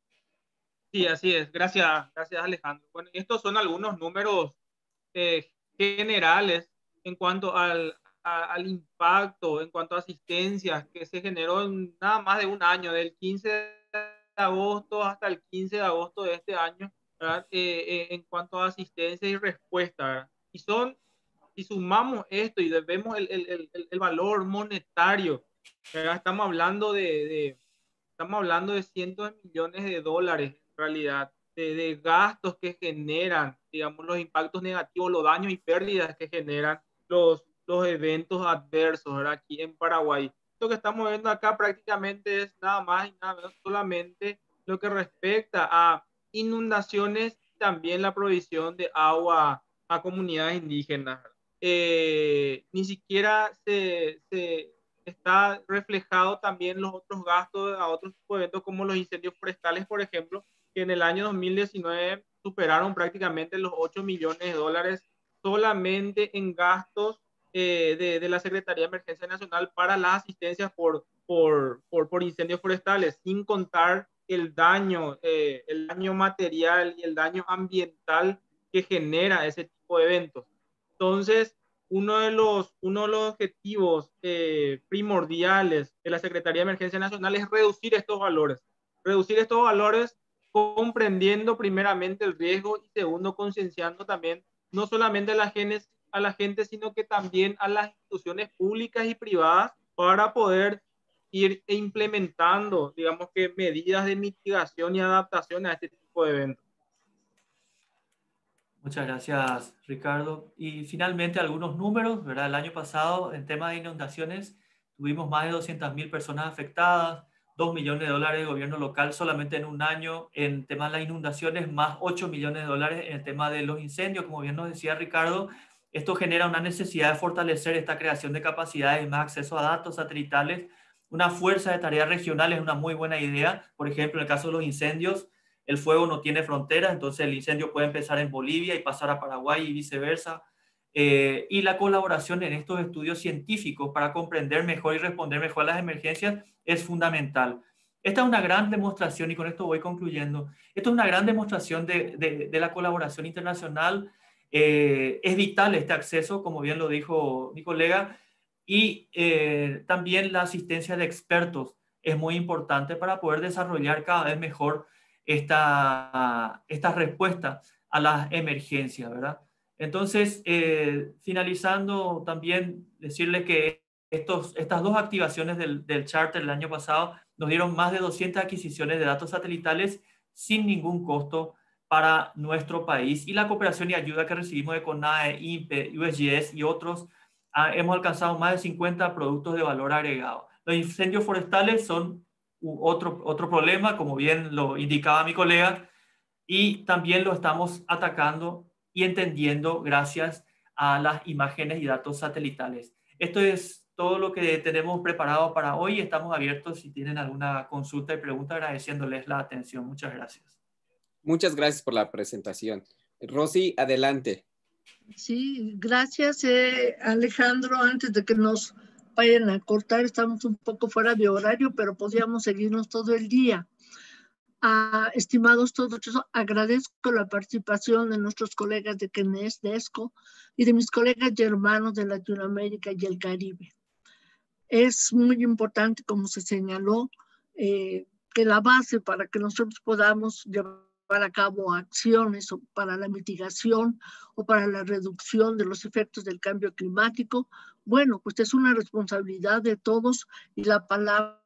Sí, así es. Gracias, gracias Alejandro. Bueno, estos son algunos números eh, generales en cuanto al, a, al impacto, en cuanto a asistencias que se generó en nada más de un año, del quince de agosto hasta el quince de agosto de este año, ¿verdad? Eh, eh, en cuanto a asistencia y respuesta, ¿verdad? Y son, si sumamos esto y vemos el, el, el, el valor monetario, ¿verdad? Estamos hablando de, de, estamos hablando de cientos de millones de dólares en realidad, de, de gastos que generan, digamos, los impactos negativos, los daños y pérdidas que generan los, los eventos adversos, ¿verdad? Aquí en Paraguay. Lo que estamos viendo acá prácticamente es nada más y nada menos solamente lo que respecta a inundaciones y también la provisión de agua a comunidades indígenas. Eh, ni siquiera se, se está reflejado también los otros gastos a otros tipos de eventos como los incendios forestales, por ejemplo, que en el año dos mil diecinueve superaron prácticamente los ocho millones de dólares solamente en gastos eh, de, de la Secretaría de Emergencia Nacional para las asistencias por, por, por, por incendios forestales, sin contar el daño, eh, el daño material y el daño ambiental que genera ese tipo de eventos. Entonces, uno de los, uno de los objetivos eh, primordiales de la Secretaría de Emergencia Nacional es reducir estos valores. Reducir estos valores comprendiendo primeramente el riesgo y segundo, concienciando también no solamente a la, gente, a la gente, sino que también a las instituciones públicas y privadas para poder ir implementando, digamos que medidas de mitigación y adaptación a este tipo de eventos. Muchas gracias, Ricardo. Y finalmente algunos números, ¿verdad? El año pasado, en tema de inundaciones, tuvimos más de doscientas mil personas afectadas, dos millones de dólares de gobierno local solamente en un año en tema de las inundaciones, más ocho millones de dólares en el tema de los incendios. Como bien nos decía Ricardo, esto genera una necesidad de fortalecer esta creación de capacidades, más acceso a datos satelitales. Una fuerza de tareas regionales es una muy buena idea. Por ejemplo, en el caso de los incendios, el fuego no tiene frontera, entonces el incendio puede empezar en Bolivia y pasar a Paraguay y viceversa. Eh, y la colaboración en estos estudios científicos para comprender mejor y responder mejor a las emergencias es fundamental. Esta es una gran demostración, y con esto voy concluyendo, esto es una gran demostración de, de, de la colaboración internacional. Eh, es vital este acceso, como bien lo dijo mi colega, y eh, también la asistencia de expertos es muy importante para poder desarrollar cada vez mejor esta, esta respuesta a las emergencias, ¿verdad? Entonces, eh, finalizando, también decirle que estos, estas dos activaciones del, del Charter el año pasado nos dieron más de doscientas adquisiciones de datos satelitales sin ningún costo para nuestro país, y la cooperación y ayuda que recibimos de CONAE, INPE, U S G S y otros, ah, hemos alcanzado más de cincuenta productos de valor agregado. Los incendios forestales son otro, otro problema, como bien lo indicaba mi colega, y también lo estamos atacando y entendiendo gracias a las imágenes y datos satelitales. Esto es todo lo que tenemos preparado para hoy. Estamos abiertos si tienen alguna consulta y pregunta, agradeciéndoles la atención. Muchas gracias. Muchas gracias por la presentación. Rosy, adelante. Sí, gracias eh, Alejandro. Antes de que nos vayan a cortar, estamos un poco fuera de horario, pero podíamos seguirnos todo el día. Ah, estimados todos, agradezco la participación de nuestros colegas de CNES, de ESCO, y de mis colegas y hermanos de Latinoamérica y el Caribe. Es muy importante, como se señaló, eh, que la base para que nosotros podamos llevar a cabo acciones para la mitigación o para la reducción de los efectos del cambio climático, bueno, pues es una responsabilidad de todos, y la palabra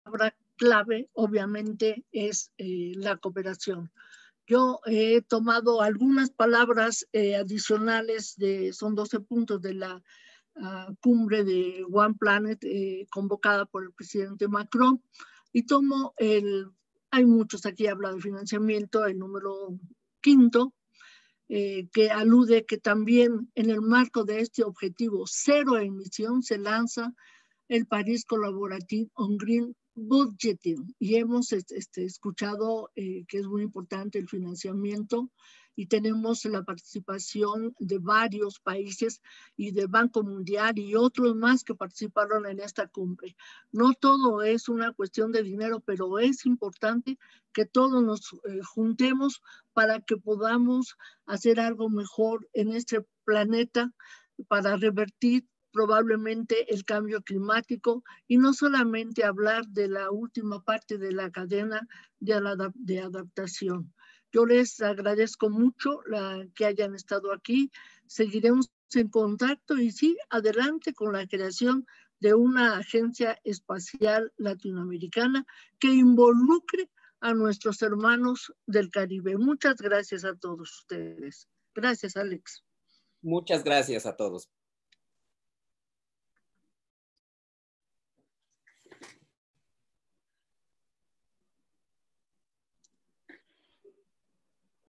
clave obviamente es eh, la cooperación. Yo he tomado algunas palabras eh, adicionales, de, son doce puntos de la uh, cumbre de One Planet eh, convocada por el presidente Macron, y tomo el, hay muchos aquí, habla de financiamiento, el número quinto, eh, que alude que también en el marco de este objetivo cero emisión se lanza el Paris Collaborative on Green Budgeting, y hemos este, escuchado eh, que es muy importante el financiamiento, y tenemos la participación de varios países y del Banco Mundial y otros más que participaron en esta cumbre. No todo es una cuestión de dinero, pero es importante que todos nos eh, juntemos para que podamos hacer algo mejor en este planeta, para revertir probablemente el cambio climático, y no solamente hablar de la última parte de la cadena de, la, de adaptación. Yo les agradezco mucho la, que hayan estado aquí. Seguiremos en contacto, y sí, adelante con la creación de una agencia espacial latinoamericana que involucre a nuestros hermanos del Caribe. Muchas gracias a todos ustedes. Gracias, Alex. Muchas gracias a todos.